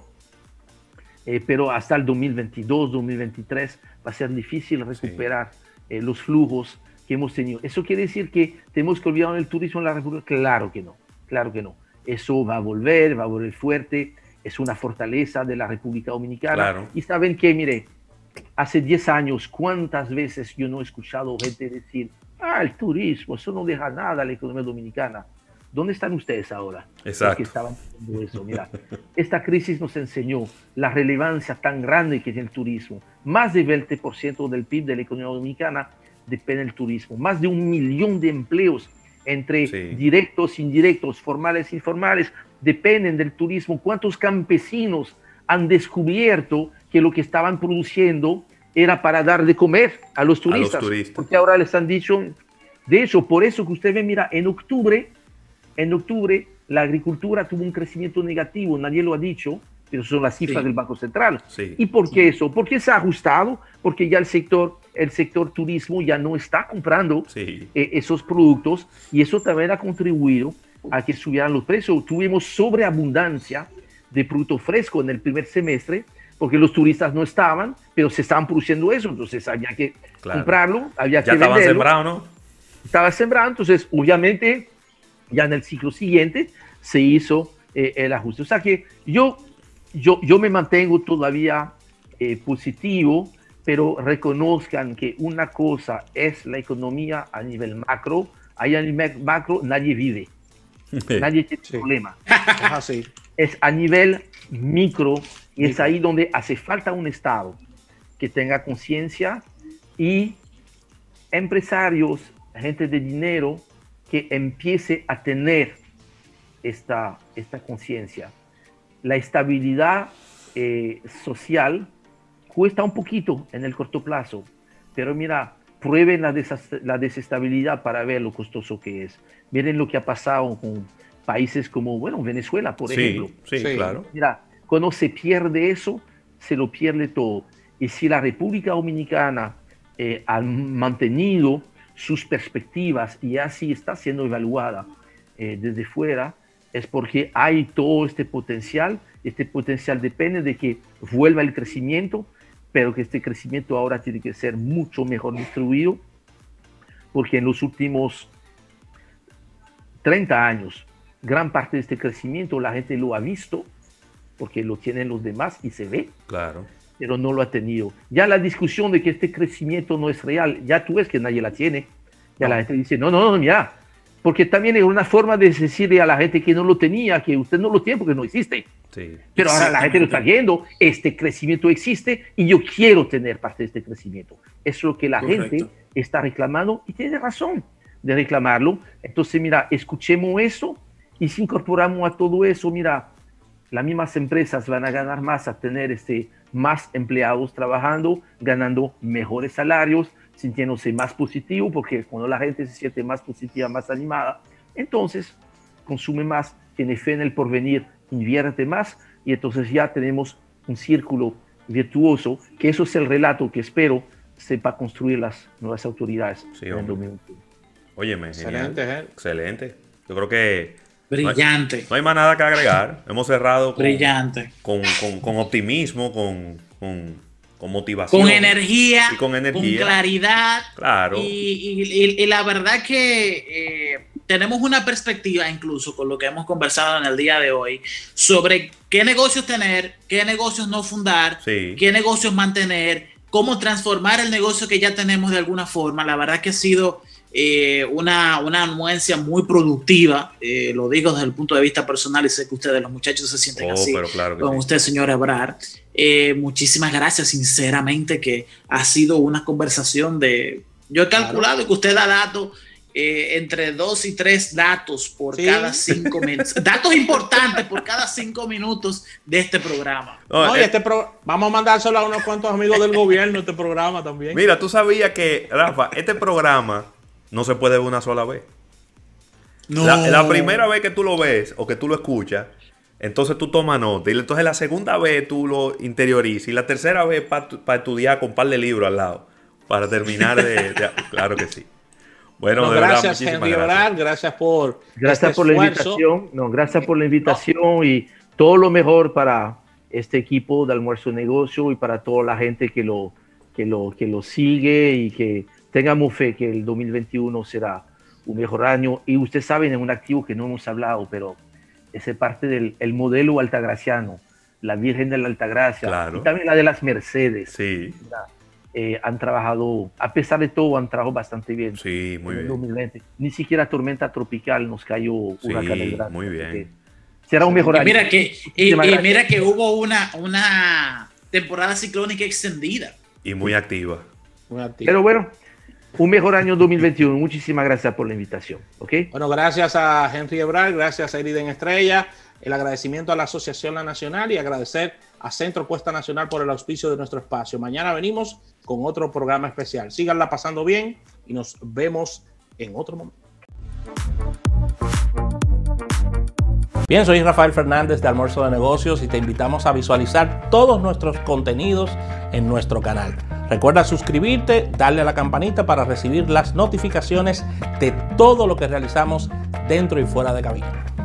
eh, pero hasta el dos mil veintidós, dos mil veintitrés va a ser difícil recuperar sí. eh, los flujos que hemos tenido. ¿Eso quiere decir que tenemos que olvidar el turismo en la República? Claro que no, claro que no. Eso va a volver, va a volver fuerte, es una fortaleza de la República Dominicana. Claro. Y saben que, mire, hace diez años, ¿cuántas veces yo no he escuchado gente decir, ah, el turismo, eso no deja nada a la economía dominicana? ¿Dónde están ustedes ahora? Exacto. Que estaban haciendo eso. Mira, esta crisis nos enseñó la relevancia tan grande que tiene el turismo. Más del veinte por ciento del P I B de la economía dominicana depende del turismo. Más de un millón de empleos entre sí. directos, indirectos, formales, informales, dependen del turismo. ¿Cuántos campesinos han descubierto que lo que estaban produciendo era para dar de comer a los turistas? A los turistas. Porque ahora les han dicho, de hecho, por eso que usted ve, mira, en octubre, en octubre la agricultura tuvo un crecimiento negativo, nadie lo ha dicho, pero son las cifras sí. del Banco Central. Sí. ¿Y por qué eso? Porque se ha ajustado, porque ya el sector, el sector turismo ya no está comprando sí. eh, esos productos, y eso también ha contribuido a que subieran los precios. Tuvimos sobreabundancia de producto fresco en el primer semestre, porque los turistas no estaban, pero se estaban produciendo eso, entonces había que claro. comprarlo, había ya que venderlo. Ya estaba sembrado, ¿no? Estaba sembrado, entonces obviamente ya en el ciclo siguiente se hizo eh, el ajuste. O sea que yo, yo, yo me mantengo todavía eh, positivo, pero reconozcan que una cosa es la economía a nivel macro, ahí a nivel macro nadie vive, nadie tiene sí. problema. Es así. Es a nivel micro, y es ahí donde hace falta un Estado que tenga conciencia y empresarios, gente de dinero, que empiece a tener esta, esta conciencia. La estabilidad eh, social cuesta un poquito en el corto plazo, pero mira, prueben la, des- la desestabilidad para ver lo costoso que es. Miren lo que ha pasado con países como, bueno, Venezuela, por sí, ejemplo. Sí, sí, claro. Mira, cuando se pierde eso, se lo pierde todo. Y si la República Dominicana eh, ha mantenido sus perspectivas y así está siendo evaluada eh, desde fuera, es porque hay todo este potencial. Este potencial depende de que vuelva el crecimiento, pero que este crecimiento ahora tiene que ser mucho mejor distribuido, porque en los últimos treinta años, gran parte de este crecimiento la gente lo ha visto, porque lo tienen los demás y se ve. Claro. Pero no lo ha tenido. Ya la discusión de que este crecimiento no es real, ya tú ves que nadie la tiene. Ya no. La gente dice, no, no, no, ya. Porque también es una forma de decirle a la gente que no lo tenía, que usted no lo tiene porque no existe. Sí. Pero ahora la gente lo está viendo, este crecimiento existe y yo quiero tener parte de este crecimiento. Eso es lo que la Correcto. gente está reclamando y tiene razón de reclamarlo. Entonces, mira, escuchemos eso y si incorporamos a todo eso, mira, las mismas empresas van a ganar más, a tener este, más empleados trabajando, ganando mejores salarios, sintiéndose más positivo, porque cuando la gente se siente más positiva, más animada, entonces consume más, tiene fe en el porvenir, invierte más y entonces ya tenemos un círculo virtuoso, que eso es el relato que espero sepa construir las nuevas autoridades sí, en el dos mil veintiuno. Óyeme, excelente, genial. ¿eh? Excelente. Yo creo que brillante. No hay, no hay más nada que agregar. Hemos cerrado con, brillante. Con, con, con optimismo, con, con, con motivación. Con energía, y con energía. Con claridad. Claro. Y, y, y, y la verdad que eh, tenemos una perspectiva, incluso con lo que hemos conversado en el día de hoy, sobre qué negocios tener, qué negocios no fundar, sí. qué negocios mantener, cómo transformar el negocio que ya tenemos de alguna forma. La verdad que ha sido eh, una, una anuencia muy productiva, eh, lo digo desde el punto de vista personal y sé que ustedes, los muchachos, se sienten oh, así pero claro que con sí. usted, señor Ebrard. Eh, muchísimas gracias, sinceramente, que ha sido una conversación de... Yo he calculado claro. que usted da datos eh, entre dos y tres datos por sí. cada cinco minutos. Datos importantes por cada cinco minutos de este programa. No, no, y este pro vamos a mandárselo a unos cuantos amigos del gobierno, este programa también. Mira, tú sabías que, Rafa, este programa no se puede ver una sola vez. No. La, la primera vez que tú lo ves o que tú lo escuchas, entonces tú tomas nota. Y entonces la segunda vez tú lo interiorizas. Y la tercera vez para pa estudiar con un par de libros al lado. Para terminar de... de claro que sí. Bueno, no, de gracias, verdad, Henry Ebrard, gracias por Gracias este por esfuerzo. la invitación. No, gracias por la invitación no. y todo lo mejor para este equipo de Almuerzo de Negocio y para toda la gente que lo, que lo, que lo sigue y que tengamos fe que el dos mil veintiuno será un mejor año. Y ustedes saben, es un activo que no hemos hablado, pero es parte del el modelo altagraciano, la Virgen de la Altagracia, claro. y también la de las Mercedes. Sí. Eh, han trabajado, a pesar de todo, han trabajado bastante bien. Sí, muy en el bien. dos mil veinte. Ni siquiera tormenta tropical nos cayó sí, huracán el Gracia. muy bien. Será un mejor y año. Mira que, y, y mira que hubo una, una temporada ciclónica extendida. Y muy activa. Muy activa. Pero bueno, un mejor año dos mil veintiuno. Muchísimas gracias por la invitación. ¿Okay? Bueno, gracias a Henry Ebrard, gracias a Eriden Estrella, el agradecimiento a la Asociación La Nacional y agradecer a Centro Cuesta Nacional por el auspicio de nuestro espacio. Mañana venimos con otro programa especial. Síganla pasando bien y nos vemos en otro momento. Bien, soy Rafael Fernández de Almuerzo de Negocios y te invitamos a visualizar todos nuestros contenidos en nuestro canal. Recuerda suscribirte, darle a la campanita para recibir las notificaciones de todo lo que realizamos dentro y fuera de cabina.